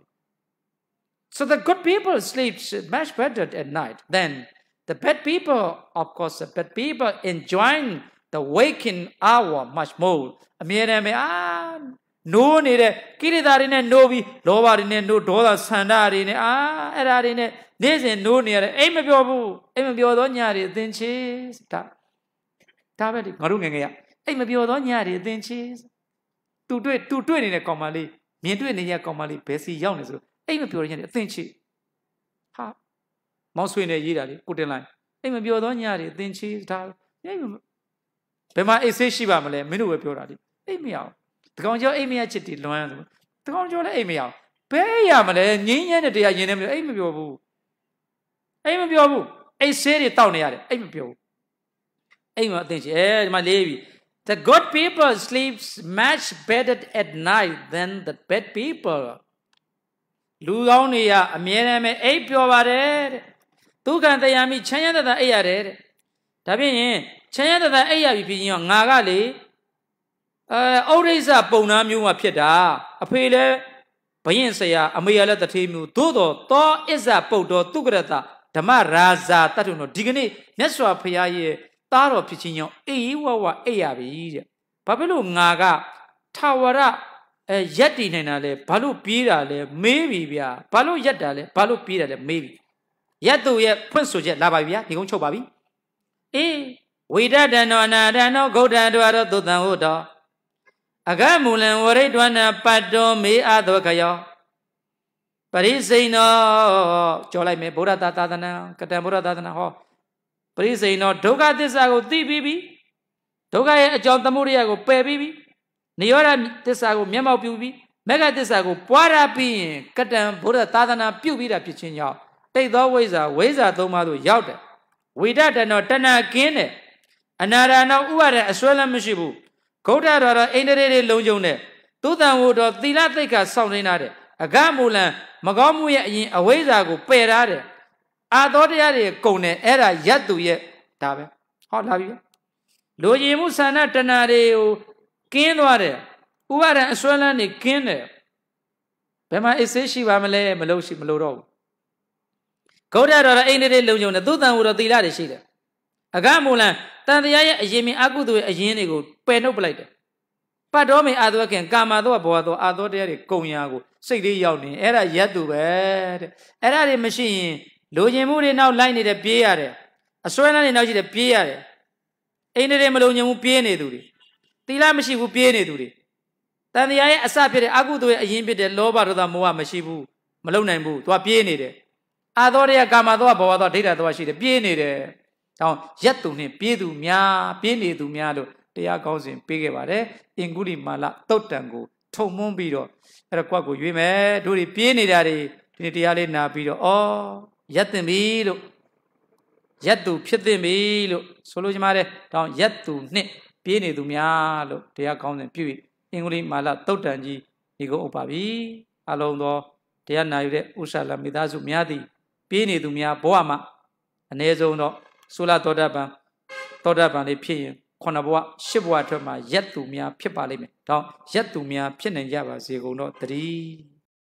So the good people sleep much better at night than the bad people. Of course the bad people enjoying the waking hour much more အမြဲတမ်းပဲအာနိုးနေတဲ့ကိရိတာတွေနဲ့နိုးပြီးလောဘတွေနဲ့နိုးဒေါသဆန္ဒတွေနဲ့အာအဲ့ဒါတွေနဲ့နေ့စဉ်နိုးနေရတယ်အိမ်မပြောဘူးအိမ်မပြောတော့ညတွေအသင်ချေဒါဒါပဲလေငါတို့ငယ်ငယ်ရအိမ်မပြောတော့ညတွေအသင်ချေတူတွေ့တူတွေ့နေတဲ့ကောင်မလေးမြင်တွေ့နေတဲ့ကောင်မလေးဘယ်စီရောက်နေဆိုအိမ်မပြောရညတွေအသင်ချေဟာမောင်ဆွေနဲ့ရေးတာလေကိုတင်လိုက်အိမ်မပြောတော့ညတွေအသင်ချေဒါဘယ်မှာအိတ်ဆေးရှိပါမလဲမင်းတို့ပဲပြောတာလေအိမ်မရအောင်တကောင်ကျော်အိမ်မရချစ်တီလွမ်းဆိုတကောင်ကျော်လည်းအိမ်မရအောင်ဘယ်ရမလဲငင်းညံ့တဲ့တရားယင်နေမလို့အိမ်မပြောဘူးအိမ်မပြောဘူးအိတ်ဆေးတွေတောက်နေရတယ်အိမ်မပြောဘူးအိမ်မအသိချင်အဲဒီမှာလေးပြီ The good people sleeps much better at night than the bad people လူကောင်းတွေကအမြဲတမ်းပဲအိပ်ပျော်ပါတယ်တဲ့ဒုက္ခတရားမိချမ်းရတတ်အိပ်ရတယ်တဲ့ဒါဖြင့်ချမ်းရတတ်အိပ်ရပြီဖြစ်ရင်ငါကလေအဲဩရိစ္ဆပုံနာမျိုးမှဖြစ်တာအဖေလည်းဘယင်ဆရာအမေရလည်းတထေးမျိုးသို့တော်သောအစ္ဆပုတ်တော်သူကရတဓမ္မရာဇာတတ်တော်ဒီကနေ့မြတ်စွာဘုရားရဲ့သားတော်ဖြစ်ခြင်းကြောင့်အေးဝဝအိပ်ရပြီတဲ့ဘာဖြစ်လို့ငါကထာဝရအဲရက်တည်နေတာလဲဘာလို့ပြေးတာလဲမေးပြီဗျာဘာလို့ရက်တာလဲဘာလို့ပြေးတာလဲမေးပြီရက်သူရဲ့ဖွင့်ဆိုချက်လာပါပြီဗျာဒီကုန်းချုပ်ပါပြီအေးဝိဒတံနောအနာတံနောဂௌတံတောရောသုတံဟုတ်တော်အဂမူလံဝရိတွဏပတ်တောမေအသောခယောပရိစိန်နောကြောလိုက်မယ်ဗုဒ္ဓသာသနာကတံဗုဒ္ဓသာသနာဟောပရိစိန်နောဒုက္ခသစ္စာကိုသိပြီးပြီဒုက္ခရဲ့အကြောင်းသမုဒယကိုပယ်ပြီးပြီနိရောဓသစ္စာကိုမျက်မှောက်ပြုပြီးမဂ္ဂသစ္စာကိုပွားရပြီးရင်ကတံဗုဒ္ဓသာသနာပြုပြီးတာဖြစ်ခြင်းကြောင့်တိတ်သောဝိဇ္ဇာဝိဇ္ဇာသုံးပါးသို့ရောက်တယ်ဝိဒတနောတဏကင်းတယ်အနာရနောဥပါဒအစွဲလမ်းမရှိဘူးဂௌတတော်တော်အိန္ဒြေတွေလုံးကျုံတဲ့သုတံဝတော်သီလသိက္ခာစောင့်နေတာတဲ့အဂမူလံမကောင်းမှုရဲ့အရင်အဝိဇ္ဇာကိုပယ်ထားတယ်အာသောတရားတွေကုန်တယ်အဲ့ဒါယတ်သူရဲ့ဒါပဲဟောလာပြီလူကြီးမှုဆန္ဒတဏတွေကိုကင်းသွားတယ်ဥပါဒံအစွဲလမ်းနေကင်းတယ်ဘယ်မှာအစ်စေးရှိပါမလဲမလို့ရှိမလို့တော့ဘူးဂௌတတော်တော်အိန္ဒြေလုံးကျုံတဲ့သုတံဝတော်သီလတွေရှိတယ်အဂမူလံတန်တရားရဲ့အရင်မြင်အကုသိုလ်ရဲ့အရင်တွေကိုပယ်နှုတ်ပလိုက်တယ်ပတ်တော်မေအာသောခင်ကာမသောဘောသောအာသောတရားတွေကုံရာကိုစိတ်လေးရောက်နေအဲ့ဒါယတ်သူပဲတဲ့အဲ့ဒါတွေမရှိရင်လိုချင်မှုတွေနောက်လိုက်နေတယ်ပြေးရတယ်အစွဲလမ်းတွေနောက်ရှိတယ်ပြေးရတယ်အိန္ဒြေမလုံချင်ဘူးပြေးနေသူတွေသီလမရှိဘူးပြေးနေသူတွေတန်တရားရဲ့အစဖြစ်တဲ့အကုသိုလ်ရဲ့အရင်ဖြစ်တဲ့လောဘဒေါသမောဟမရှိဘူးမလုံနိုင်ဘူးသူကပြေးနေတယ်အာသောတရားကာမသောဘောသောဒိဋ္ဌသောရှိတယ်ပြေးနေတယ်တောင်းရက်သူနဲ့ပြေးသူများပြေးနေသူများလို့တရားကောင်းစဉ်ပေးခဲ့ပါတယ်အင်္ဂုလိမာလတုတ်တံကိုထုံမွန်းပြီးတော့အဲ့တော့ကွက်ကိုရွေးမယ်တို့တွေပြေးနေတာတွေဒီနေ့တရားလေးနာပြီးတော့ဩရက်တင်ပြီလို့ရက်သူဖြစ်တင်ပြီလို့ဆိုလို့ချင်ပါတယ်တောင်းရက်သူနဲ့ပြေးနေသူများလို့တရားကောင်းစဉ်ပြုပြီးအင်္ဂုလိမာလတုတ်တံကြီးဒီကိုဥပပါပြီအလုံးသောတရားနာယူတဲ့ဥစ္စာလမိသားစုများသည်ပြေးနေသူများဘဝမှာအ ਨੇ ဆုံးတော့ဆိုလာသောတာပန်သောတာပန်လေးဖြစ်ရင်ခုနဘဝရှစ်ဘဝအတွက်မှာရက်သူများဖြစ်ပါလိမ့်မယ်။ဒါရက်သူများဖြစ်နိုင်ကြပါစေကုန်တော့တည်း